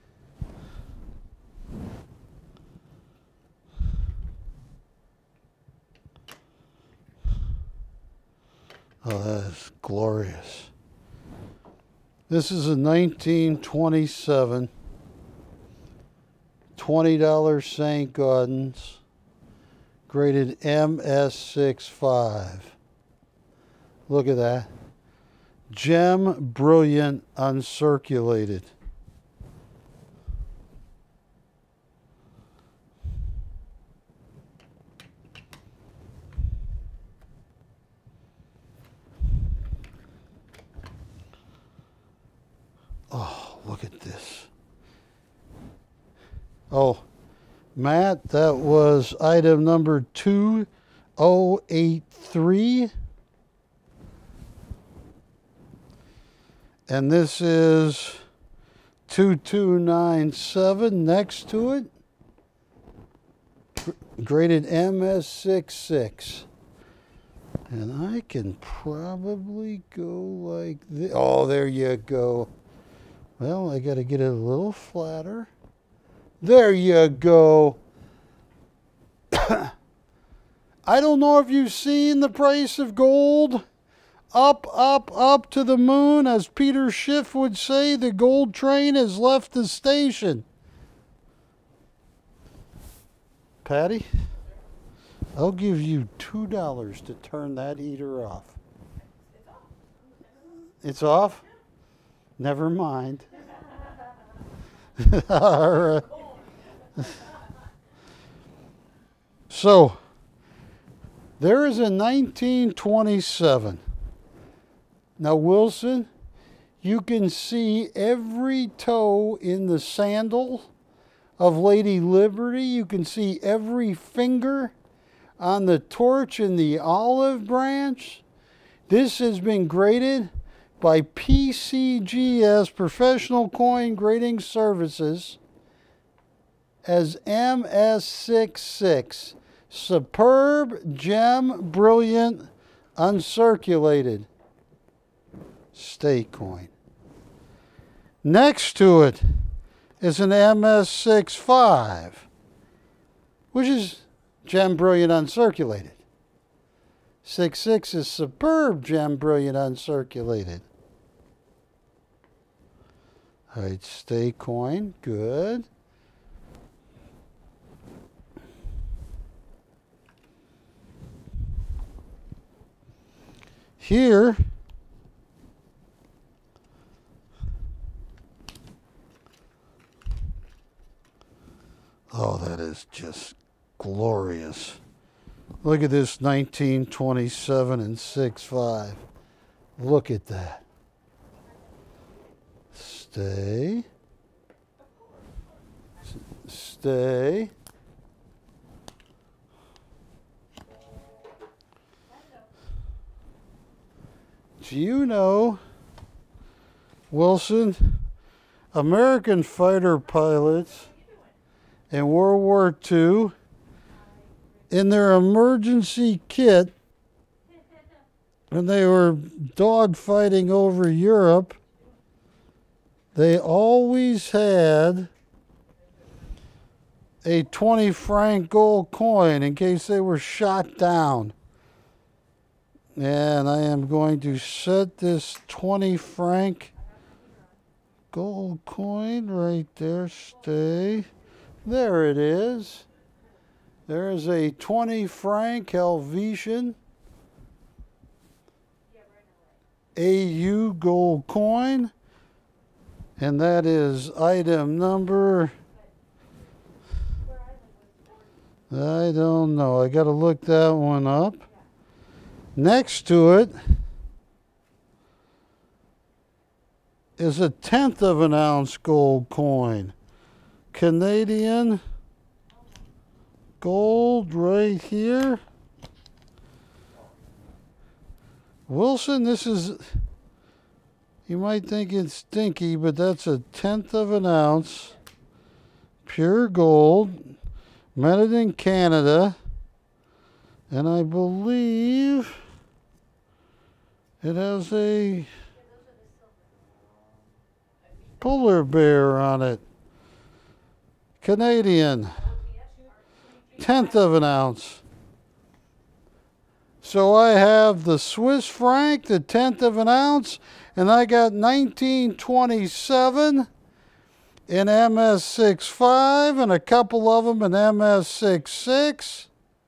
Oh, that is glorious. This is a 1927 $20 St. Gaudens, graded MS65. Look at that. Gem, brilliant, uncirculated. Oh, look at this. Oh, Matt, that was item number 2083. And this is 2297 next to it. Graded MS66. And I can probably go like this. Oh, there you go. Well, I got to get it a little flatter. There you go. I don't know if you've seen the price of gold. Up, up, up to the moon. As Peter Schiff would say, the gold train has left the station. Patty, I'll give you $2 to turn that heater off. It's off? Never mind. All right. So, there is a 1927. Now, Wilson, you can see every toe in the sandal of Lady Liberty. You can see every finger on the torch and the olive branch. This has been graded by PCGS, Professional Coin Grading Services, as MS66. Superb, gem, brilliant, uncirculated. Stay coin. Next to it is an MS65, which is gem, brilliant, uncirculated. 66 is superb, gem, brilliant, uncirculated. All right, stay coin, good. Here, oh, that is just glorious. Look at this 1927 and 6.5. Look at that. Stay. Stay. Do you know, Wilson, American fighter pilots in World War II, in their emergency kit, when they were dogfighting over Europe, they always had a 20-franc gold coin in case they were shot down. And I am going to set this 20-franc gold coin right there. Stay. There it is. There is a 20-franc Helvetian AU gold coin. And that is item number, I don't know. I got to look that one up. Next to it is a 1/10 of an ounce gold coin. Canadian gold right here. Wilson, this is, you might think it's stinky, but that's a 1/10 of an ounce. Pure gold. Made in Canada. And I believe it has a polar bear on it. Canadian. 1/10 of an ounce. So I have the Swiss franc, the 1/10 of an ounce, and I got 1927 in MS65 and a couple of them in MS66.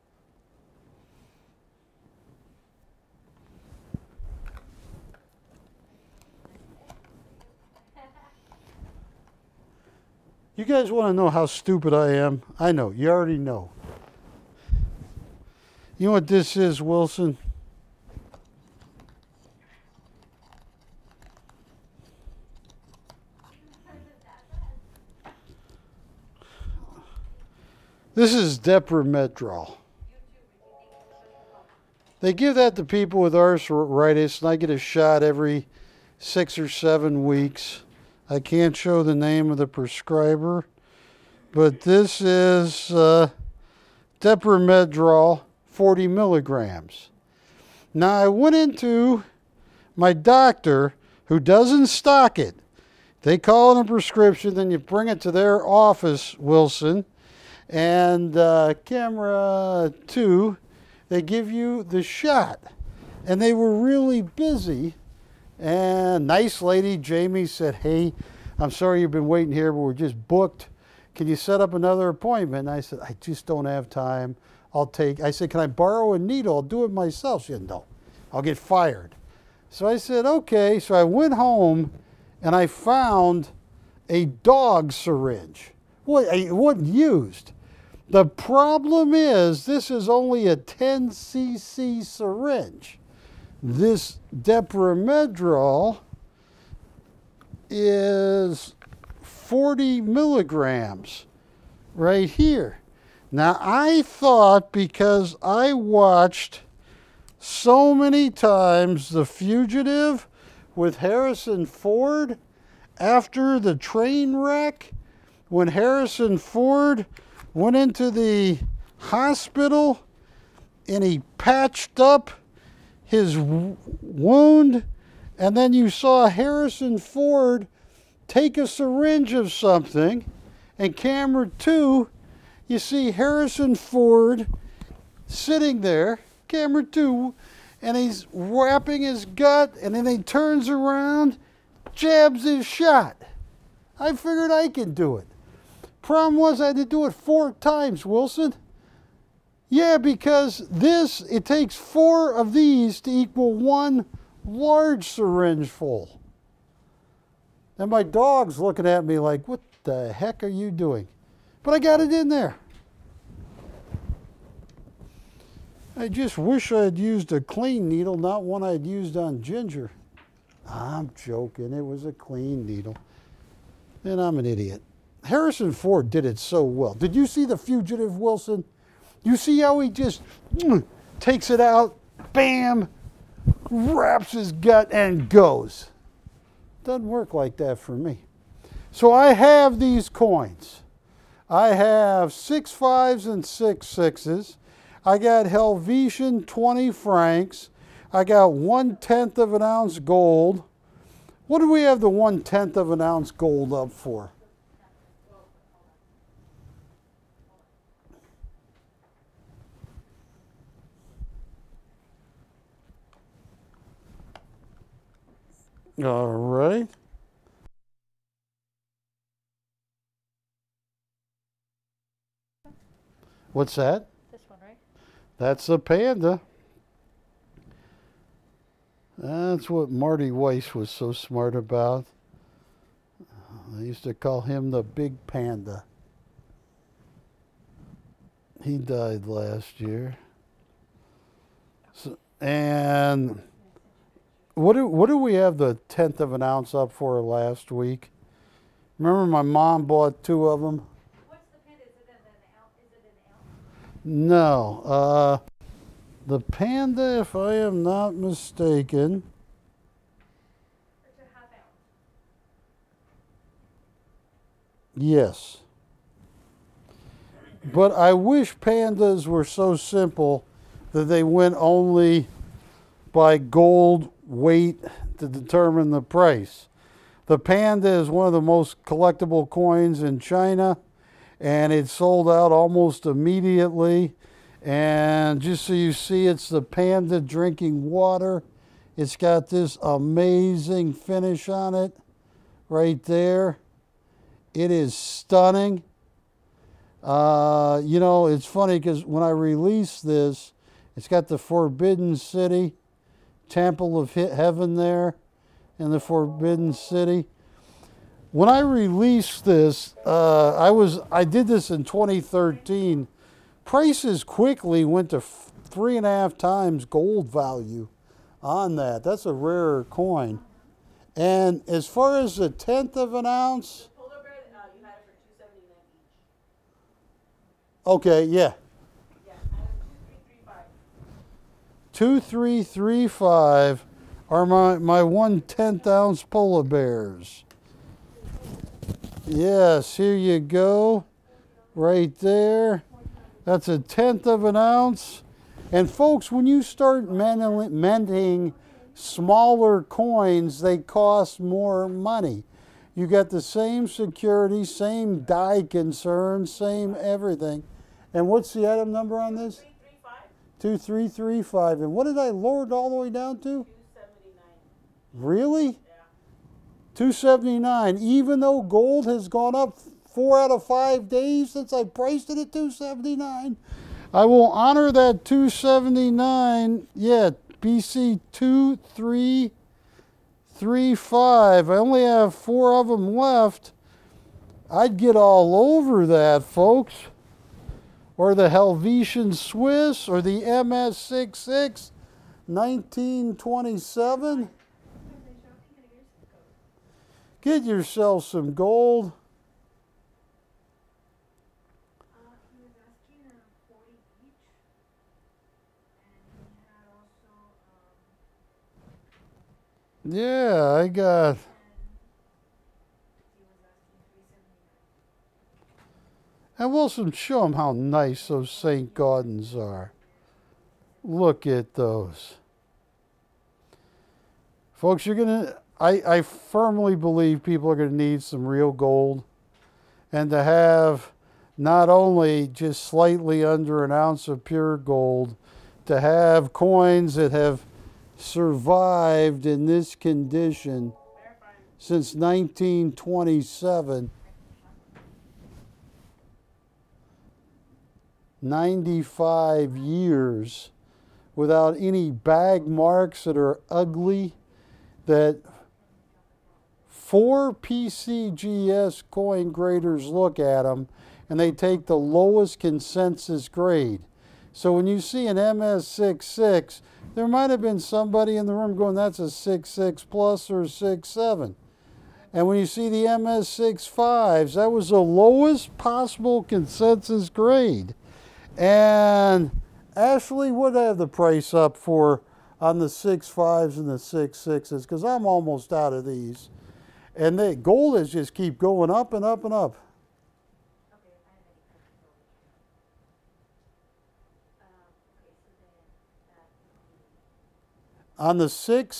You guys want to know how stupid I am? I know. You already know. You know what this is, Wilson? This is Deprimedrol. They give that to people with arthritis, and I get a shot every 6 or 7 weeks. I can't show the name of the prescriber, but this is Deprimedrol, 40 milligrams. Now, I went into my doctor, who doesn't stock it. They call it a prescription, then you bring it to their office, Wilson, and camera 2, they give you the shot. And they were really busy. And nice lady, Jamie, said, hey, I'm sorry you've been waiting here, but we're just booked. Can you set up another appointment? And I said, I just don't have time. I said, can I borrow a needle? I'll do it myself. She said, no, I'll get fired. So I said, okay. So I went home and I found a dog syringe. It wasn't used. The problem is this is only a 10 cc syringe. This Deprimedrol is 40 milligrams right here. Now, I thought because I watched so many times The Fugitive with Harrison Ford after the train wreck, when Harrison Ford went into the hospital and he patched up his wound, and then you saw Harrison Ford take a syringe of something, and camera 2, you see Harrison Ford sitting there, camera 2, and he's wrapping his gut, and then he turns around, jabs his shot. I figured I could do it. Problem was I had to do it 4 times, Wilson. Yeah, because it takes 4 of these to equal 1 large syringe full. And my dog's looking at me like, what the heck are you doing? But I got it in there. I just wish I had used a clean needle, not one I'd used on Ginger. I'm joking. It was a clean needle. And I'm an idiot. Harrison Ford did it so well. Did you see The Fugitive, Wilson? You see how he just takes it out, bam, wraps his gut, and goes. Doesn't work like that for me. So I have these coins. I have 6 5s and 6 6s. I got Helvetian 20 francs. I got 1/10 of an ounce gold. What do we have the 1/10 of an ounce gold up for? All right. What's that? This one, right? That's a panda. That's what Marty Weiss was so smart about. I used to call him the Big Panda. He died last year. So, and what do we have the 1/10 of an ounce up for last week? Remember my mom bought 2 of them? What's the pin? Is it an ounce? Is it an ounce? No. The panda, if I am not mistaken, Or it's a half ounce? yes. But I wish pandas were so simple that they went only by gold weight to determine the price. The panda is one of the most collectible coins in China, and it sold out almost immediately. And just so you see, it's the panda drinking water. It's got this amazing finish on it right there. It is stunning. You know, it's funny because when I released this, it's got the Forbidden City, Temple of Heaven there, and the Forbidden City. When I released this, I did this in 2013. Prices quickly went to 3.5 times gold value on that. That's a rarer coin. And as far as a 1/10 of an ounce, Polar bear, you had it for $2.79 each. okay, yeah. Yeah, I had 2335. 2335 are my 1/10 ounce polar bears. Yes, here you go. Right there. That's a 1/10 of an ounce. And folks, when you start minting smaller coins, they cost more money. You got the same security, same die concern, same everything. And what's the item number on this? 2335. And what did I lower it all the way down to? 279. Really? Yeah. 279, even though gold has gone up 4 out of 5 days since I priced it at 279. I will honor that 279. Yeah, BC 2335. I only have 4 of them left. I'd get all over that, folks. Or the Helvetian Swiss, or the MS66 1927. Get yourself some gold. He was asking Yeah, I got. And Wilson, show them how nice those St. Gaudens are. Look at those. Folks, you're going to, I firmly believe people are going to need some real gold. And to have not only just slightly under an ounce of pure gold, to have coins that have survived in this condition since 1927. 95 years without any bag marks that are ugly, that 4 PCGS coin graders look at them and they take the lowest consensus grade. So when you see an MS66, there might have been somebody in the room going, that's a 66 plus or a 67. And when you see the MS65s, that was the lowest possible consensus grade. And Ashley, what do I have the price up for on the 6.5s and the 6.6s? Because I'm almost out of these. And the gold is just keep going up and up and up. On the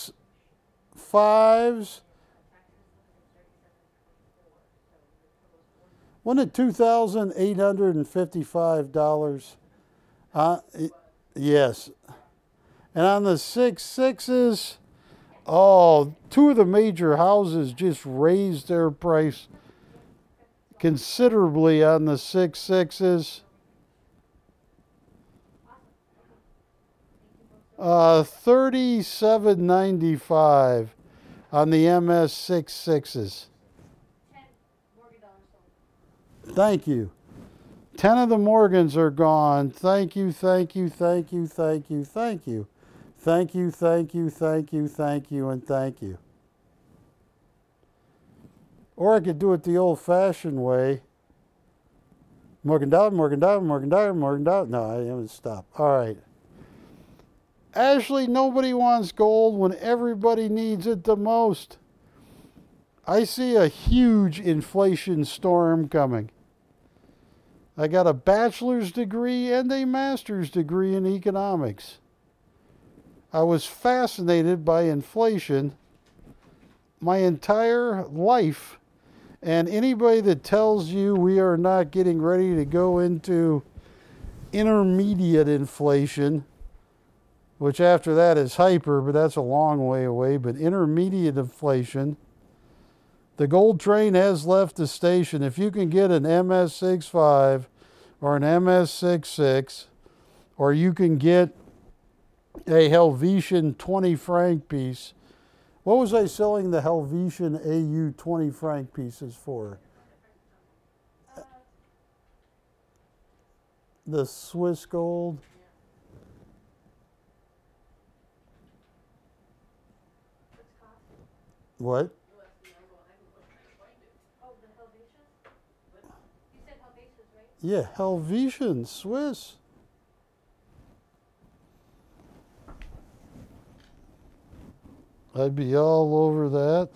6.5s, wasn't it $2,855? Yes. And on the 6.6s, oh, 2 of the major houses just raised their price considerably on the 6.6s. $37.95 on the MS 6.6s. Thank you. 10 of the Morgans are gone. Thank you, thank you, thank you, thank you, thank you. Thank you, thank you, thank you, thank you, and thank you. Or I could do it the old-fashioned way. Morgan dollar, Morgan dollar, Morgan dollar, Morgan dollar. No, I haven't stopped. All right. Ashley, nobody wants gold when everybody needs it the most. I see a huge inflation storm coming. I got a bachelor's degree and a master's degree in economics. I was fascinated by inflation my entire life. And anybody that tells you we are not getting ready to go into intermediate inflation, which after that is hyper, but that's a long way away, but intermediate inflation, the gold train has left the station. If you can get an MS65 or an MS66, or you can get a Helvetian 20 franc piece. What was I selling the Helvetian AU 20 franc pieces for? The Swiss gold. What? Oh, the Helvetian? You said Helvetians, right? Yeah, Helvetian, Swiss. I'd be all over that.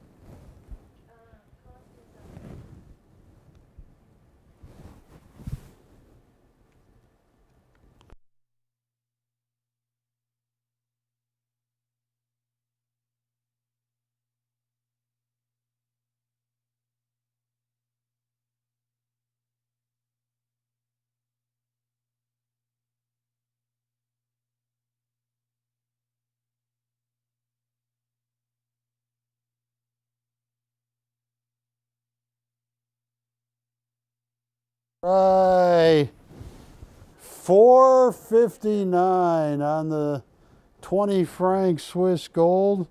Right. $4.59 on the 20 franc Swiss gold.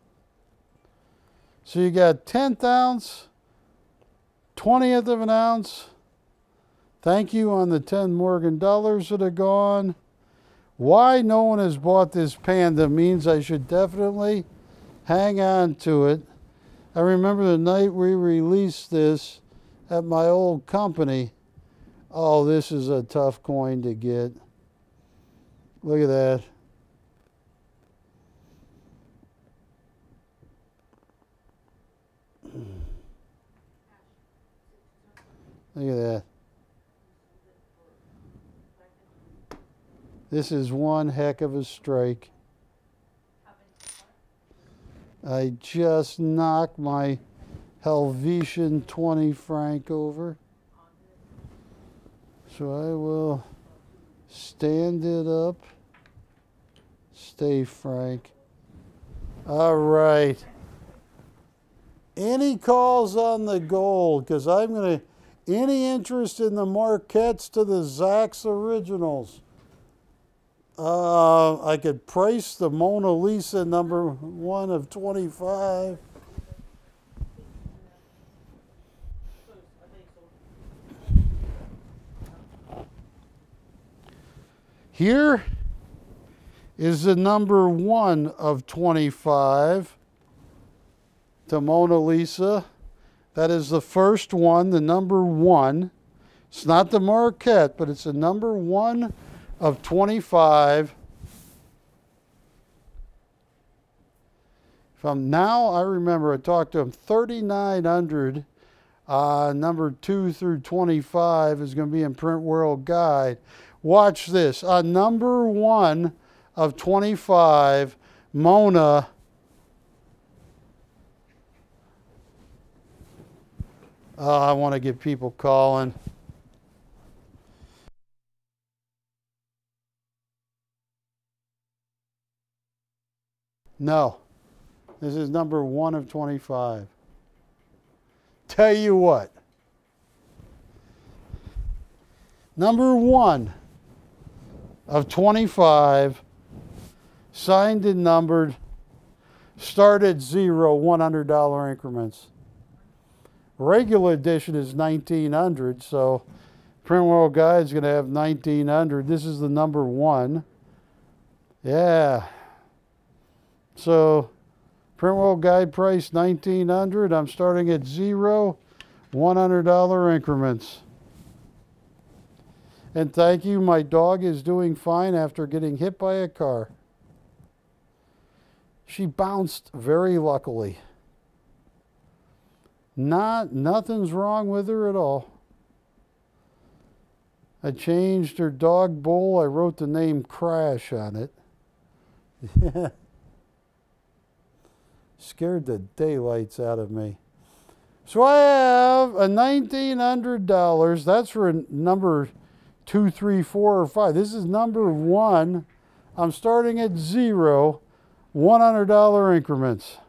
So you got 10th ounce, 20th of an ounce. Thank you on the 10 Morgan dollars that are gone. Why no one has bought this panda means I should definitely hang on to it. I remember the night we released this at my old company. Oh, this is a tough coin to get. Look at that. Look at that. This is one heck of a strike. I just knocked my Helvetian 20 franc over. So I will stand it up. Stay frank. All right. Any calls on the gold? Because I'm going to, any interest in the Marquettes to the Zach's Originals? I could price the Mona Lisa number 1 of 25. Here is the number 1 of 25 to Mona Lisa. That is the first one, the number 1. It's not the Marquette, but it's the number 1 of 25. From now, I remember I talked to him, 3,900. Number 2 through 25 is going to be in Print World Guide. Watch this. Number 1 of 25, Mona. I want to get people calling. No. This is number 1 of 25. Tell you what. Number 1 of 25, signed and numbered, start at 0, $100 increments. Regular edition is 1,900, so Print World Guide is going to have 1,900. This is the number 1. Yeah. So Print World Guide price 1,900. I'm starting at 0, $100 increments. And thank you, my dog is doing fine after getting hit by a car. She bounced very luckily. Nothing's wrong with her at all. I changed her dog bowl. I wrote the name Crash on it. Scared the daylights out of me. So I have a $1,900. That's for number 2, 3, 4, or 5. This is number 1. I'm starting at 0, $100 increments.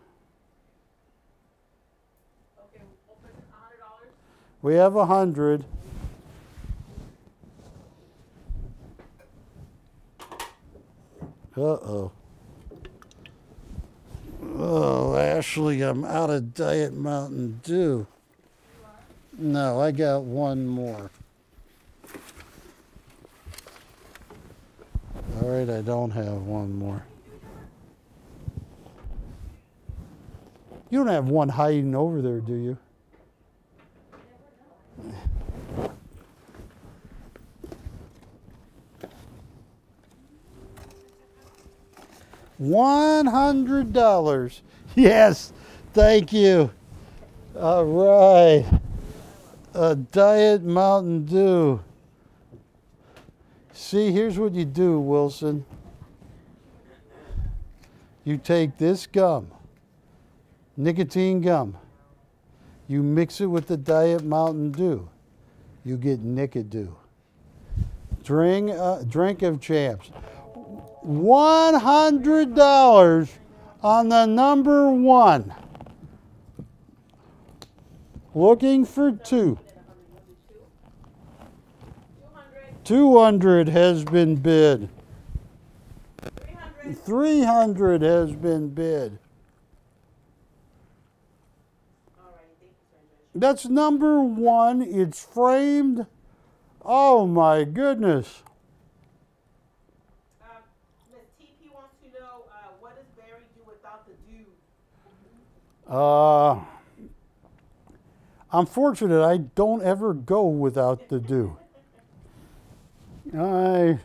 Okay, we'll put $100. We have 100. Uh-oh. Oh, Ashley, I'm out of Diet Mountain Dew. No, I got one more. All right, I don't have one more. You don't have one hiding over there, do you? $100. Yes, thank you. All right. A Diet Mountain Dew. See, here's what you do, Wilson. You take this gum, nicotine gum. You mix it with the Diet Mountain Dew. You get Nickadew. Drink of champs. $100 on the number 1. Looking for 2. 200 has been bid. 300 has been bid. That's number 1. It's framed. Oh my goodness. Miss TP wants to know what does Barry do without the dew? I'm fortunate I don't ever go without the dew. I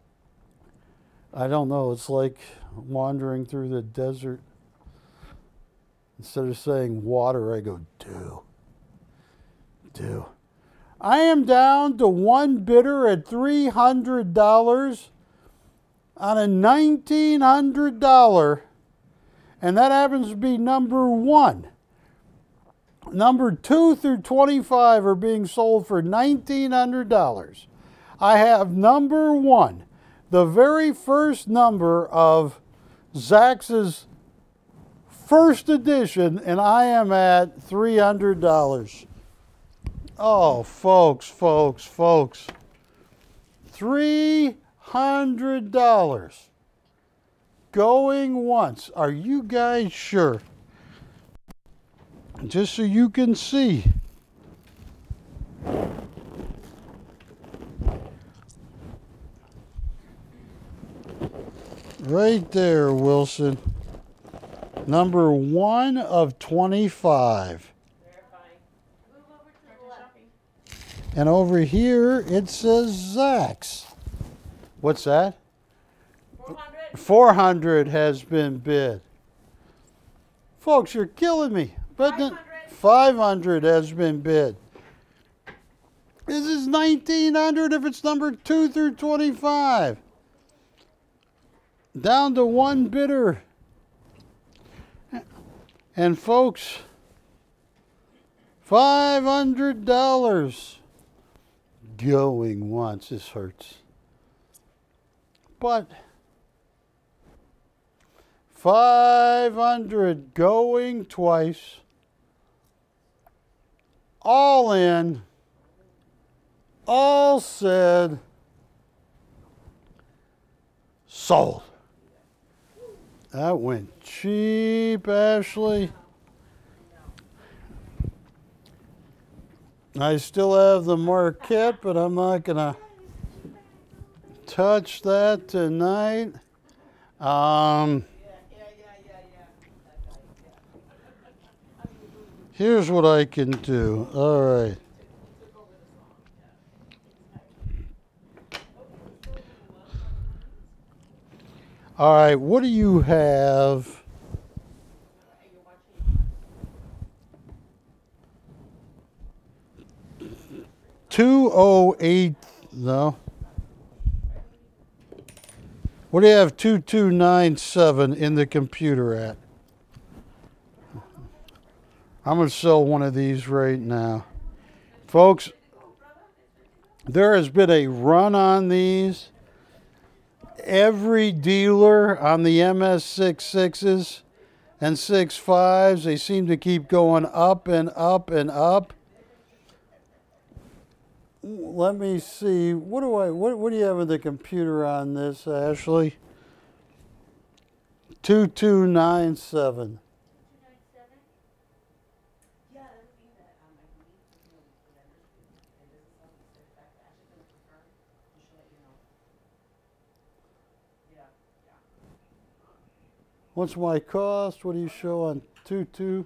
don't know. It's like wandering through the desert. Instead of saying water, I go dew. Dew. I am down to one bidder at $300 on a $1,900, and that happens to be number 1. Number 2 through 25 are being sold for $1,900. I have number 1, the very first number of Zax's first edition, and I am at $300. Oh, folks. $300. Going once. Are you guys sure? Just so you can see. Right there, Wilson. Number 1 of 25. And over here, it says Zax. What's that? 400 has been bid. Folks, you're killing me. But 500 has been bid. This is 1,900 if it's number 2 through 25. Down to one bidder. And folks, $500. Going once. This hurts. But 500 going twice. All in. All said. Sold. That went cheap, Ashley. I still have the Marquette, but I'm not going to touch that tonight. Here's what I can do. All right. All right, what do you have? 208, no. What do you have 2297 in the computer at? I'm going to sell one of these right now. Folks, there has been a run on these. Every dealer on the MS66s and 65s, they seem to keep going up and up and up. Let me see. What do you have in the computer on this, Ashley? 2297. What's my cost? What do you show on 22?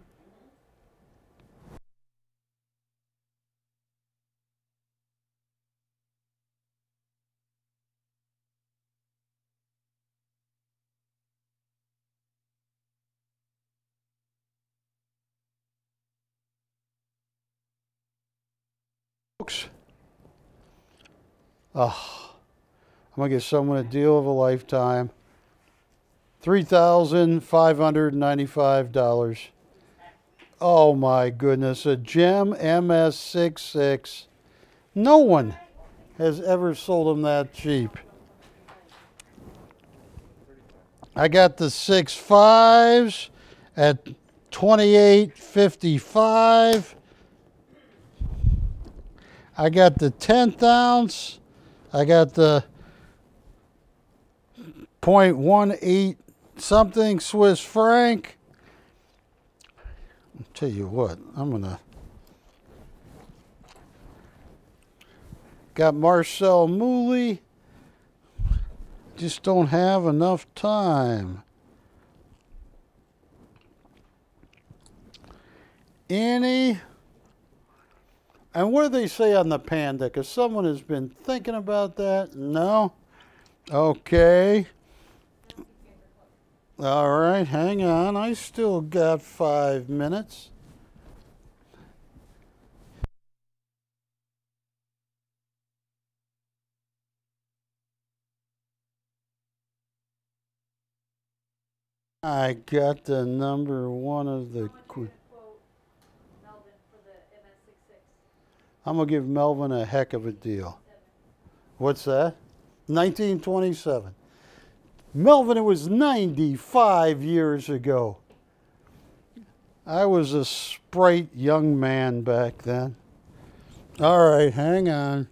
Oh, I'm going to get someone a deal of a lifetime. $3,595. Oh my goodness, a gem MS66. No one has ever sold them that cheap. I got the 6.5s at $28.55. I got the 10th ounce. I got the 0.18 something Swiss franc. I'll tell you what, I'm gonna. Got Marcel Mouly. Just don't have enough time. Annie. And what do they say on the Panda? Because someone has been thinking about that. No? Okay. All right, hang on. I still got 5 minutes. I got the number one of the. How much are you gonna quote Melvin for the MS66? I'm gonna give Melvin a heck of a deal. What's that? 1927. Melvin, it was 95 years ago. I was a sprite young man back then. All right, hang on.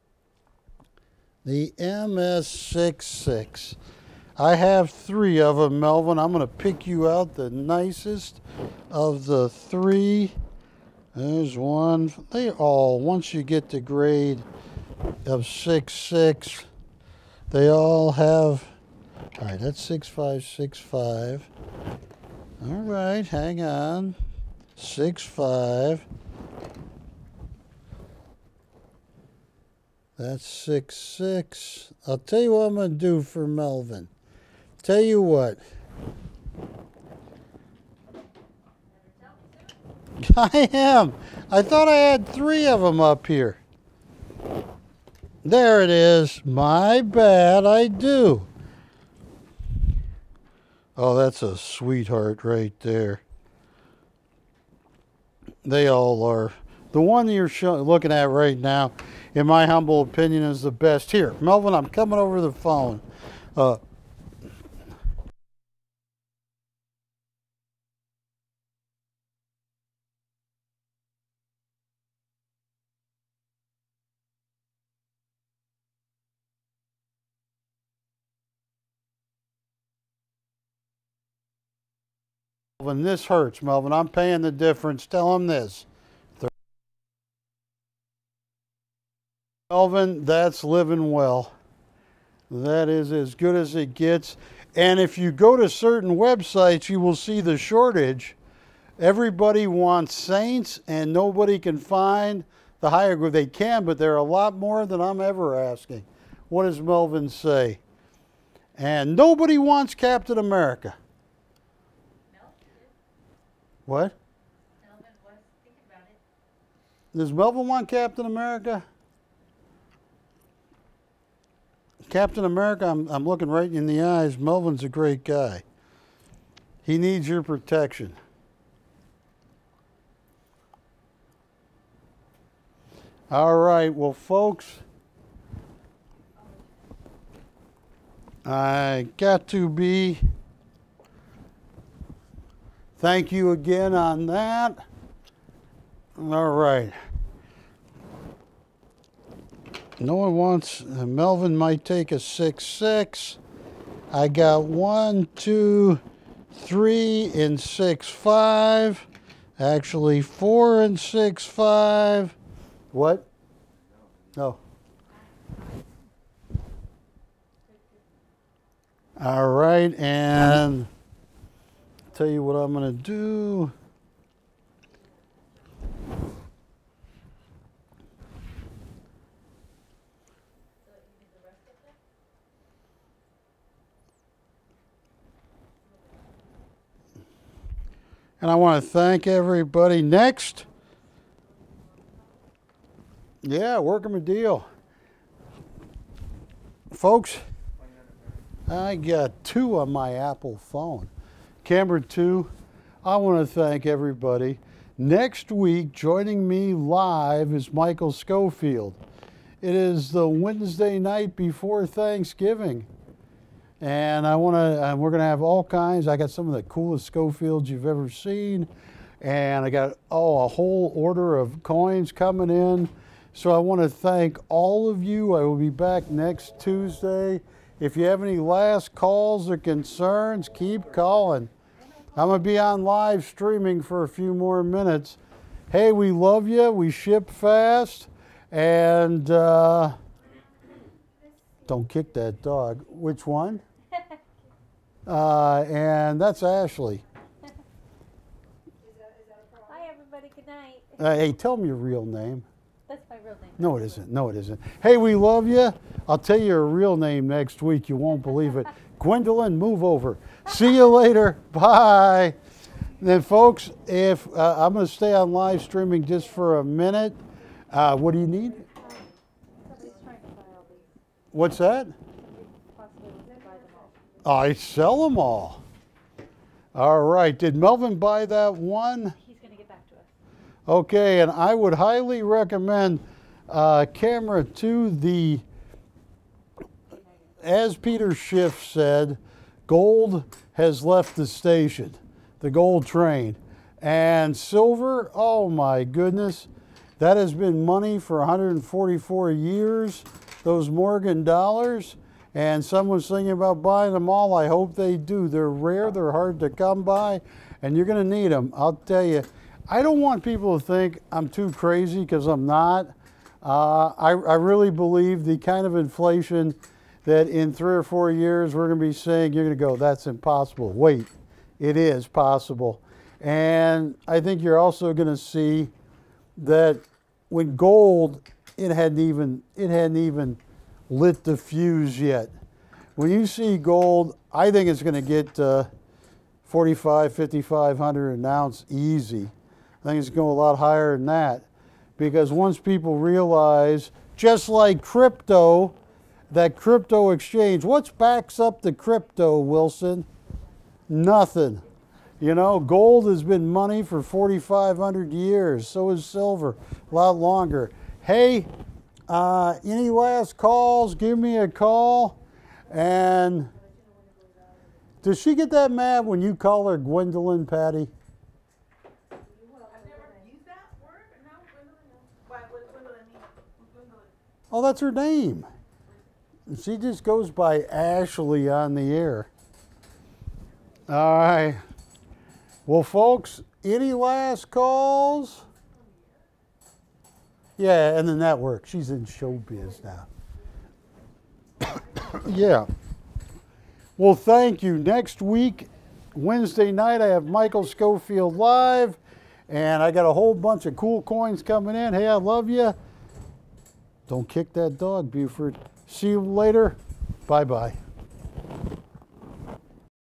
The MS66. I have 3 of them, Melvin. I'm going to pick you out the nicest of the 3. There's one. They all, once you get the grade of 6.6, they all have, all right, that's 6.5, 6.5. All right, hang on. 6.5. That's 6.6. I'll tell you what I'm going to do for Melvin. Tell you what. I am. I thought I had 3 of them up here. There it is. My bad, I do. Oh, that's a sweetheart right there. They all are. The one you're looking at right now, in my humble opinion, is the best. Here, Melvin, I'm coming over the phone. Melvin, this hurts, Melvin. I'm paying the difference. Tell him this. Melvin, that's living well. That is as good as it gets. And if you go to certain websites, you will see the shortage. Everybody wants Saints, and nobody can find the higher grade. They can, but they're a lot more than I'm ever asking. What does Melvin say? And nobody wants Captain America. What? Melvin was thinking about it. Does Melvin want Captain America? Captain America, I'm looking right in the eyes. Melvin's a great guy. He needs your protection. All right, well, folks, I got to be. Thank you again on that. All right. No one wants, Melvin might take a 6.6. I got 1, 2, 3 in 6.5. Actually, 4 in 6.5. What? No. All right, and I'll tell you what I'm going to do. And I want to thank everybody. Next. Yeah, working a deal. Folks, I got 2 on my Apple phone. Camera 2. I want to thank everybody. Next week, joining me live is Michael Schofield. It is the Wednesday night before Thanksgiving. And we're going to have all kinds. I got some of the coolest Schofields you've ever seen. And I got, a whole order of coins coming in. So I want to thank all of you. I will be back next Tuesday. If you have any last calls or concerns, keep calling. I'm going to be on live streaming for a few more minutes. Hey, we love you. We ship fast. And don't kick that dog. Which one? And that's Ashley. Hi, everybody. Good night. Hey, tell me your real name. That's my real name. No, it isn't. No, it isn't. Hey, we love you. I'll tell you her real name next week. You won't believe it. Gwendolyn, move over. See you later. Bye. And then, folks, if I'm going to stay on live streaming just for a minute. What do you need? Somebody's trying to buy all these. What's that? Possibly we can buy them all. I sell them all. All right. Did Melvin buy that one? He's going to get back to us. Okay, and I would highly recommend camera 2. The, as Peter Schiff said, gold has left the station, the gold train. And silver, oh my goodness, that has been money for 144 years, those Morgan dollars. And someone's thinking about buying them all. I hope they do. They're rare, they're hard to come by, and you're going to need them. I'll tell you, I don't want people to think I'm too crazy, because I'm not. I really believe the kind of inflation that in 3 or 4 years we're going to be saying, you're going to go, that's impossible. Wait, it is possible. And I think you're also going to see that when gold, it hadn't even lit the fuse yet. When you see gold, I think it's going to get 45, 5,500 an ounce easy. I think it's going to go a lot higher than that, because once people realize, just like crypto, that crypto exchange, what backs up the crypto, Wilson? Nothing. You know, gold has been money for 4,500 years. So is silver, a lot longer. Hey, any last calls? Give me a call. And does she get that mad when you call her Gwendolyn, Patty? I've never used that word. No, Gwendolyn. What does Gwendolyn mean? Gwendolyn. Oh, that's her name. She just goes by Ashley on the air. All right. Well, folks, any last calls? Yeah, and the network. She's in showbiz now. Yeah. Well, thank you. Next week, Wednesday night, I have Michael Schofield live, and I got a whole bunch of cool coins coming in. Hey, I love you. Don't kick that dog, Buford. See you later. Bye-bye.